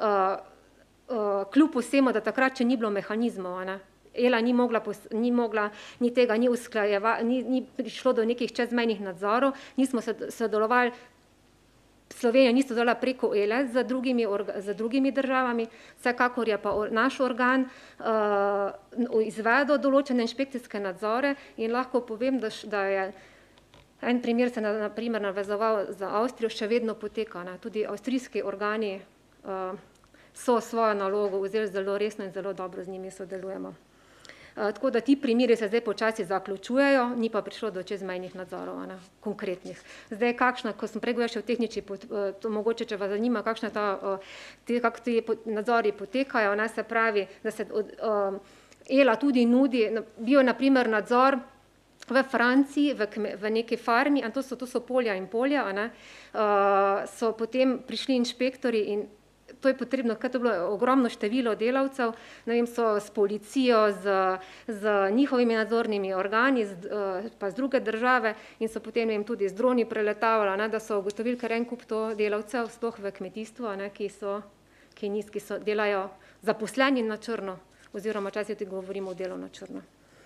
kljub vsemu, da takrat še ni bilo mehanizmov, ELA ni tega ni usklajevati, ni prišlo do nekih čezmejnih nadzorov, nismo sodelovali, Slovenija ni sodelovala preko ELE z drugimi državami, vsekakor je pa naš organ izvedel določene inšpekcijske nadzore in lahko povem, da je en primer se na primer navezoval za Avstrijo, še vedno poteka, tudi avstrijski organi so svojo nalogo vzeli zelo resno in zelo dobro z njimi sodelujemo. Tako da ti primeri se zdaj počasi zaključujejo, ni pa prišlo do čezmejnih nadzorov, konkretnih. Zdaj, ko sem prej govorila še o tehnični, mogoče, če vas zanima, kako ti nadzori potekajo, se pravi, da se ELA tudi nudi, bil na primer nadzor v Franciji, v neki farmi, to so polja in polja, so potem prišli inšpektori in to je potrebno, ker to je bilo ogromno število delavcev, so s policijo, z njihovimi nadzornimi organi, pa z druge države in so potem tudi z droni preletavali, da so ugotovili kar en kup to delavcev, sploh v kmetijstvu, ki delajo zaposleni na črno, oziroma včasih tudi govorimo o delu na črno.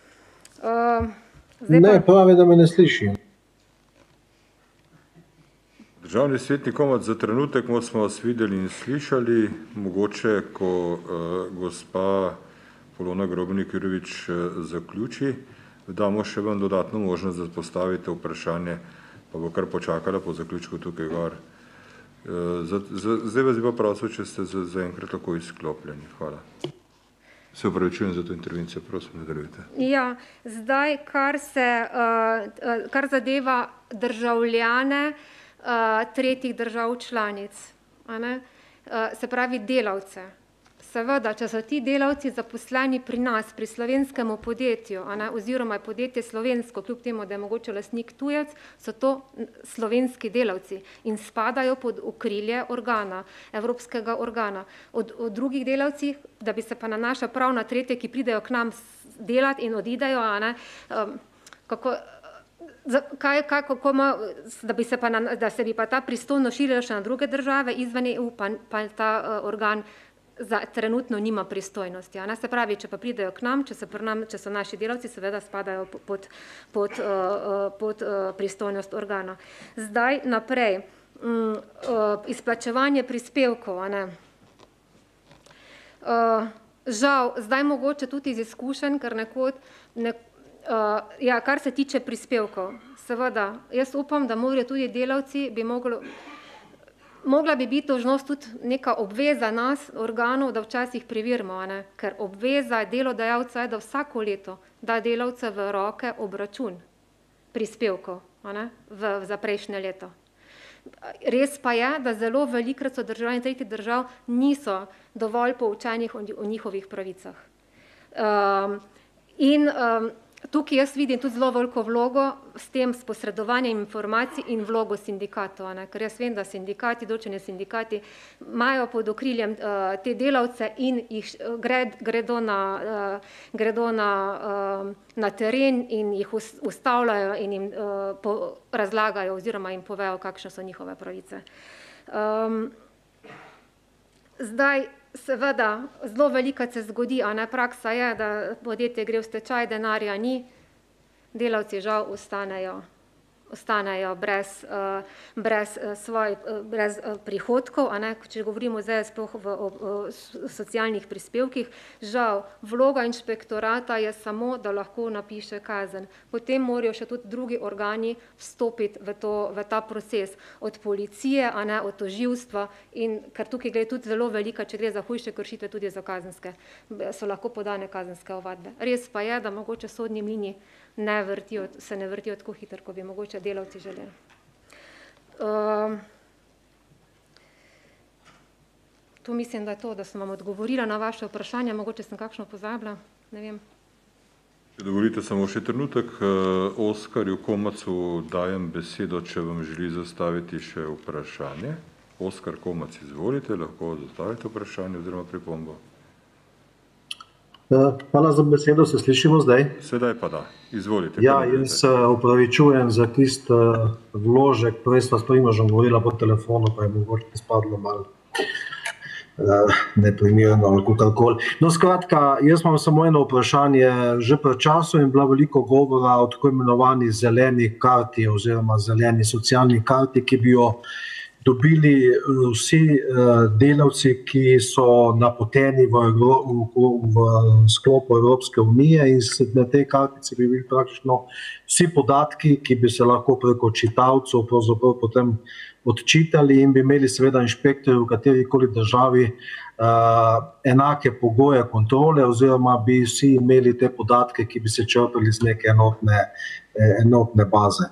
Ne, pravi, da me ne sliši. Državni svetnik Komac, za trenutek smo vas videli in slišali, mogoče, ko gospa Polona Grobnik-Jurović zaključi, damo še vam dodatno možnost, da postavite vprašanje, pa bo kar počakala po zaključku tukaj gor. Zdaj vas bi pa prosil, če ste zaenkrat lahko izklopljeni. Hvala. Se upravičujem za to intervencijo, prosim, nadaljujte. Ja, zdaj, kar zadeva državljane tretjih držav članic, se pravi delavce. Seveda, če so ti delavci zaposleni pri nas, pri slovenskem podjetju, oziroma je podjetje slovensko, kljub temu, da je mogoče lastnik tujec, so to slovenski delavci in spadajo pod okrilje organa, evropskega organa. Od drugih delavcih, da bi se pa nanašal prav na tretje, ki pridejo k nam delati in odidejo, da se bi pa ta pristojnost širila še na druge države izven EU, pa ta organ trenutno nima pristojnosti. Se pravi, če pa pridejo k nam, če so naši delavci, seveda spadajo pod pristojnost organa. Zdaj naprej, izplačevanje prispevkov. Žal, zdaj mogoče tudi iz izkušenj, ker kar se tiče prispevkov. Seveda, jaz upam, da morajo tudi delavci, mogla bi biti dolžnost tudi neka obveza nas, organov, da včasih preverimo, ker obveza delodajalca je, da vsako leto da delavce v roke obračun prispevkov za prejšnje leto. Res pa je, da zelo velikokrat so državljani tretjih držav niso dovolj poučenih o njihovih pravicah. In tukaj jaz vidim tudi zelo veliko vlogo s tem s posredovanjem informacij in vlogo sindikatov, ker jaz vem, da sindikati, določeni sindikati imajo pod okriljem te delavce in jih gredo na teren in jih ustavljajo in jim razlagajo oziroma jim povejo, kakšne so njihove pravice. Zdaj, seveda, zelo velikokrat se zgodi, praksa je, da podjetje gre v stečaj, denarja ni, delavci žal ostanejo brez prihodkov, če govorimo zdaj sploh o socialnih prispevkih. Žal, vloga inšpektorata je samo, da lahko napiše kazen. Potem morajo še tudi drugi organi vstopiti v ta proces. Od policije, od tožilstva, in ker tukaj gre tudi zelo velika, če gre za hujše kršitve, tudi za kazenske, so lahko podane kazenske ovadbe. Res pa je, da mogoče sodni mlini se ne vrtijo tako hitro, kot bi mogoče delavci želeli. To mislim, da je to, da sem vam odgovorila na vaše vprašanje, mogoče sem kakšno pozabila, ne vem. Če dovolite samo še trenutek, Oskarju Komacu dajem besedo, če vam želi zastaviti še vprašanje. Oskar Komac, izvolite, lahko zastavite vprašanje oziroma pripombo. Hvala za besedo, se slišimo zdaj? Sedaj pa da, izvolite. Ja, jaz se opravičujem za tisti vložek, prej sva s Primožem govorila po telefonu, pa je mogoče spadlo malo neprimerno ali kakorkoli. No, skratka, jaz imam samo eno vprašanje. Že pred časom je bila veliko govora o tako imenovani zeleni karti oziroma zeleni socialni karti, ki bi jo dobili vsi delavci, ki so napoteni v sklopu Evropske unije, in na tej kartici bi bili praktično vsi podatki, ki bi se lahko preko čitalcev pravzaprav potem odčitali in bi imeli seveda inšpektorji v katerikoli državi enake pogoje kontrole oziroma bi vsi imeli te podatke, ki bi se črpali iz neke enotne baze.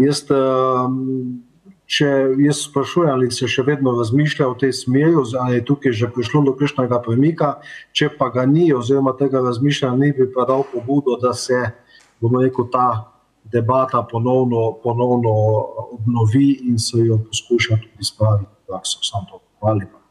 Jaz sprašujem, ali se še vedno razmišlja v tej smeri, ali je tukaj že prišlo do kakšnega premika, če pa ga ni oziroma tega razmišljanja ni, bi pa dal pobudo, da se, bomo rekel, ta debata ponovno obnovi in se jo poskuša tudi spraviti v prakso. Samo to. Hvala lepa.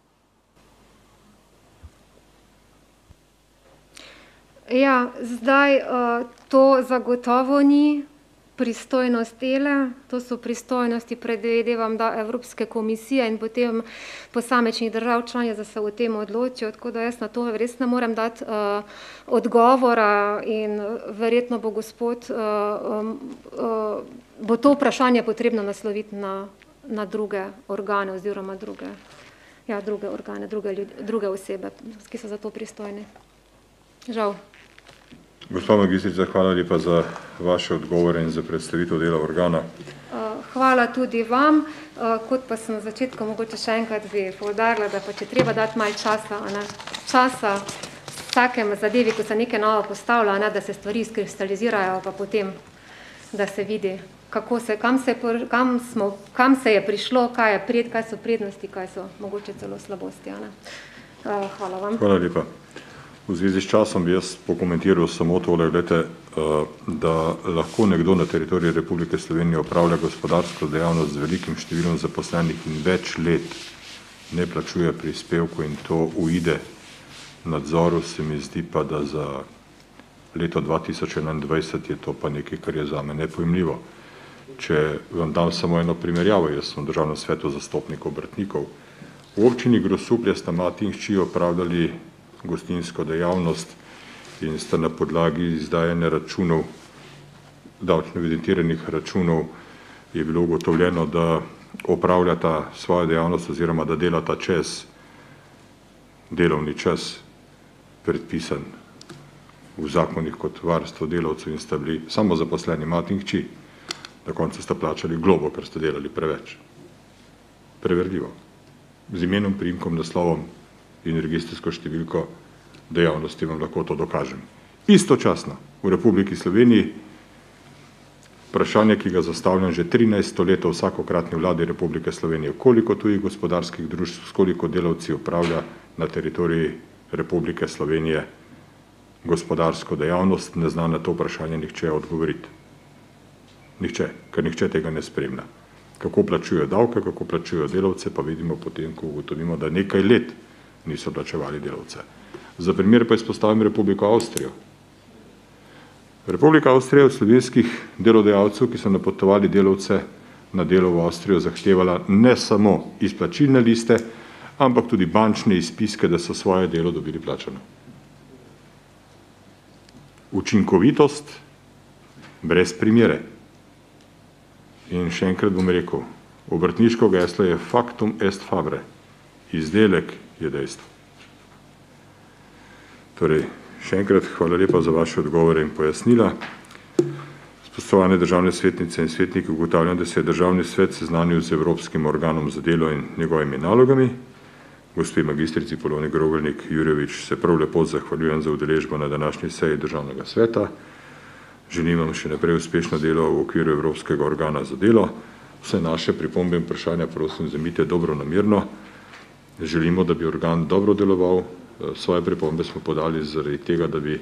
Ja, zdaj to zagotovo ni pristojnost ELE, to so pristojnosti, predvidevam, da Evropske komisije in potem posamečnih držav članic, da se o tem odločijo, tako da jaz na to res ne morem dati odgovora in verjetno bo bo to vprašanje potrebno nasloviti na druge organe oziroma druge organe, druge osebe, ki so za to pristojni. Žal. Gospa magistrica, hvala lepa za vaše odgovore in za predstavitev dela organa. Hvala tudi vam. Kot pa sem na začetku mogoče še enkrat bi poudarila, da pa če treba dati malo časa vsakem zadevi, ko se nekaj novo postavlja, da se stvari skristalizirajo, pa potem, da se vidi, kam se je prišlo, kaj so prednosti, kaj so mogoče celo slabosti. Hvala vam. Hvala lepa. V zvezi s časom bi jaz pokomentiral samo tole, da lahko nekdo na teritoriju Republike Slovenije opravlja gospodarsko dejavnost z velikim številom zaposlenih in več let ne plačuje prispevkov in to uide nadzoru, se mi zdi pa, da za leto 2021 je to pa nekaj, kar je zame nepojmljivo. Če vam dam samo eno primerjavo, jaz sem v Državnem svetu zastopnik obrtnikov. V občini Grosuplje sta mati in hči opravljali gostinsko dejavnost in sta na podlagi izdajanja računov, davčno evidentiranih računov, je bilo ugotovljeno, da opravljata svojo dejavnost oziroma da delata čez delovni čas predpisan v zakonih kot varstvo delavcev in sta bili samo zaposleni mati in hči. Na koncu sta plačali globo, ker sta delali preveč. Preverljivo. Z imenom, priimkom, naslovom in registrsko številko dejavnosti vam lahko to dokažem. Istočasno v Republiki Sloveniji vprašanje, ki ga zastavljam že 13 let vsakokratni vladi Republike Slovenije, koliko tujih gospodarskih družb, s koliko delavci upravlja na teritoriji Republike Slovenije gospodarsko dejavnost, ne zna na to vprašanje nihče odgovoriti. Nihče, ker nihče tega ne spremlja. Kako plačujejo davke, kako plačujejo delavce, pa vidimo potem, ko ugotovimo, da nekaj let niso plačevali delavce. Za primer pa izpostavim Republiko Avstrijo. Republika Avstrija od slovenskih delodajalcev, ki so napotovali delavce na delo v Avstrijo, zahtevala ne samo izplačilne liste, ampak tudi bančne izpiske, da so svoje delo dobili plačano. Učinkovitost brez primere. In še enkrat bom rekel, obrtniško geslo je factum est fabre. Izdelek je dejstvo. Torej, še enkrat hvala lepa za vaše odgovore in pojasnila. Spoštovane državne svetnice in svetniki, ugotavljam, da se je državni svet seznanil z Evropskim organom za delo in njegovimi nalogami. Gospe magistrici Poloni Grobelnik Jurjevič se prav lepo zahvaljujem za udeležbo na današnji seji državnega sveta. Želim vam še naprej uspešno delo v okviru Evropskega organa za delo. Vse naše pripombe in vprašanja prosim vzemite dobronamerno. Želimo, da bi organ dobro deloval. Svoje pripombe smo podali zaradi tega, da bi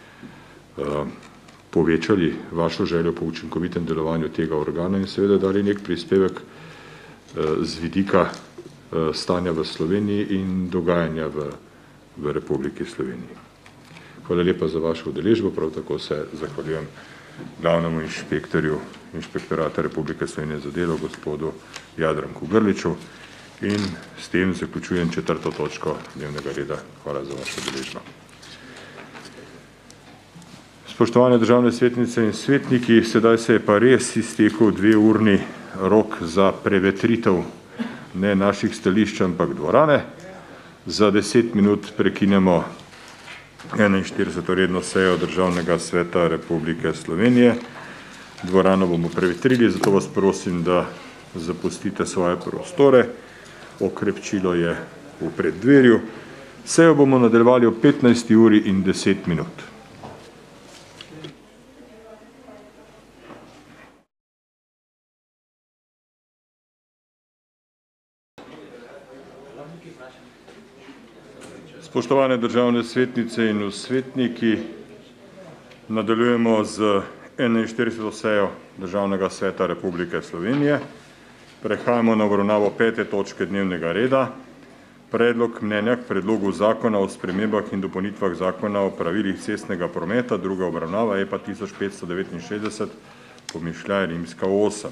povečali vašo željo po učinkovitem delovanju tega organa in seveda dali nek prispevek z vidika stanja v Sloveniji in dogajanja v Republiki Sloveniji. Hvala lepa za vašo udeležbo, prav tako se zahvaljujem glavnemu inšpektorju Inšpektorata Republike Slovenije za delo, gospodu Jadranku Grliču, in s tem zaključujem 4. točko dnevnega reda. Hvala za vašo udeležbo. Spoštovane državne svetnice in svetniki, sedaj se je pa res iztekel 2-urni rok za prevetritev ne naših stališč, ampak dvorane. Za 10 minut prekinemo 41. redno sejo Državnega sveta Republike Slovenije. Dvorano bomo prevetrili, zato vas prosim, da zapustite svoje prostore. Okrepčilo je v preddverju. Sejo bomo nadaljevali ob 15. uri in 10 minut. Spoštovane državne svetnice in svetniki, nadaljujemo z 41. sejo Državnega sveta Republike Slovenije. Prehajamo na obravnavo 5. točke dnevnega reda. Predlog mnenja k predlogu zakona o spremembah in dopolnitvah zakona o pravilih cestnega prometa, druga obravnava EPA 1569, pomišljaj rimska 8.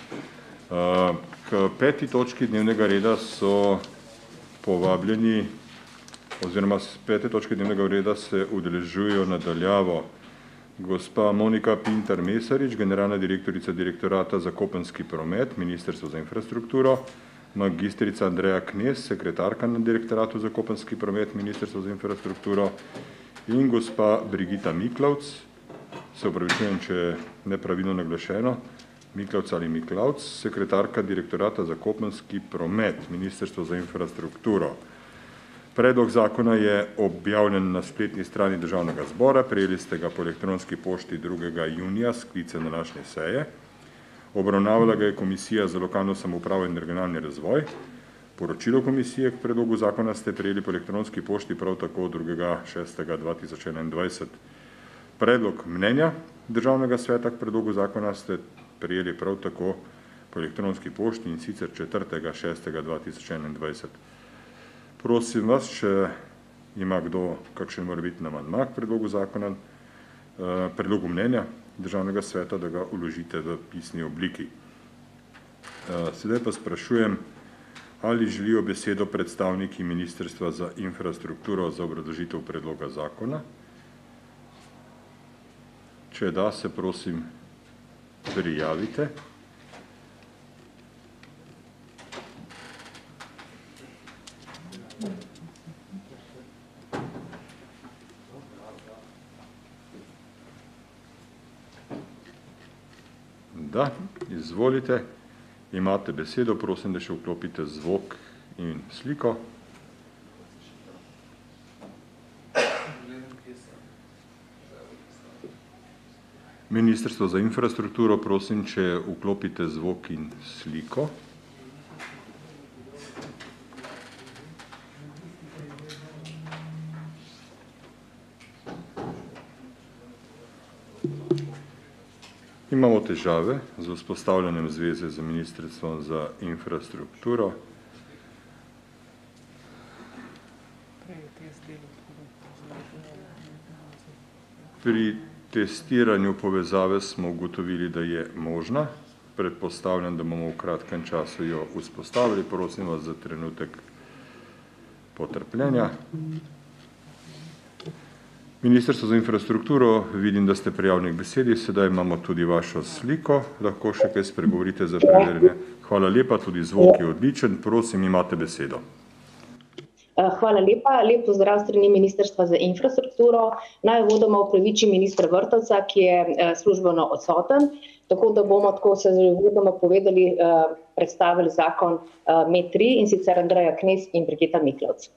K 5. točki dnevnega reda so povabljeni oziroma s 5. točke dnevnega reda se udeležujejo nadaljavo gospa Monika Pintar-Mesarič, generalna direktorica Direktorata za kopenski promet, Ministrstvo za infrastrukturo, magistrica Andreja Knez, sekretarka na Direktoratu za kopenski promet, Ministrstvo za infrastrukturo, in gospa Brigita Miklavc, se opravičujem, če je nepravilno naglašeno, Miklavc ali Miklavc, sekretarka Direktorata za kopenski promet, Ministrstvo za infrastrukturo. Predlog zakona je objavljen na spletni strani Državnega zbora, prejeli ste ga po elektronski pošti 2. junija sklice na današnje seje. Obravnavala ga je Komisija za lokalno samoupravo in regionalni razvoj. Poročilo komisije k predlogu zakona ste prejeli po elektronski pošti prav tako 2.6.2021. Predlog mnenja Državnega sveta k predlogu zakona ste prejeli prav tako po elektronski pošti in sicer 4.6.2021. Prosim vas, če ima kdo kakšen morebitni amandma k predlogu zakona, predlogu mnenja Državnega sveta, da ga vložite v pisni obliki. Sedaj pa sprašujem, ali želijo besedo predstavniki Ministrstva za infrastrukturo za obrazložitev predloga zakona. Če da, se prosim prijavite. Da, izvolite. Imate besedo, prosim, da še vklopite zvok in sliko. Ministrstvo za infrastrukturo, prosim, če vklopite zvok in sliko. Imamo težave z vzpostavljanjem zveze z Ministrstvom za infrastrukturo. Pri testiranju povezave smo ugotovili, da je možna. Predpostavljam, da bomo v kratkem času jo vzpostavili. Prosim vas za trenutek potrpljenja. Ministrstvo za infrastrukturo, vidim, da ste prijavljeni k besedi, sedaj imamo tudi vašo sliko, lahko še kaj spregovorite za preverjanje. Hvala lepa, tudi zvok je odličen, prosim, imate besedo. Hvala lepa, lep pozdrav strani Ministrstva za infrastrukturo. Naj uvodoma opravičim ministra Vrtovca, ki je službeno odsoten, tako da bomo, tako se že uvodoma povedali, predstavili zakon MET3 in sicer Andreja Knez in Brigita Miklavc.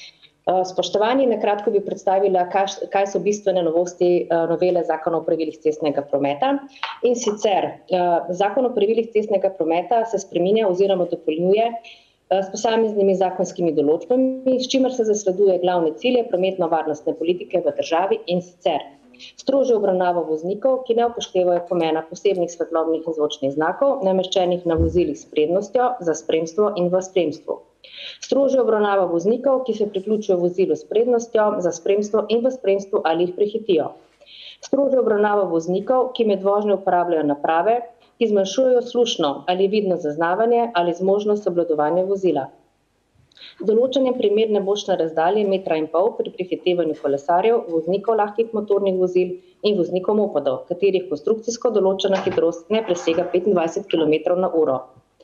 Spoštovani, na kratko bi predstavila, kaj so bistvene novosti novele zakona o pravilih cestnega prometa. In sicer, zakon o pravilih cestnega prometa se spreminja oziroma dopolnjuje s posameznimi zakonskimi določbami, s čimer se zasleduje glavne cilje prometno-varnostne politike v državi in sicer strožjo obravnavo voznikov, ki ne upoštevajo pomena posebnih svetlobnih in zvočnih znakov, nameščenih na vozilih s prednostjo za spremstvo in v spremstvu. Strožjo obravnavo voznikov, ki se priključijo vozilu s prednostjo za spremstvo in v spremstvu ali jih prehitijo. Strožjo obravnavo voznikov, ki med vožnjo uporabljajo naprave, ki zmanjšujejo slušno ali vidno zaznavanje ali zmožnost obvladovanja vozila. Določanje primerne bočne razdalje 1,5 metra pri prehitevanju kolesarjev, voznikov lahkih motornih vozil in voznikov mopedov, katerih konstrukcijsko določena hitrost ne presega 25 km/h.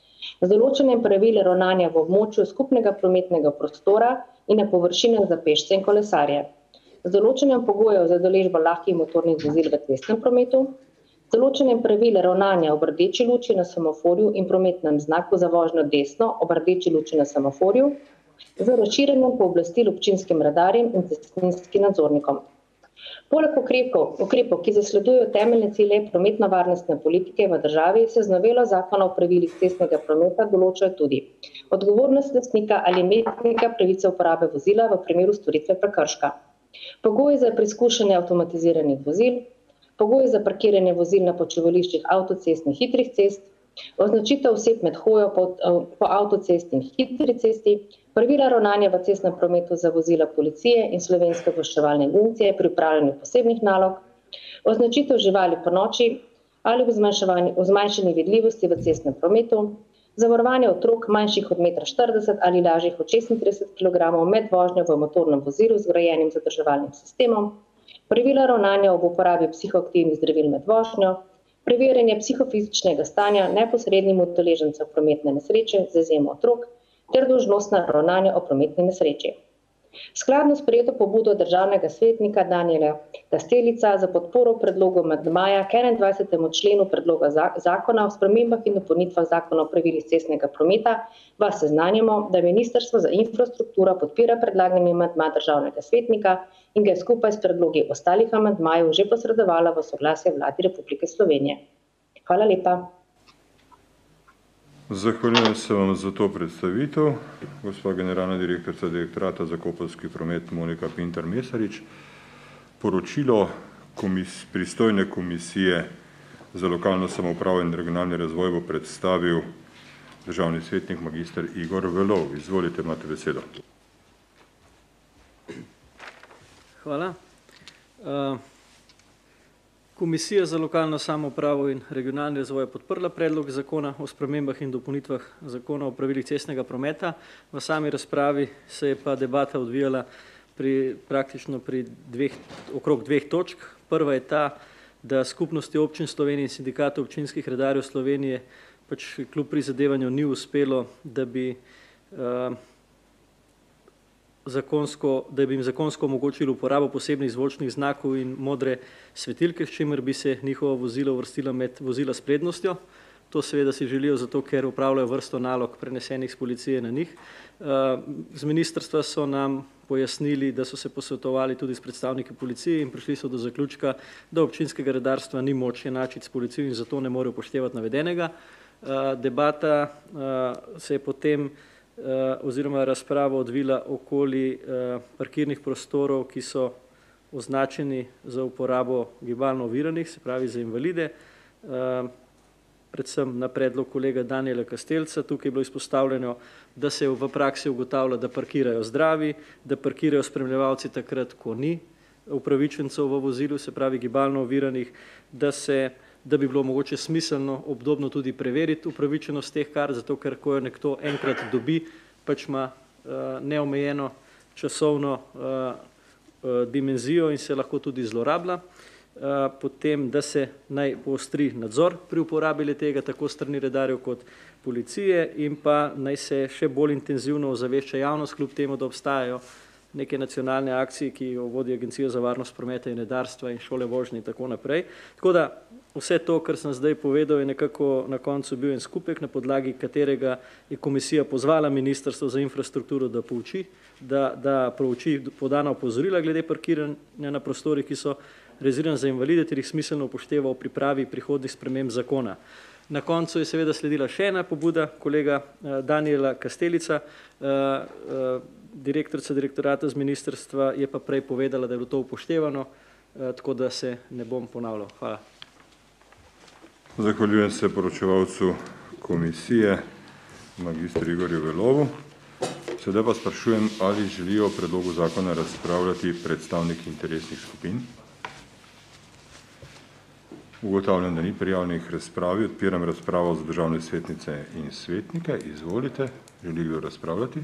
Z določenjem pravil ravnanja v območju skupnega prometnega prostora in na površinah za pešce in kolesarje. Z določenjem pogojev za udeležbo lahkih motornih vozil v cestnem prometu. Z določenjem pravil ravnanja ob rdeči luči na semaforju in prometnem znaku za vožnjo desno ob rdeči luči na semaforju. Z razširjanjem pooblastil občinskim redarjem in cestninskim nadzornikom. Poleg ukrepov, ki zasledujejo temeljne cilje prometno-varnostne politike v državi, se z novelo zakona o pravilih cestnega prometa določajo tudi odgovornost lastnika ali imetnika pravice uporabe vozila v primeru storitve prekrška, pogoji za preizkušanje avtomatiziranih vozil, pogoji za parkiranje vozil na počivališčih avtocest in hitrih cest, označitev oseb med hojo po avtocesti in hitri cesti, pravila ravnanja v cestnem prometu za vozila policije in Slovenske obveščevalne agencije pri upravljanju posebnih nalog, označitev živali po noči ali v zmanjšanju vidljivosti v cestnem prometu, zavarovanje otrok manjših od 1,40 m ali lažjih od 36 kg med vožnjo v motornem vozilu z vgrajenim zadrževalnim sistemom, pravila ravnanja ob uporabi psihoaktivnih zdravil med vožnjo, preverjanje psihofizičnega stanja neposrednim udeležencem prometne nesreče z izjemo otrok ter dolžnostna ravnanja o prometni nesreči. Skladno s sprejeto pobudo državnega svetnika Danijela Kastelica za podporo predlogu amandmaja k 21. členu predloga zakona o spremembah in dopolnitvah zakona o pravilih cestnega prometa vas seznanjamo, da Ministrstvo za infrastrukturo podpira predlagani amandma državnega svetnika in ga je skupaj s predlogi ostalih amandmajev že posredovala v soglasje Vladi Republike Slovenije. Hvala lepa. Zahvaljujem se vam za to predstavitev, gospa generalna direktorica Direktorata za kopenski promet Monika Pintar-Mesarič. Poročilo pristojne komisije za lokalno samoupravo in regionalni razvoj bo predstavil državni svetnik magister Igor Velov. Izvolite, imate besedo. Hvala. Komisija za lokalno samoupravo in regionalni razvoj je podprla predlog zakona o spremembah in dopolnitvah zakona o pravilih cestnega prometa. V sami razpravi se je pa debata odvijala praktično okrog dveh točk. Prva je ta, da skupnosti občin Slovenije in sindikatov občinskih redarjev Slovenije kljub prizadevanju ni uspelo, da bi da bi jim zakonsko omogočili uporabo posebnih zvočnih znakov in modre svetilke, s čimer bi se njihova vozila uvrstila med vozila s prednostjo. To seveda si želijo zato, ker upravljajo vrsto nalog prenesenih z policije na njih. Z ministrstva so nam pojasnili, da so se posvetovali tudi s predstavniki policije in prišli so do zaključka, da občinskega redarstva ni moč enačiti s policijo in zato ne more upoštevati navedenega. Debata se je potem oziroma razprava odvila okoli parkirnih prostorov, ki so označeni za uporabo gibalno oviranih, se pravi za invalide, predvsem na predlog kolega Danijela Kastelca. Tukaj je bilo izpostavljeno, da se v praksi ugotavlja, da parkirajo zdravi, da parkirajo spremljevalci takrat, ko ni upravičencev v vozilu, se pravi gibalno oviranih, da bi bilo mogoče smiselno obdobno tudi preveriti upravičenost teh kart, zato ker ko jo nekdo enkrat dobi, pač ima neomejeno časovno dimenzijo in se lahko tudi zlorablja. Potem, da se naj poostri nadzor pri uporabi tega tako strani redarjev kot policije in pa naj se še bolj intenzivno ozavešča javnost, kljub temu, da obstajajo neke nacionalne akcije, ki jo vodi Agencija za varnost prometa in redarstva in šole vožnje in tako naprej. Tako da vse to, kar sem zdaj povedal, je nekako na koncu bil en skupek, na podlagi katerega je komisija pozvala Ministrstvo za infrastrukturo, da prouči podana opozorila glede parkiranja na prostorih, ki so rezervirani za invalide, ter jih smiselno upošteva v pripravi prihodnjih sprememb zakona. Na koncu je seveda sledila še ena pobuda kolega Danijela Kastelica. Direktorica direktorata z ministrstva je pa prej povedala, da je bilo to upoštevano, tako da se ne bom ponavljal. Hvala. Zahvaljujem se poročevalcu komisije, magistru Igorju Velovu. Sedaj pa sprašujem, ali želijo o predlogu zakona razpravljati predstavniki interesnih skupin. Ugotavljam, da ni prijavljenih razpravi. Odpiram razpravo za državne svetnice in svetnike. Izvolite. Želi kdo razpravljati?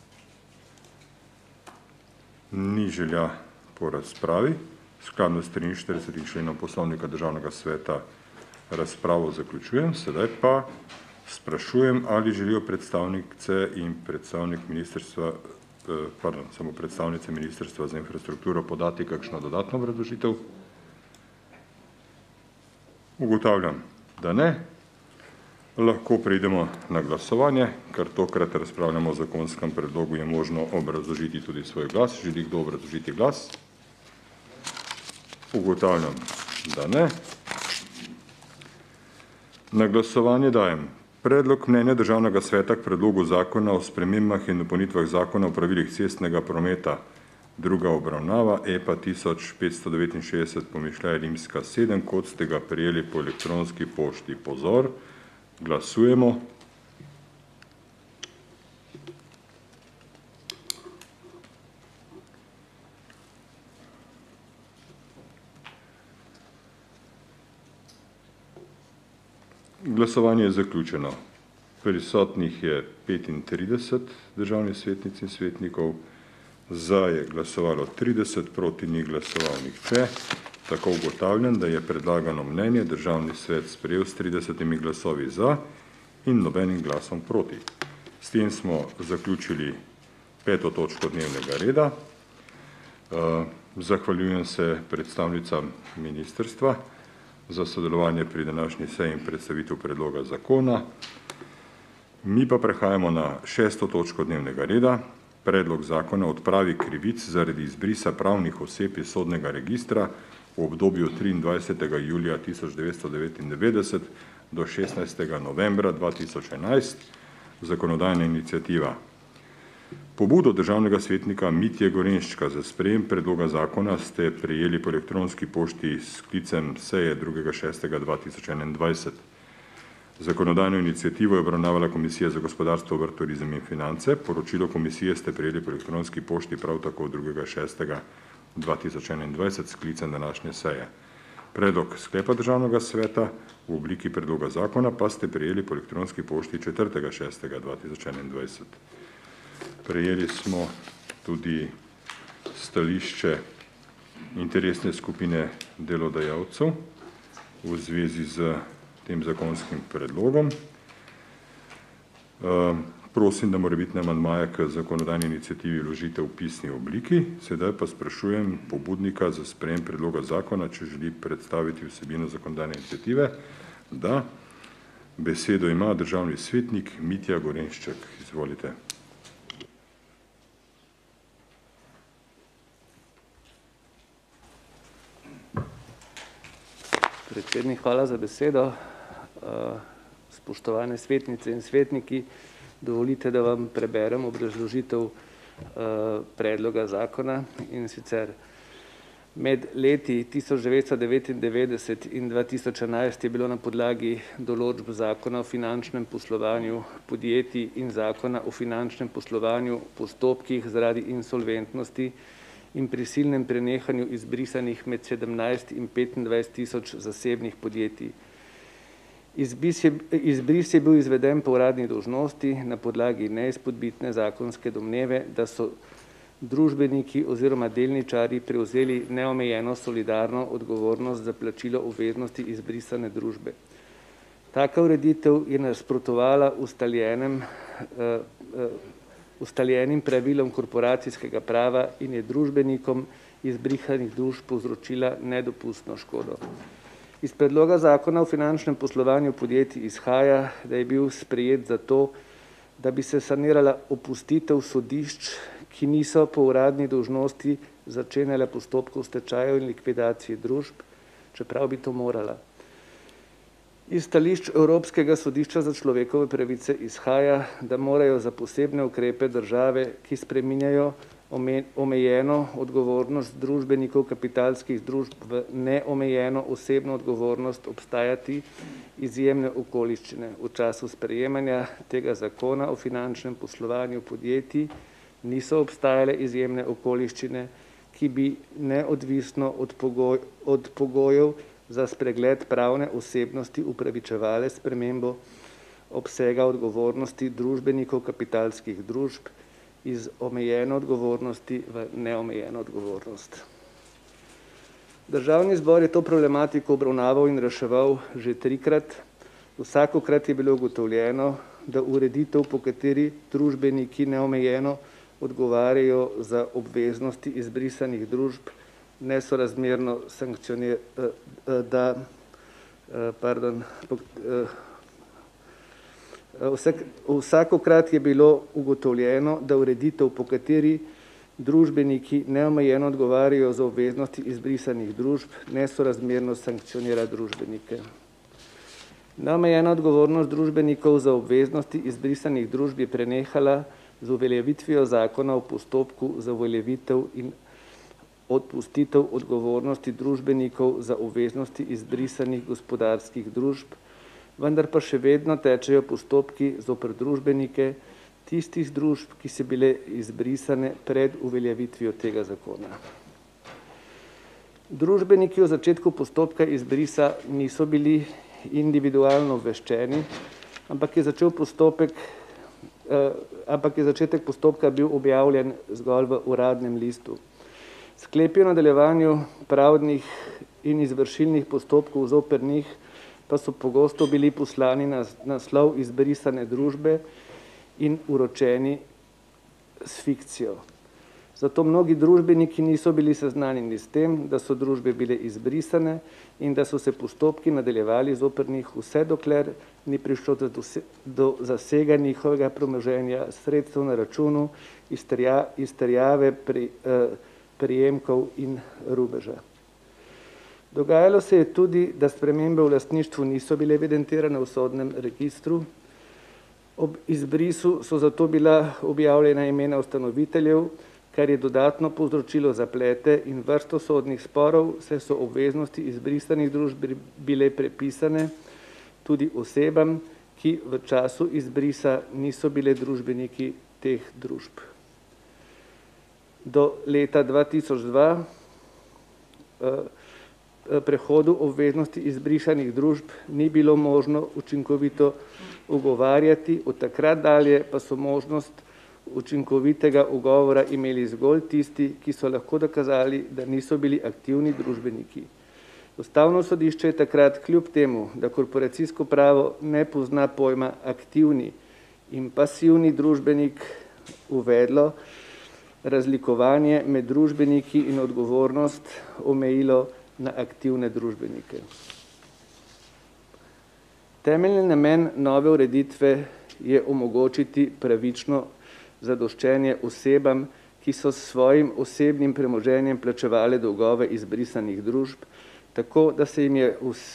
Ni želja po razpravi. Skladno s 43. členom poslovnika državnega sveta razpravo zaključujem. Sedaj pa sprašujem, ali želijo predstavnice in predstavnik ministrstva, samo predstavnice Ministrstva za infrastrukturo podati kakšno dodatno obrazložitev. Ugotavljam, da ne. Lahko preidemo na glasovanje, ker tokrat razpravljamo o zakonskem predlogu, je možno obrazložiti tudi svoj glas. Želi kdo obrazložiti glas? Ugotavljam, da ne. Na glasovanje dajem predlog mnenja Državnega sveta k predlogu zakona o spremembah in dopolnitvah zakona o pravilih cestnega prometa, druga obravnava, EPA 1569-7, kot ste ga prijeli po elektronski pošti. Pozor, glasujemo. Glasovanje je zaključeno. Prisotnih je 35 državnih svetnic in svetnikov, za je glasovalo 30, proti ni glasoval nihče. Tako ugotavljam, da je predlagano mnenje Državni svet sprejel s 30 glasovi za in nobenim glasom proti. S tem smo zaključili 5. točko dnevnega reda. Zahvaljujem se predstavnicam ministrstva za sodelovanje pri današnji seji in predstavitev predloga zakona. Mi pa prehajamo na 6. točko dnevnega reda. Predlog zakona o odpravi krivic zaradi izbrisa pravnih oseb iz sodnega registra v obdobju 23. julija 1999 do 16. novembra 2011, zakonodajna iniciativa. Pobudo državnega svetnika Mitje Gorenščka za sprejem predloga zakona ste prejeli po elektronski pošti s sklicem seje 2.6.2021. Zakonodajno inicijativo je obravnavala Komisija za gospodarstvo, obrt, turizem in finance. Poročilo komisije ste prejeli po elektronski pošti prav tako 2.6.2021 s sklicem današnje seje. Predlog sklepa državnega sveta v obliki predloga zakona pa ste prejeli po elektronski pošti 4.6.2021. Prejeli smo tudi stališče interesne skupine delodajalcev v zvezi z tem zakonskim predlogom. Prosim, da morebitne amandmaje k zakonodajni iniciativi vložite v pisni obliki. Sedaj pa sprašujem pobudnika za sprejem predloga zakona, če želi predstaviti vsebino zakonodajne iniciative. Da. Besedo ima državni svetnik Mitja Gorenšček. Izvolite. Predsednik, hvala za besedo. Spoštovane svetnice in svetniki, dovolite, da vam preberem obrazložitev predloga zakona, in sicer med leti 1999 in 2011 je bilo na podlagi določb zakona o finančnem poslovanju podjetij in zakona o finančnem poslovanju postopkih zaradi insolventnosti in prisilnem prenehanju izbrisanih med 17 in 25 tisoč zasebnih podjetij. Izbris je bil izveden po uradni dolžnosti na podlagi neizpodbitne zakonske domneve, da so družbeniki oziroma delničarji prevzeli neomejeno solidarno odgovornost za plačilo obveznosti izbrisane družbe. Taka ureditev je nasprotovala ustaljenim pravilom korporacijskega prava in je družbenikom izbrisanih družb povzročila nedopustno škodo. Iz predloga zakona o finančnem poslovanju podjetij izhaja, da je bil sprejet zato, da bi se sanirala opustitev sodišč, ki niso po uradni dolžnosti začenjale postopkov stečajev in likvidacije družb, čeprav bi to morala. Iz stališč Evropskega sodišča za človekove pravice izhaja, da morajo za posebne ukrepe države, ki spreminjajo omejeno odgovornost družbenikov kapitalskih družb v neomejeno osebno odgovornost obstajati izjemne okoliščine. V času sprejemanja tega zakona o finančnem poslovanju podjetij niso obstajale izjemne okoliščine, ki bi neodvisno od pogojev za spregled pravne osebnosti upravičevale spremembo obsega odgovornosti družbenikov kapitalskih družb iz omejene odgovornosti v neomejeno odgovornost. Državni zbor je to problematiko obravnaval in reševal že trikrat. Vsakokrat je bilo ugotovljeno, da ureditev, po kateri družbeniki neomejeno odgovarjajo za obveznosti izbrisanih družb, nesorazmerno Vsakokrat je bilo ugotovljeno, da ureditev, po kateri družbeniki neomejeno odgovarjajo za obveznosti izbrisanih družb, nesorazmerno sankcionira družbenike. Neomejena odgovornost družbenikov za obveznosti izbrisanih družb je prenehala z uveljavitvijo zakona o postopku za uveljavitev in odpustitev odgovornosti družbenikov za obveznosti izbrisanih gospodarskih družb, vendar pa še vedno tečejo postopki zoper družbenike tistih družb, ki so bile izbrisane pred uveljavitvijo tega zakona. Družbeniki v začetku postopka izbrisa niso bili individualno obveščeni, ampak je začetek postopka bil objavljen zgolj v uradnem listu. Sklepi o nadaljevanju pravdnih in izvršilnih postopkov zoper njih pa so pogosto bili poslani na naslov izbrisane družbe in uročeni s fikcijo. Zato mnogi družbeniki niso bili seznanjeni s tem, da so družbe bile izbrisane in da so se postopki nadaljevali zoper njih vse dokler ni prišlo do zasega njihovega premoženja, sredstev na računu, izterjave prejemkov in rubeža. Dogajalo se je tudi, da spremembe v lastništvu niso bile evidentirane v sodnem registru. Ob izbrisu so zato bila objavljena imena ustanoviteljev, kar je dodatno povzročilo zaplete in vrsto sodnih sporov, saj so obveznosti izbrisanih družb bile prepisane tudi osebam, ki v času izbrisa niso bile družbeniki teh družb. Do leta 2002 prehodu obveznosti izbrisanih družb ni bilo možno učinkovito ugovarjati, od takrat dalje pa so možnost učinkovitega ugovora imeli zgolj tisti, ki so lahko dokazali, da niso bili aktivni družbeniki. Ustavno sodišče je takrat kljub temu, da korporacijsko pravo ne pozna pojma aktivni in pasivni družbenik uvedlo razlikovanje med družbeniki in odgovornost omejilo na aktivne družbenike. Temeljni namen nove ureditve je omogočiti pravično zadoščenje osebam, ki so s svojim osebnim premoženjem plačevale dolgove izbrisanih družb, tako da se jim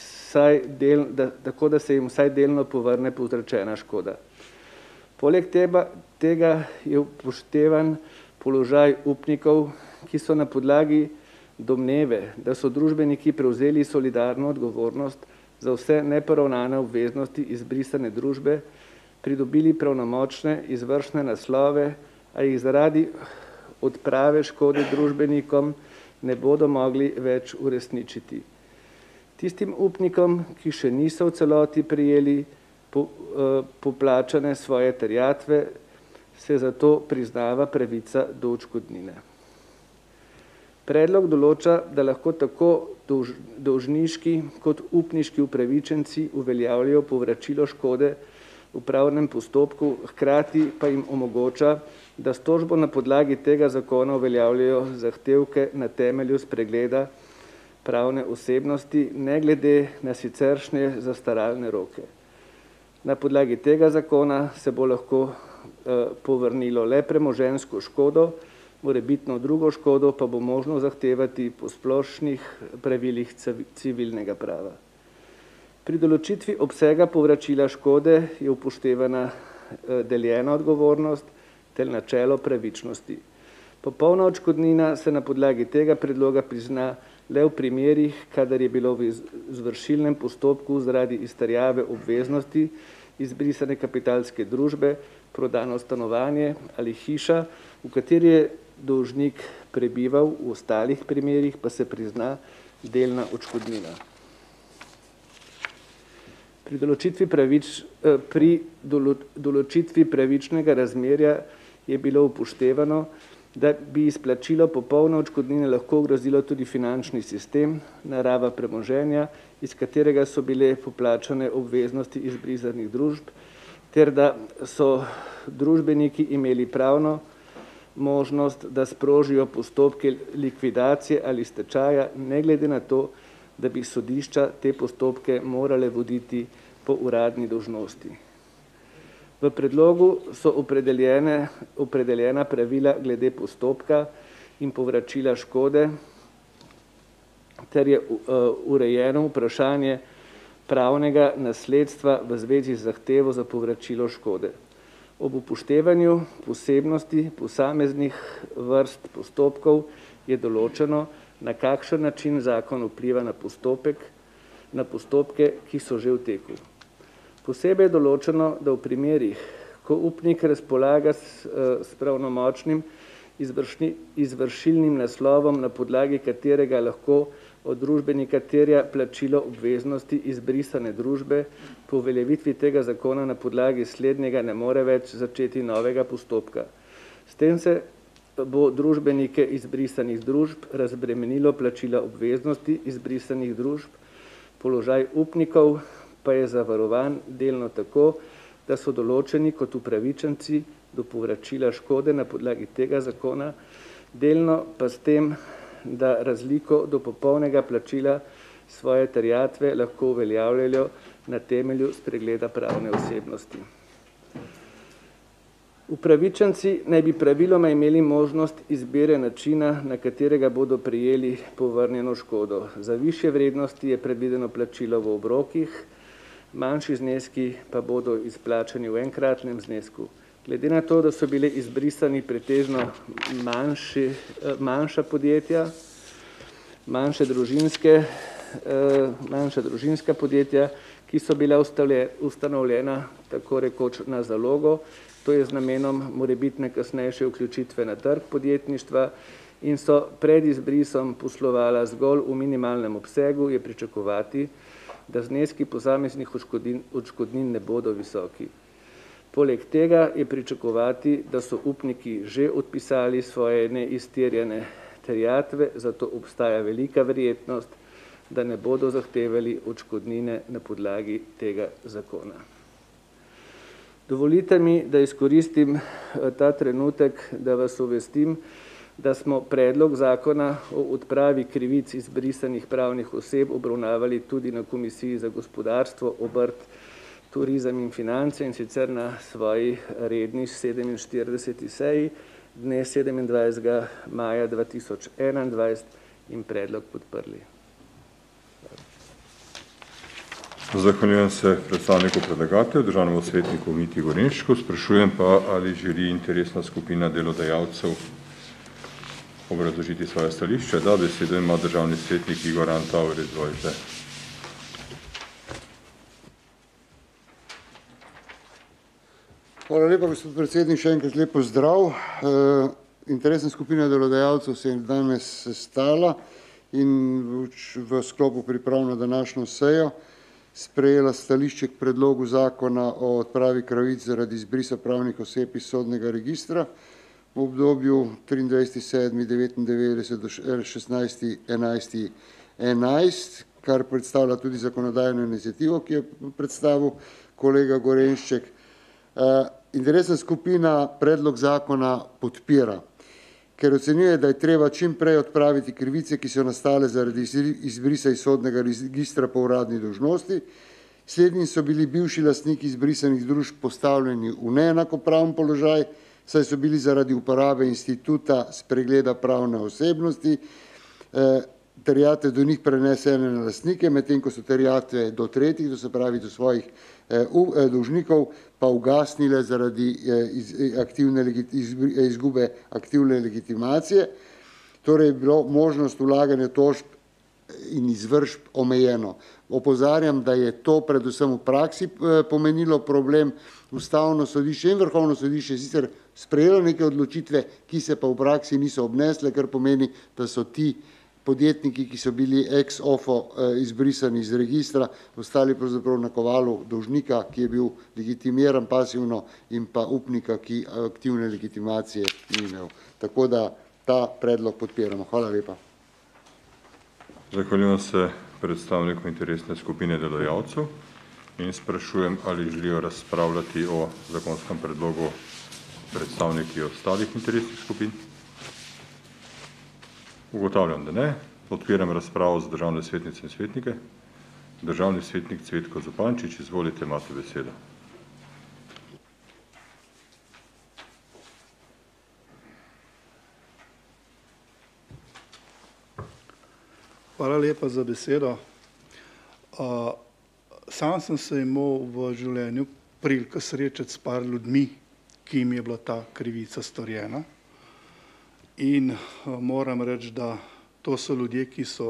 vsaj delno povrne povzročena škoda. Poleg tega je upoštevan položaj upnikov, ki so na podlagi domneve, da so družbeniki prevzeli solidarno odgovornost za vse neporavnane obveznosti izbrisane družbe, pridobili pravnomočne izvršne naslove, a jih zaradi odprave škode družbenikom ne bodo mogli več uresničiti. Tistim upnikom, ki še niso v celoti prijeli poplačane svoje terjatve, se zato priznava pravica do odškodnine. Predlog določa, da lahko tako dolžniški kot upniški upravičenci uveljavljajo povračilo škode v pravnem postopku, hkrati pa jim omogoča, da s tožbo na podlagi tega zakona uveljavljajo zahtevke na temelju spregleda pravne osebnosti, ne glede na siceršnje zastaralne roke. Na podlagi tega zakona se bo lahko povrnilo le premoženjsko škodo, morebitno drugo škodo pa bo možno zahtevati po splošnih pravilih civilnega prava. Pri določitvi obsega povračila škode je upoštevana deljena odgovornost ter načelo pravičnosti. Popolna odškodnina se na podlagi tega predloga prizna le v primerih, kadar je bilo v izvršilnem postopku zaradi izterjave obveznosti izbrisane kapitalske družbe prodano stanovanje ali hiša, v kateri je dolžnik prebival, v ostalih primerih pa se prizna delna odškodnina. Pri določitvi pravičnega razmerja je bilo upoštevano, da bi izplačilo popolne odškodnine lahko ogrozilo tudi finančni sistem, narava premoženja, iz katerega so bile poplačane obveznosti izbrisanih družb, ter da so družbeniki imeli pravno možnost, da sprožijo postopke likvidacije ali stečaja, ne glede na to, da bi sodišča te postopke morale voditi po uradni dolžnosti. V predlogu so opredeljena pravila glede postopka in povračila škode, ter je urejeno vprašanje pravnega nasledstva v zvezi z zahtevo za povračilo škode. Ob upoštevanju posebnosti posameznih vrst postopkov je določeno, na kakšen način zakon vpliva na postopke, ki so že v teku. Posebej je določeno, da v primerih, ko upnik razpolaga s pravnomočnim izvršilnim naslovom, na podlagi katerega lahko od družbenika terja plačilo obveznosti izbrisane družbe, po uveljavitvi tega zakona na podlagi slednjega ne more več začeti novega postopka. S tem se bo družbenike izbrisanih družb razbremenilo plačila obveznosti izbrisanih družb, položaj upnikov pa je zavarovan delno tako, da so določeni kot upravičenci do povračila škode na podlagi tega zakona, delno pa s tem, da razliko do popolnega plačila svoje terjatve lahko uveljavljajo na temelju spregleda pravne osebnosti. Upravičenci naj bi praviloma imeli možnost izbire načina, na katerega bodo prejeli povrnjeno škodo. Za višje vrednosti je predvideno plačilo v obrokih, manjši zneski pa bodo izplačani v enkratnem znesku. Glede na to, da so bile izbrisani pretežno manjša podjetja, manjša družinska podjetja, ki so bila ustanovljena tako rekoč na zalogo, to je z namenom morebitne kasnejše vključitve na trg podjetništva in so pred izbrisom poslovala zgolj v minimalnem obsegu, je pričakovati, da zneski posameznih odškodnin ne bodo visoki. Poleg tega je pričakovati, da so upniki že odpisali svoje neizterjane terjatve, zato obstaja velika verjetnost, da ne bodo zahtevali odškodnine na podlagi tega zakona. Dovolite mi, da izkoristim ta trenutek, da vas obvestim, da smo predlog zakona o odpravi krivic izbrisanih pravnih oseb obravnavali tudi na Komisiji za gospodarstvo, obrt, turizem in finance, in sicer na svoji redni 47. seji dne 27. maja 2021 in predlog podprli. Zahvaljujem se predstavniku predlagatelja, državnemu svetniku Mitji Gorenščku. Sprašujem pa, ali želi interesna skupina delodajalcev obrazložiti svoje stališče. Da, besedo ima državni svetnik Igor Antauer, izvolite. Hvala lepa, gospod predsednik, še enkrat lep pozdrav. Interesna skupina delodajalcev se je danes sestala in v sklopu priprav na današnjo sejo sprejela stališče k predlogu zakona o odpravi krivic zaradi izbrisa pravnih oseb iz sodnega registra v obdobju 23.7.99 do 16.11.11, kar predstavlja tudi zakonodajno inicijativo, ki je predstavil kolega Gorenšček. Interesna skupina predlog zakona podpira, ker ocenjuje, da je treba čim prej odpraviti krivice, ki so nastale zaradi izbrisa iz sodnega registra po uradni dolžnosti. Slednji so bili bivši lastniki izbrisanih družb postavljeni v neenakopraven položaj, saj so bili zaradi uporabe instituta spregleda pravne osebnosti terjatve do njih prenesene na lastnike, medtem ko so terjatve do tretjih, to se pravi do svojih dolžnikov, pa ugasnile zaradi izgube aktivne legitimacije. Torej je bilo možnost vlaganja tožb in izvršb omejeno. Opozarjam, da je to predvsem v praksi pomenilo problem. Ustavno sodišče in Vrhovno sodišče sicer sprejelo neke odločitve, ki se pa v praksi niso obnesle, kar pomeni, da so ti podjetniki, ki so bili ex ofo izbrisani iz registra, ostali pravzaprav na kovalu dolžnika, ki je bil legitimiran pasivno, in pa upnika, ki aktivne legitimacije ni imel. Tako da ta predlog podpiramo. Hvala lepa. Zahvaljujem se predstavniku interesne skupine delodajalcev in sprašujem, ali želijo razpravljati o zakonskem predlogu predstavniki ostalih interesnih skupin. Ugotavljam, da ne. Odpiram razpravo za državne svetnice in svetnike. Državni svetnik Cvetko Zupančič, izvolite, imate besedo. Hvala lepa za besedo. Sam sem se imel v življenju prilika srečati s par ljudmi, ki jim je bila ta krivica storjena. In moram reči, da to so ljudje, ki so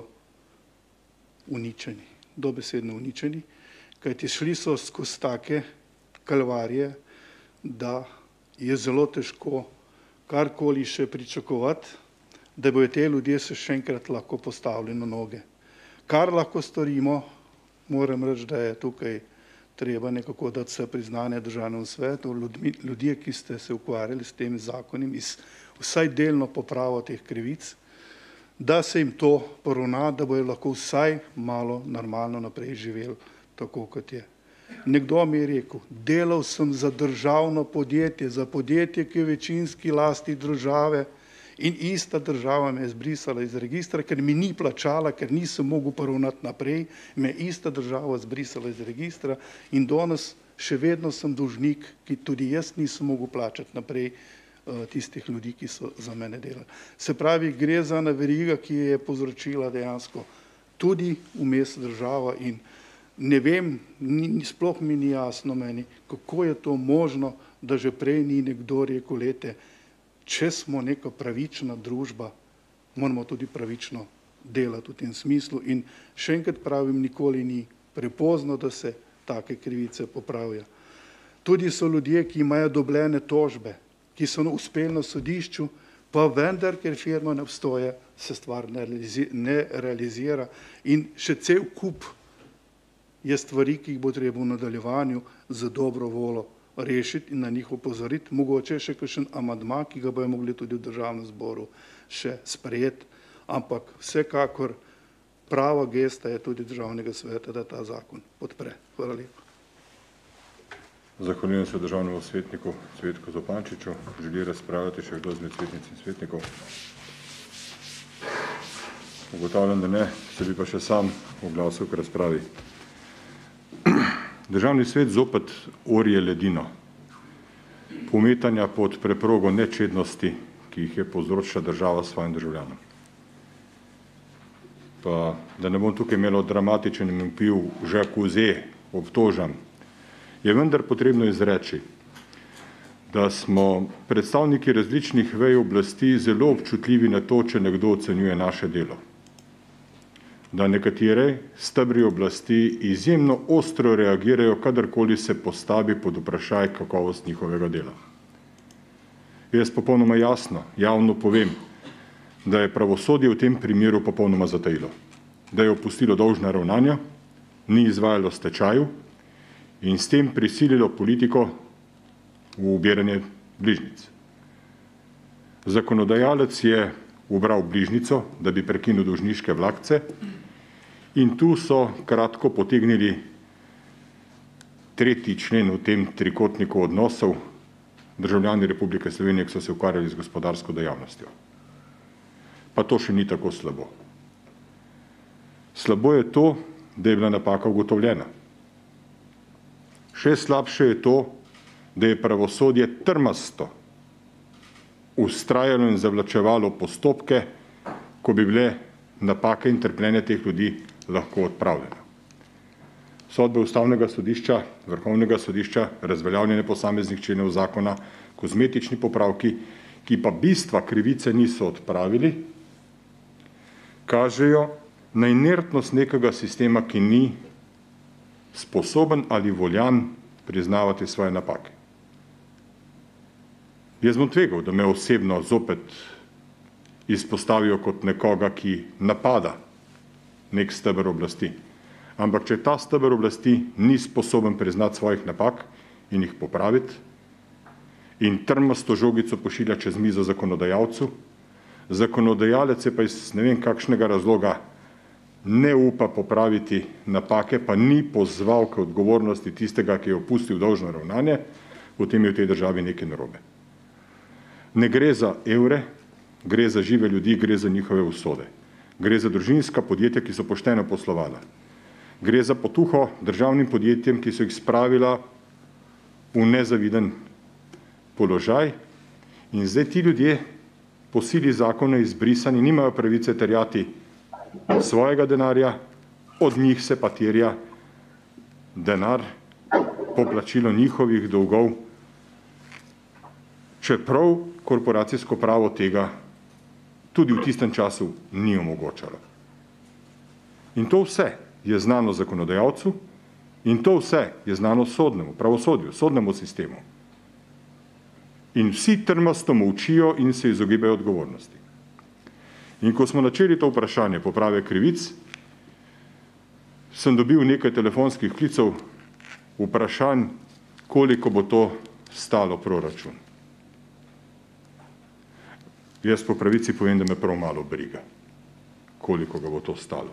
uničeni, dobesedno uničeni, kajti šli so skozi take kalvarije, da je zelo težko karkoli še pričakovati, da bojo te ljudje se še enkrat lahko postavili na noge. Kar lahko storimo, moram reči, da je tukaj treba nekako dati vse priznanje državnemu svetu, ljudje, ki ste se ukvarjali s tem zakonom, vsaj delno popravo teh krivic, da se jim to poravna, da bojo lahko vsaj malo normalno naprej živeli, tako kot je. Nekdo mi je rekel, delal sem za državno podjetje, za podjetje, ki je večinski lasti države, in ista država me je zbrisala iz registra, ker mi ni plačala, ker nisem mogel poravnati naprej, me je ista država zbrisala iz registra in danes še vedno sem dolžnik, ki tudi jaz nisem mogel plačati naprej tistih ljudi, ki so za mene delali. Se pravi, gre za ena veriga, ki je povzročila dejansko tudi vmes država in ne vem, sploh mi ni jasno meni, kako je to možno, da že prej ni nekdo rekel, lete, če smo neka pravična družba, moramo tudi pravično delati v tem smislu in še enkrat pravim, nikoli ni prepozno, da se take krivice popravijo. Tudi so ljudje, ki imajo dobljene tožbe, ki so uspeli na sodišču, pa vendar, ker firma ne obstoja, se stvar ne realizira in še cel kup je stvari, ki jih bo treba v nadaljevanju za dobro voljo rešiti in na njih opozoriti, mogoče še kakšen amandma, ki ga bojo mogli tudi v državnem zboru še sprejeti, ampak vsekakor prava gesta je tudi državnega sveta, da ta zakon podpre. Hvala lepa. Zahvaljujem se državnemu svetniku Cvetku Zopančiču. Želi razpravljati še kdo izmed svetnic in svetnikov? Ugotavljam, da ne, se bi pa še sam oglasil k razpravi. Državni svet zopet orje ledino. Pometanja pod preprogo nečednosti, ki jih je povzročila država svojim državljanom. Pa da ne bom tukaj imelo dramatičen in vpliv žakuze, obtožam, je vendar potrebno izreči, da smo predstavniki različnih vej oblasti zelo občutljivi na to, če nekdo ocenjuje naše delo. Da nekatere stebri oblasti izjemno ostro reagirajo, kadarkoli se postavi pod vprašaj kakovost njihovega dela. Jaz popolnoma jasno, javno povem, da je pravosodje v tem primeru popolnoma zatajilo, da je opustilo dolžna ravnanja, ni izvajalo stečaju in s tem prisililo politiko v ubiranje bližnjic. Zakonodajalec je ubral bližnjico, da bi prekinil dolžniške vlakce in tu so kratko potegnili 3. člen v tem trikotniku odnosov državljani Republike Slovenije, ki so se ukvarjali z gospodarsko dejavnostjo. Pa to še ni tako slabo. Slabo je to, da je bila napaka ugotovljena. Še slabše je to, da je pravosodje trmasto ustrajalo in zavlačevalo postopke, ko bi bile napake in trpljenje teh ljudi lahko odpravljene. Sodbe Ustavnega sodišča, Vrhovnega sodišča, razveljavljene posameznih členov zakona, kozmetični popravki, ki pa bistva krivice niso odpravili, kažejo na inertnost nekega sistema, ki ni sposoben ali voljan priznavati svoje napake. Jaz bom tvegal, da me osebno zopet izpostavijo kot nekoga, ki napada nek steber oblasti. Ampak če ta steber oblasti ni sposoben priznati svojih napak in jih popraviti in trmasto žogico pošilja čez mizo zakonodajalcu, zakonodajalec je pa iz ne vem kakšnega razloga ne upa popraviti napake, pa ni pozval k odgovornosti tistega, ki je opustil dolžno ravnanje, potem je v tej državi nekaj narobe. Ne gre za evre, gre za žive ljudi, gre za njihove usode. Gre za družinska podjetja, ki so pošteno poslovala. Gre za potuho državnim podjetjem, ki so jih spravila v nezaviden položaj in zdaj ti ljudje po sili zakona izbrisani nimajo pravice terjati svojega denarja, od njih se pa terja denar, poplačilo njihovih dolgov, čeprav korporacijsko pravo tega tudi v tistem času ni omogočalo. In to vse je znano zakonodajalcu in to vse je znano sodnemu, pravosodju, sodnemu sistemu. In vsi trmasto molčijo in se izogibajo odgovornosti. In ko smo načeli to vprašanje poprave krivic, sem dobil nekaj telefonskih klicev, vprašanj, koliko bo to stalo proračun. Jaz po pravici povem, da me prav malo briga, koliko ga bo to stalo.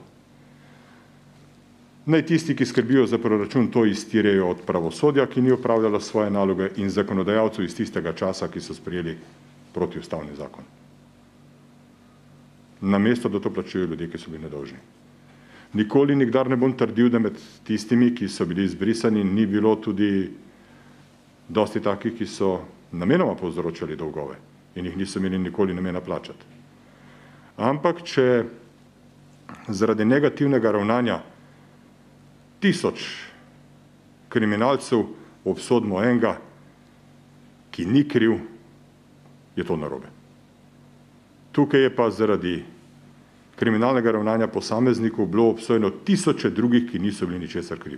Naj tisti, ki skrbijo za proračun, to iztirjajo od pravosodja, ki ni opravljala svoje naloge, in zakonodajalcev iz tistega časa, ki so sprejeli protiustavni zakon. Namesto, da to plačujejo ljudje, ki so bili nedolžni. Nikoli nikdar ne bom trdil, da med tistimi, ki so bili izbrisani, ni bilo tudi dosti takih, ki so namenoma povzročali dolgove in jih niso imeli nikoli namena plačati. Ampak, če zaradi negativnega ravnanja 1000 kriminalcev obsodimo enega, ki ni kriv, je to narobe. Tukaj je pa zaradi kriminalnega ravnanja posameznikov bilo obsojeno 1000 drugih, ki niso bili ničesar krivi.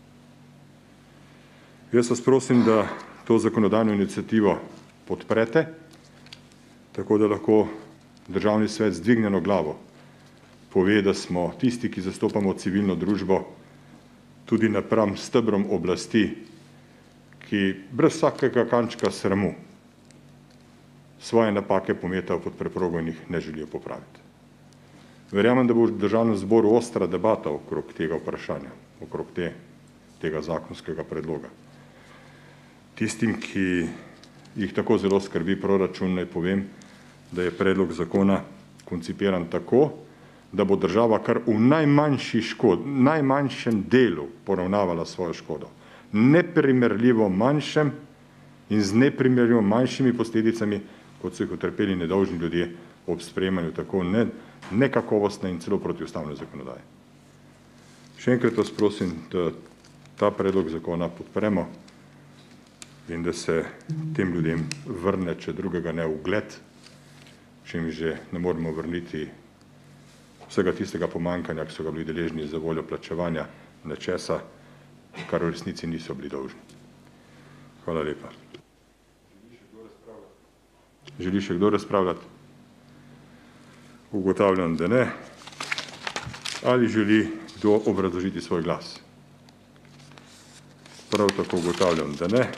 Jaz vas prosim, da to zakonodajno iniciativo podprete, tako da lahko Državni svet z dvignjeno glavo pove, da smo tisti, ki zastopamo civilno družbo, tudi napram stebrom oblasti, ki brez vsakega kančka sramu svoje napake pometajo pod preprogo in jih ne želijo popraviti. Verjamem, da bo v Državnem zboru ostra debata okrog tega vprašanja, okrog tega zakonskega predloga. Tistim, ki jih tako zelo skrbi proračun, naj povem, da je predlog zakona koncipiran tako, da bo država kar v najmanjšem delu poravnavala svojo škodo. Neprimerljivo manjšem in z neprimerljivo manjšimi posledicami, kot so jih utrpeli nedolžni ljudje ob sprejemanju tako nekakovostne in celo protiustavne zakonodaje. Še enkrat vas prosim, da ta predlog zakona podpremo in da se tem ljudem vrne, če drugega ne, ugled, če jim že ne moremo vrniti vsega tistega pomankanja, ki so ga bili deležni za voljo plačevanja nečesa, kar v resnici niso bili dolžni. Hvala lepa. Želi še kdo razpravljati? Ugotavljam, da ne. Ali želi kdo obrazložiti svoj glas? Prav tako ugotavljam, da ne.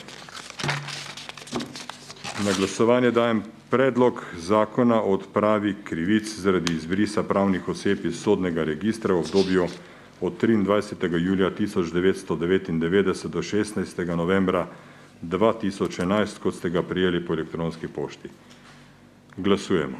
Na glasovanje dajem predlog zakona o odpravi krivic zaradi izbrisa pravnih oseb iz sodnega registra v obdobju od 23. julija 1999 do 16. novembra 2011, kot ste ga prijeli po elektronski pošti. Glasujemo.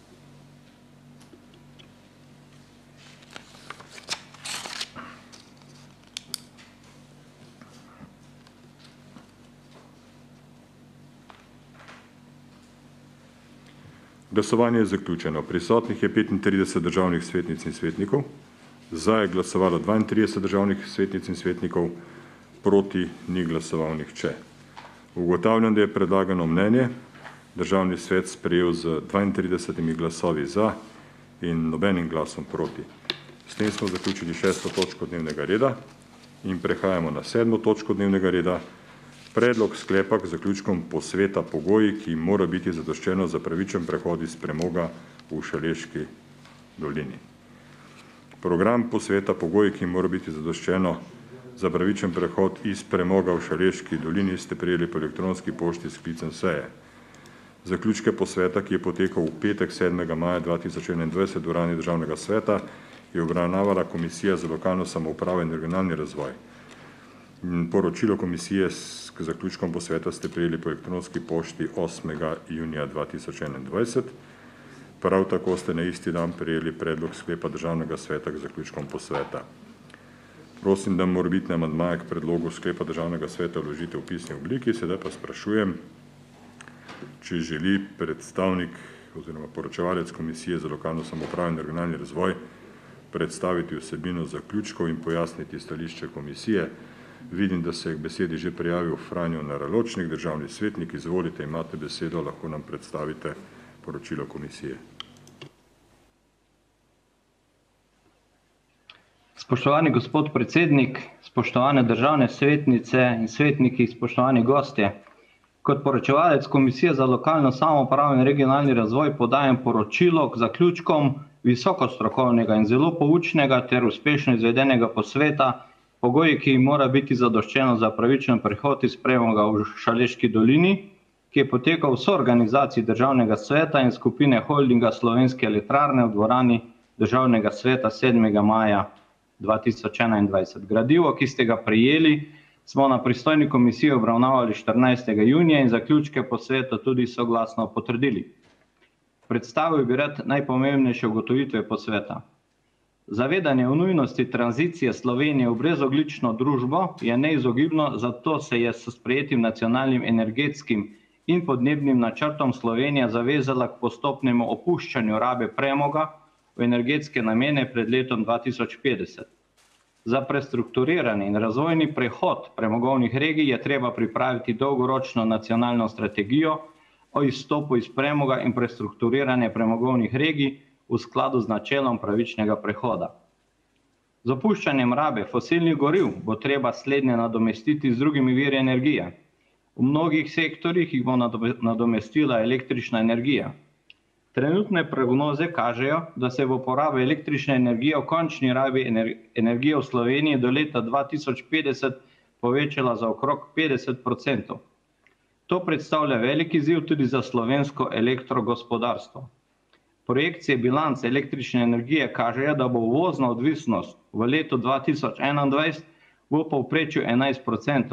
Glasovanje je zaključeno. Prisotnih je 35 državnih svetnic in svetnikov, za je glasovalo 32 državnih svetnic in svetnikov, proti ni glasoval nihče. Ugotavljam, da je predlagano mnenje Državni svet sprejel z 32 glasovi za in nobenim glasom proti. S tem smo zaključili 6. točko dnevnega reda in prehajamo na 7. točko dnevnega reda. Predlog sklepa k zaključkom posveta pogoji, ki mora biti zadoščeno za pravičen prehod iz premoga v Šaleški dolini. Program posveta pogoji, ki mora biti zadoščeno za pravičen prehod iz premoga v Šaleški dolini, ste prejeli po elektronski pošti s sklicem seje. Zaključke posveta, ki je potekal v petek 7. maja 2021 v dvorani Državnega sveta, je obravnavala Komisija za lokalno samoupravo in regionalni razvoj. Poročilo komisije k zaključkom posveta ste prejeli po elektronski pošti 8. junija 2021. Prav tako ste na isti dan prejeli predlog sklepa Državnega sveta k zaključkom posveta. Prosim, da morebitne amandmaje k predlogu sklepa Državnega sveta vložite v pisni obliki. Sedaj pa sprašujem, če želi predstavnik oziroma poročevalec Komisije za lokalno samoupravo in regionalni razvoj predstaviti vsebino zaključkov in pojasniti stališče komisije. Vidim, da se je k besedi že prijavil Franjo Naraločnik, državni svetnik. Izvolite, imate besedo, lahko nam predstavite poročilo komisije. Spoštovani gospod predsednik, spoštovane državne svetnice in svetniki, spoštovani gostje. Kot poročevalec Komisije za lokalno samoupravo in regionalni razvoj podajam poročilo k zaključkom visokostrokovnega in zelo poučnega ter uspešno izvedenega posveta pogoji, ki mora biti zadoščeno za pravičen prehod iz premoga v Šaleški dolini, ki je potekal v soorganizaciji Državnega sveta in skupine holdinga Slovenske elektrarne v dvorani Državnega sveta 7. maja 2021. Gradivo, ki ste ga prejeli, smo na pristojni komisiji obravnavali 14. junija in zaključke posveta tudi soglasno potrdili. Predstavil bi rad najpomembnejše ugotovitve posveta. Zavedanje o nujnosti tranzicije Slovenije v brezogljično družbo je neizogibno, zato se je s sprejetim nacionalnim energetskim in podnebnim načrtom Slovenija zavezala k postopnemu opuščanju rabe premoga v energetske namene pred letom 2050. Za prestrukturiranje in razvojni prehod premogovnih regij je treba pripraviti dolgoročno nacionalno strategijo o izstopu iz premoga in prestrukturiranje premogovnih regij v skladu z načelom pravičnega prehoda. Z opuščanjem rabe fosilnih goriv bo treba slednje nadomestiti z drugimi viri energije. V mnogih sektorjih jih bo nadomestila električna energija. Trenutne prognoze kažejo, da se bo poraba električne energije v končni rabi energije v Sloveniji do leta 2050 povečala za okrog 50%. To predstavlja velik izziv tudi za slovensko elektrogospodarstvo. Projekcije bilance električne energije kažejo, da bo uvozna odvisnost v letu 2021 v povprečju 11%, v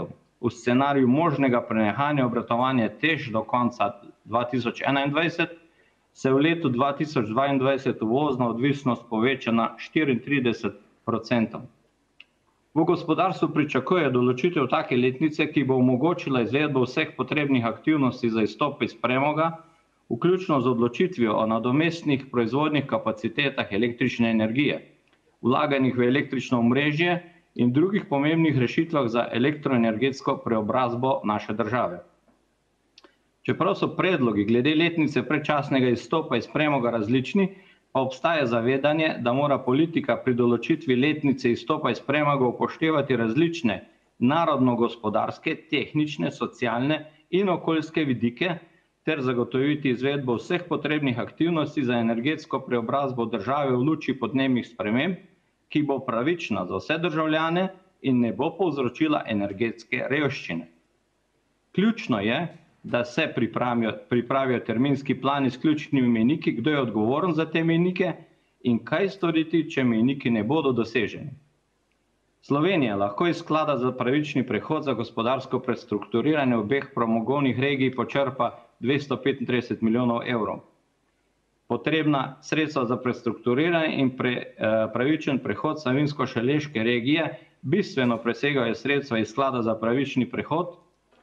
v scenariju možnega prenehanja obratovanja TEŠ do konca 2021, se v letu 2022 uvozna odvisnost poveča na 34%. V gospodarstvu pričakuje določitev take letnice, ki bo omogočila izvedbo vseh potrebnih aktivnosti za izstop iz premoga, vključno z odločitvijo o nadomestnih proizvodnih kapacitetah električne energije, vlaganjih v električno omrežje in drugih pomembnih rešitvah za elektroenergetsko preobrazbo naše države. Čeprav so predlogi glede letnice predčasnega izstopa iz premoga različni, pa obstaja zavedanje, da mora politika pri določitvi letnice izstopa iz premoga upoštevati različne narodno-gospodarske, tehnične, socialne in okoljske vidike ter zagotoviti izvedbo vseh potrebnih aktivnosti za energetsko preobrazbo države v luči podnebnih sprememb, ki bo pravična za vse državljane in ne bo povzročila energetske revščine. Ključno je, da se pripravijo terminski plani s ključnimi mejniki, kdo je odgovoren za te mejnike in kaj storiti, če mejniki ne bodo doseženi. Slovenija lahko iz sklada za pravični prehod za gospodarsko prestrukturiranje obeh premogovnih regij počrpa 235 milijonov evrov. Potrebna sredstva za prestrukturiranje in pravičen prehod Savinjsko-Šaleške regije bistveno presegajo sredstva iz sklada za pravični prehod,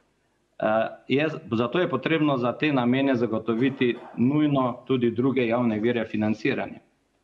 zato je potrebno za te namene zagotoviti nujno tudi druge javne vire financiranja.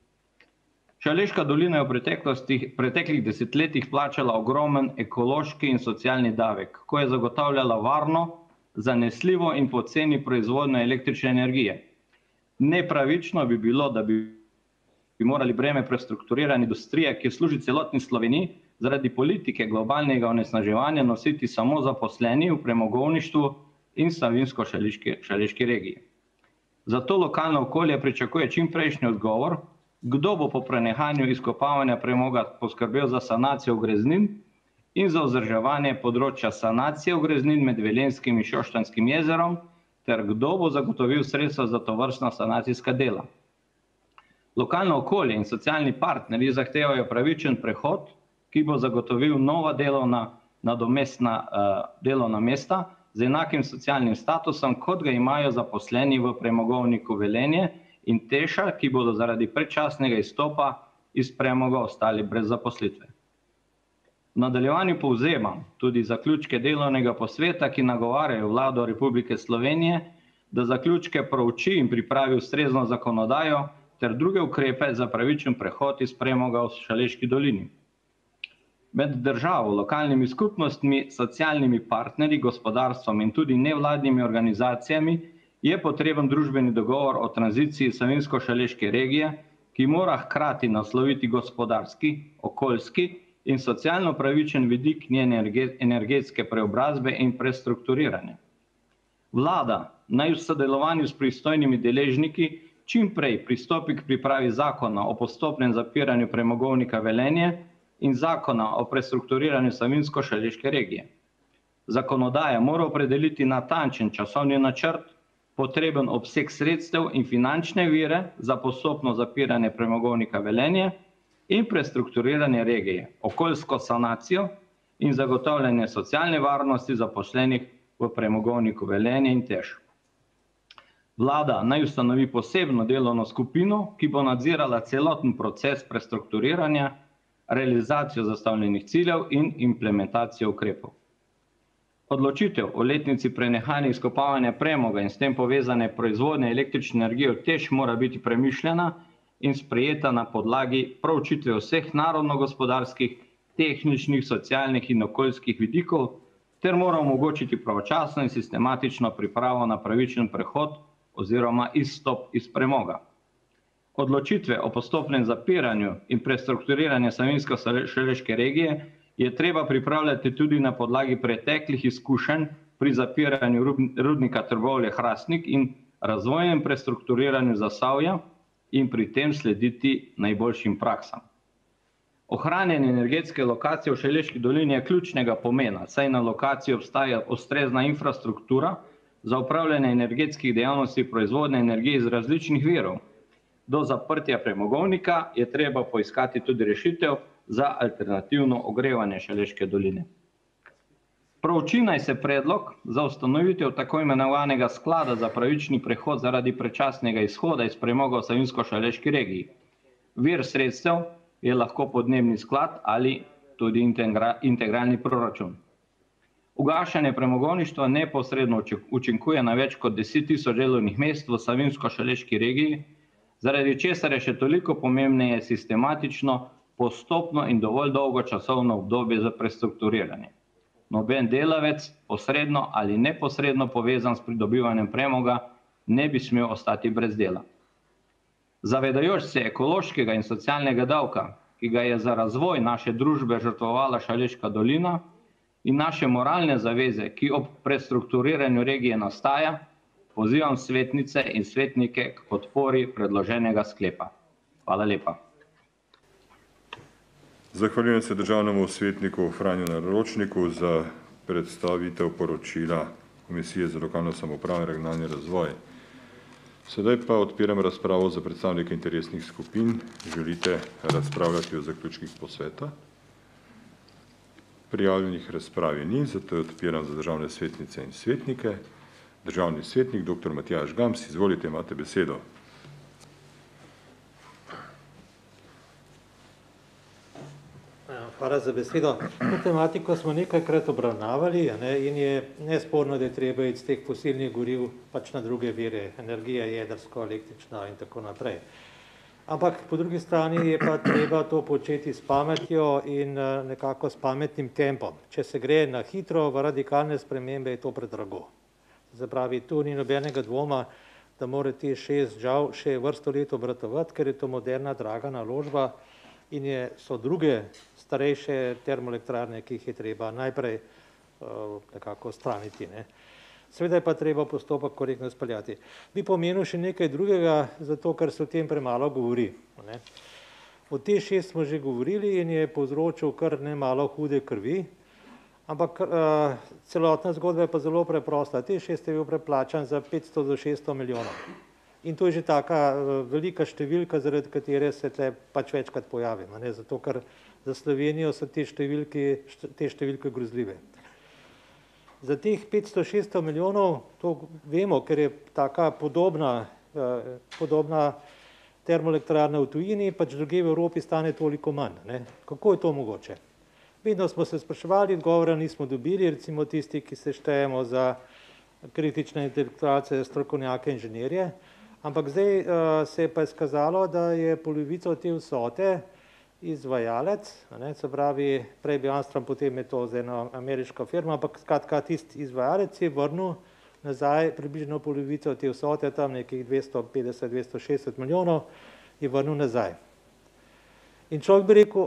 Šaleška dolina je v preteklih desetletjih plačala ogromen ekološki in socialni davek, ko je zagotavljala varno, zanesljivo in poceni proizvodnjo električne energije. Nepravično bi bilo, da bi morali breme prestrukturirane industrije, ki služi celotni Sloveniji, zaradi politike globalnega onesnaževanja nositi samo zaposleni v premogovništvu in Savinjsko-Šaleški regiji. Zato lokalno okolje pričakuje čimprejšnji odgovor, kdo bo po prenehanju izkopavanja premoga poskrbel za sanacijo ogreznin in za vzdrževanje področja sanacije ogreznin med Velenskim in Šoštanjskim jezerom, ter kdo bo zagotovil sredstva za tovrstna sanacijska dela. Lokalno okolje in socialni partnerji zahtevajo pravičen prehod, ki bo zagotovil nova nadomestna delovna mesta z enakim socialnim statusom, kot ga imajo zaposleni v premogovniku Velenje in Teša, ki bodo zaradi predčasnega izstopa iz premoga ostali brez zaposlitve. V nadaljevanju povzemam tudi zaključke delovnega posveta, ki nagovarjajo Vlado Republike Slovenije, da zaključke prouči in pripravi ustrezno zakonodajo ter druge ukrepe za pravičen prehod iz premoga v Šaleški dolini. Med državo, lokalnimi skupnostmi, socialnimi partnerji, gospodarstvom in tudi nevladnimi organizacijami je potreben družbeni dogovor o tranziciji Savinjsko-Šaleške regije, ki mora hkrati nasloviti gospodarski, okoljski in socialno pravičen vidik njene energetske preobrazbe in prestrukturiranja. Vlada naj v sodelovanju s pristojnimi deležniki čim prej pristopi k pripravi zakona o postopnem zapiranju premogovnika Velenje in zakona o prestrukturiranju Savinjsko-Šaleške regije. Zakonodaja mora opredeliti natančen časovni načrt, potreben obseg sredstev in finančne vire za postopno zapiranje premogovnika Velenje in prestrukturiranje regije, okoljsko sanacijo in zagotavljanje socialne varnosti zaposlenih v premogovniku Velenje in Teš. Vlada naj ustanovi posebno delovno skupino, ki bo nadzirala celoten proces prestrukturiranja, realizacijo zastavljenih ciljev in implementacijo ukrepov. Odločitev o letnici prenehanja izkopavanja premoga in s tem povezane proizvodnje električne energije v Teš mora biti premišljena in sprejeta na podlagi proučitve vseh narodno-gospodarskih, tehničnih, socialnih in okoljskih vidikov ter mora omogočiti pravočasno in sistematično pripravo na pravičen prehod oziroma izstop iz premoga. Odločitve o postopnem zapiranju in prestrukturiranju Savinjsko-Šaleške regije je treba pripravljati tudi na podlagi preteklih izkušenj pri zapiranju rudnika Trbovlje-Hrastnik in razvojnem prestrukturiranju Zasavja in pri tem slediti najboljšim praksam. Ohranjanje energetske lokacije v Šaleški dolini je ključnega pomena, saj na lokaciji obstaja ustrezna infrastruktura za upravljanje energetskih dejavnosti proizvodnje energije iz različnih virov. Do zaprtja premogovnika je treba poiskati tudi rešitev za alternativno ogrevanje Šaleške doline. Prouči naj se predlog za ustanovitev tako imenovanega sklada za pravični prehod zaradi predčasnega izhoda iz premoga v Savinjsko-Šaleški regiji. Vir sredstev je lahko podnebni sklad ali tudi integralni proračun. Ugašanje premogovništva neposredno učinkuje na več kot 10.000 delovnih mest v Savinjsko-Šaleški regiji, zaradi česar je še toliko pomembneje sistematično, postopno in dovolj dolgo časovno obdobje za prestrukturiranje. Noben delavec, posredno ali neposredno povezan s pridobivanjem premoga, ne bi smel ostati brez dela. Zavedajoč se ekološkega in socialnega davka, ki ga je za razvoj naše družbe žrtvovala Šaleška dolina, in naše moralne zaveze, ki ob prestrukturiranju regije nastaja, pozivam svetnice in svetnike k podpori predloženega sklepa. Hvala lepa. Zahvaljujem se državnemu svetniku Franju Naročniku za predstavitev poročila Komisije za lokalno samoupravo in regionalni razvoj. Sedaj pa odpiram razpravo za predstavnike interesnih skupin. Želite razpravljati o zaključkih posveta? Prijavljenih razpravi ni, zato jo odpiram za državne svetnice in svetnike. Državni svetnik, dr. Matjaž Gams, izvolite, imate besedo. Hvala za besedo. To tematiko smo nekajkrat obravnavali in je nesporno, da je treba iz teh fosilnih goriv pač na druge vire, energija, jedrsko, električna in tako naprej. Ampak po drugi strani je pa treba to početi s pametjo in nekako s pametnim tempom. Če se gre na hitro v radikalne spremembe, je to predrago. Se pravi, tu ni nobenega dvoma, da mora TEŠ6 žal še vrsto let obratovati, ker je to moderna, draga naložba in so druge starejše termoelektrarne, ki jih je treba najprej nekako odstraniti. Seveda je pa treba postopek korektno izpeljati. Bi pomenil še nekaj drugega, zato ker se o tem premalo govori. O TEŠ6 smo že govorili in je povzročil kar nemalo hude krvi, ampak celotna zgodba je pa zelo preprosta. TEŠ6 je bil preplačan za 500 do 600 milijonov. In to je že taka velika številka, zaradi katere se tle pač večkrat pojavim, zato ker za Slovenijo so te številke grozljive. Za teh 500-600 milijonov, to vemo, ker je taka podobna termoelektrarna v tujini, pač druge v Evropi stane toliko manj. Kako je to mogoče? Vedno smo se spraševali, odgovora nismo dobili, recimo tisti, ki se štejemo za kritične intelektualce, strokovnjake, inženirje, ampak zdaj se je pa izkazalo, da je polovico te vsote izvajalec, se pravi, prej bi Armstrong, potem je to z eno ameriško firmo, ampak skratka tisti izvajalec je vrnil nazaj približno polovico te vsote, tam nekih 250-260 milijonov je vrnil nazaj. In človek bi rekel,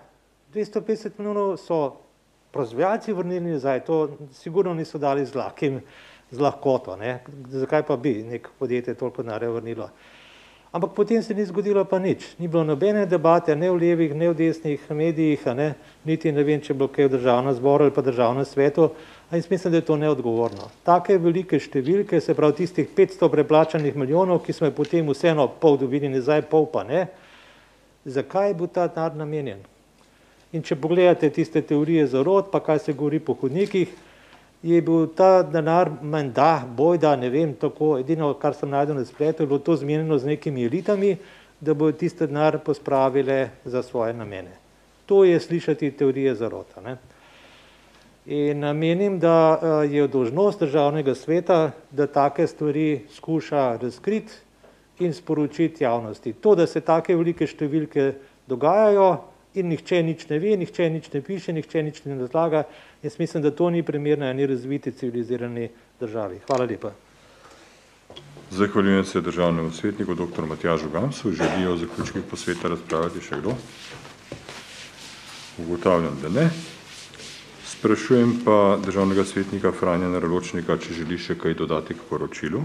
250 milijonov so proizvajalci vrnili nazaj, to sigurno niso dali z lahkoto, zakaj pa bi nek podjetje toliko denarja vrnilo. Ampak potem se ni zgodilo pa nič, ni bilo nobene debate, ne v levih, ne v desnih medijih, niti ne vem, če bilo kaj v državnem zboru ali pa državnem svetu, a jaz mislim, da je to neodgovorno. Take velike številke, se pravi tistih 500 preplačanih milijonov, ki smo je potem vseeno pol dobili nazaj, pol pa ne, zakaj bo ta denar namenjen? In če pogledate tiste teorije zarot, pa kaj se govori po hodnikih, je bil ta denar menda, bojda, ne vem, tako, edino, kar sem najdel na spletu, je bilo to zmenjeno z nekimi elitami, da bodo tiste denar pospravile za svoje namene. To je slišati teorije zarota. In menim, da je dolžnost državnega sveta, da take stvari skuša razkriti in sporočiti javnosti. To, da se take velike številke dogajajo, in nihče nič ne ve, nihče nič ne piše, nihče nič ne razlaga. Jaz mislim, da to ni primerno eni razviti civilizirani državi. Hvala lepa. Zahvaljujem se državnemu svetniku dr. Matjažu Gamsu. Želijo v zaključkih posveta razpravljati še kdo? Ugotavljam, da ne. Sprašujem pa državnega svetnika Franja Naročnika, če želi še kaj dodati k poročilu.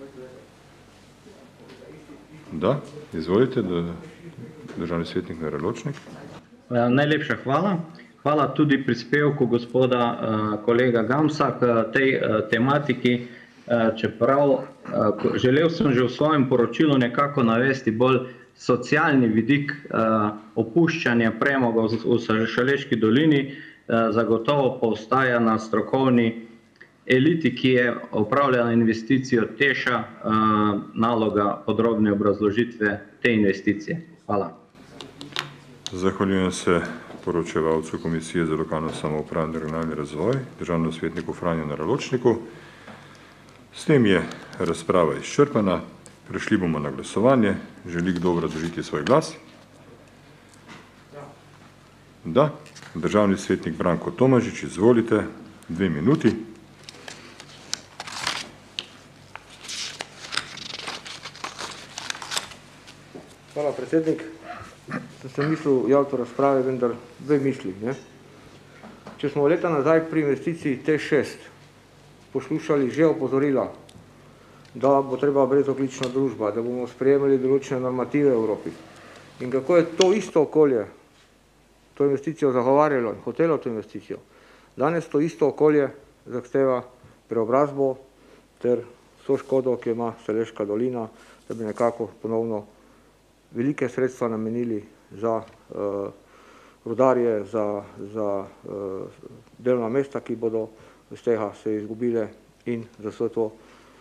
Da, izvolite, državni svetnik Naročnik. Najlepša hvala. Hvala tudi prispevku gospoda kolega Gamsa k tej tematiki, čeprav želel sem že v svojem poročilu nekako navesti bolj socialni vidik opuščanja premoga v Šaleški dolini, zagotovo pa ostaja na strokovni eliti, ki je upravljala investicijo TEŠ-a, naloga podrobne obrazložitve te investicije. Hvala. Zahvaljujem se poročevalcu Komisije za lokalno samoupravo in regionalni razvoj, državnemu svetniku Franju Naraločniku. S tem je razprava izčrpana. Prešli bomo na glasovanje. Želi kdo obrazložiti svoj glas? Da. Državni svetnik Branko Tomažič, izvolite, 2 minuti. Hvala, predsednik. Sem mislil javiti v razpravi, vendar 2 misli. Če smo leta nazaj pri investiciji T6 poslušali že opozorila, da bo treba brezoglična družba, da bomo sprejemali določene normative v Evropi. In kako je to isto okolje to investicijo zagovarjalo in hotelo to investicijo. Danes to isto okolje zahteva preobrazbo ter vso škodo, ki ima Šaleška dolina, da bi nekako ponovno velike sredstva namenili za rudarje, za delovna mesta, ki bodo iz tega se izgubile in za vse to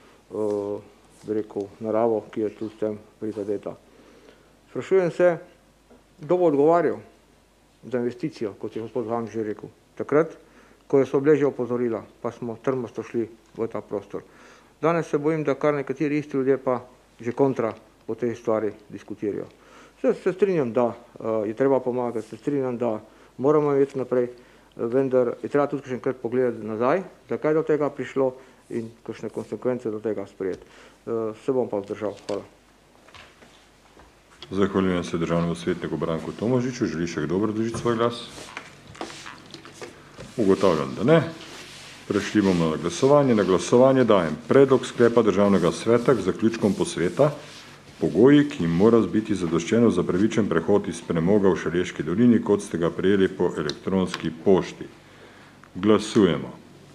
naravo, ki je tu s tem prizadeta. Sprašujem se, kdo bo odgovarjal za investicijo, kot je gospod Ham že rekel, takrat, ko so bile že opozorila, pa smo trmasto šli v ta prostor. Danes se bojim, da kar nekateri isti ljudje pa že kontra o tej stvari diskutirajo. Se strinjam, da je treba pomagati, se strinjam, da moramo imeti naprej, vendar je treba tudi še enkrat pogledati nazaj, zakaj do tega prišlo in kakšne konsekvence do tega sprejeti. Se bom pa vzdržal. Hvala. Zahvaljujem se državnemu svetniku Branku Tomažiču. Želi še kdo obrazložiti svoj glas? Ugotavljam, da ne. Prešli bomo na glasovanje. Na glasovanje dajem predlog sklepa državnega sveta k zaključkom posveta, pogoji, ki jim mora biti zadoščeno za pravičen prehod iz premoga v Šaleški dolini, kot ste ga prejeli po elektronski pošti. Glasujemo.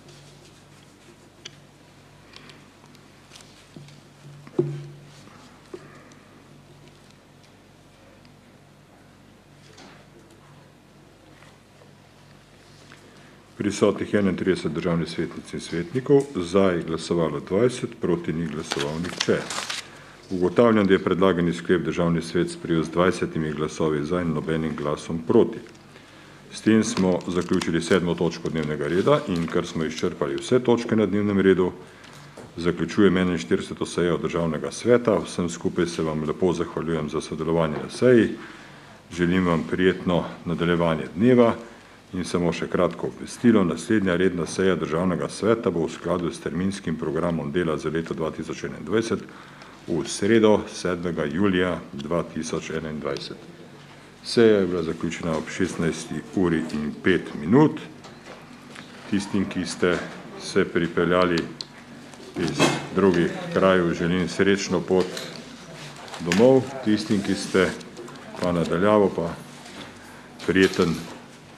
Prisotnih 31 državnih svetnic in svetnikov, za je glasovalo 20, proti ni glasoval nihče. Ugotavljam, da je predlagani sklep državni svet sprejel z 20 glasovi za in nobenim glasom proti. S tem smo zaključili 7. točko dnevnega reda in ker smo izčrpali vse točke na dnevnem redu, zaključujem 41. sejo državnega sveta. Vsem skupaj se vam lepo zahvaljujem za sodelovanje na seji. Želim vam prijetno nadaljevanje dneva. In samo še kratko obvestilo, naslednja redna seja državnega sveta bo v skladu s terminskim programom dela za leto 2021 v sredo 7. julija 2021. Seja je bila zaključena ob 16:05. Tistim, ki ste se pripeljali iz drugih krajev, želim srečno pot domov. Tistim, ki ste pa nadaljavo, pa prijeten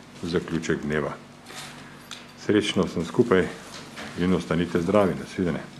zaključek dneva. Srečno sem skupaj in ostanite zdravi. Nasvidenje.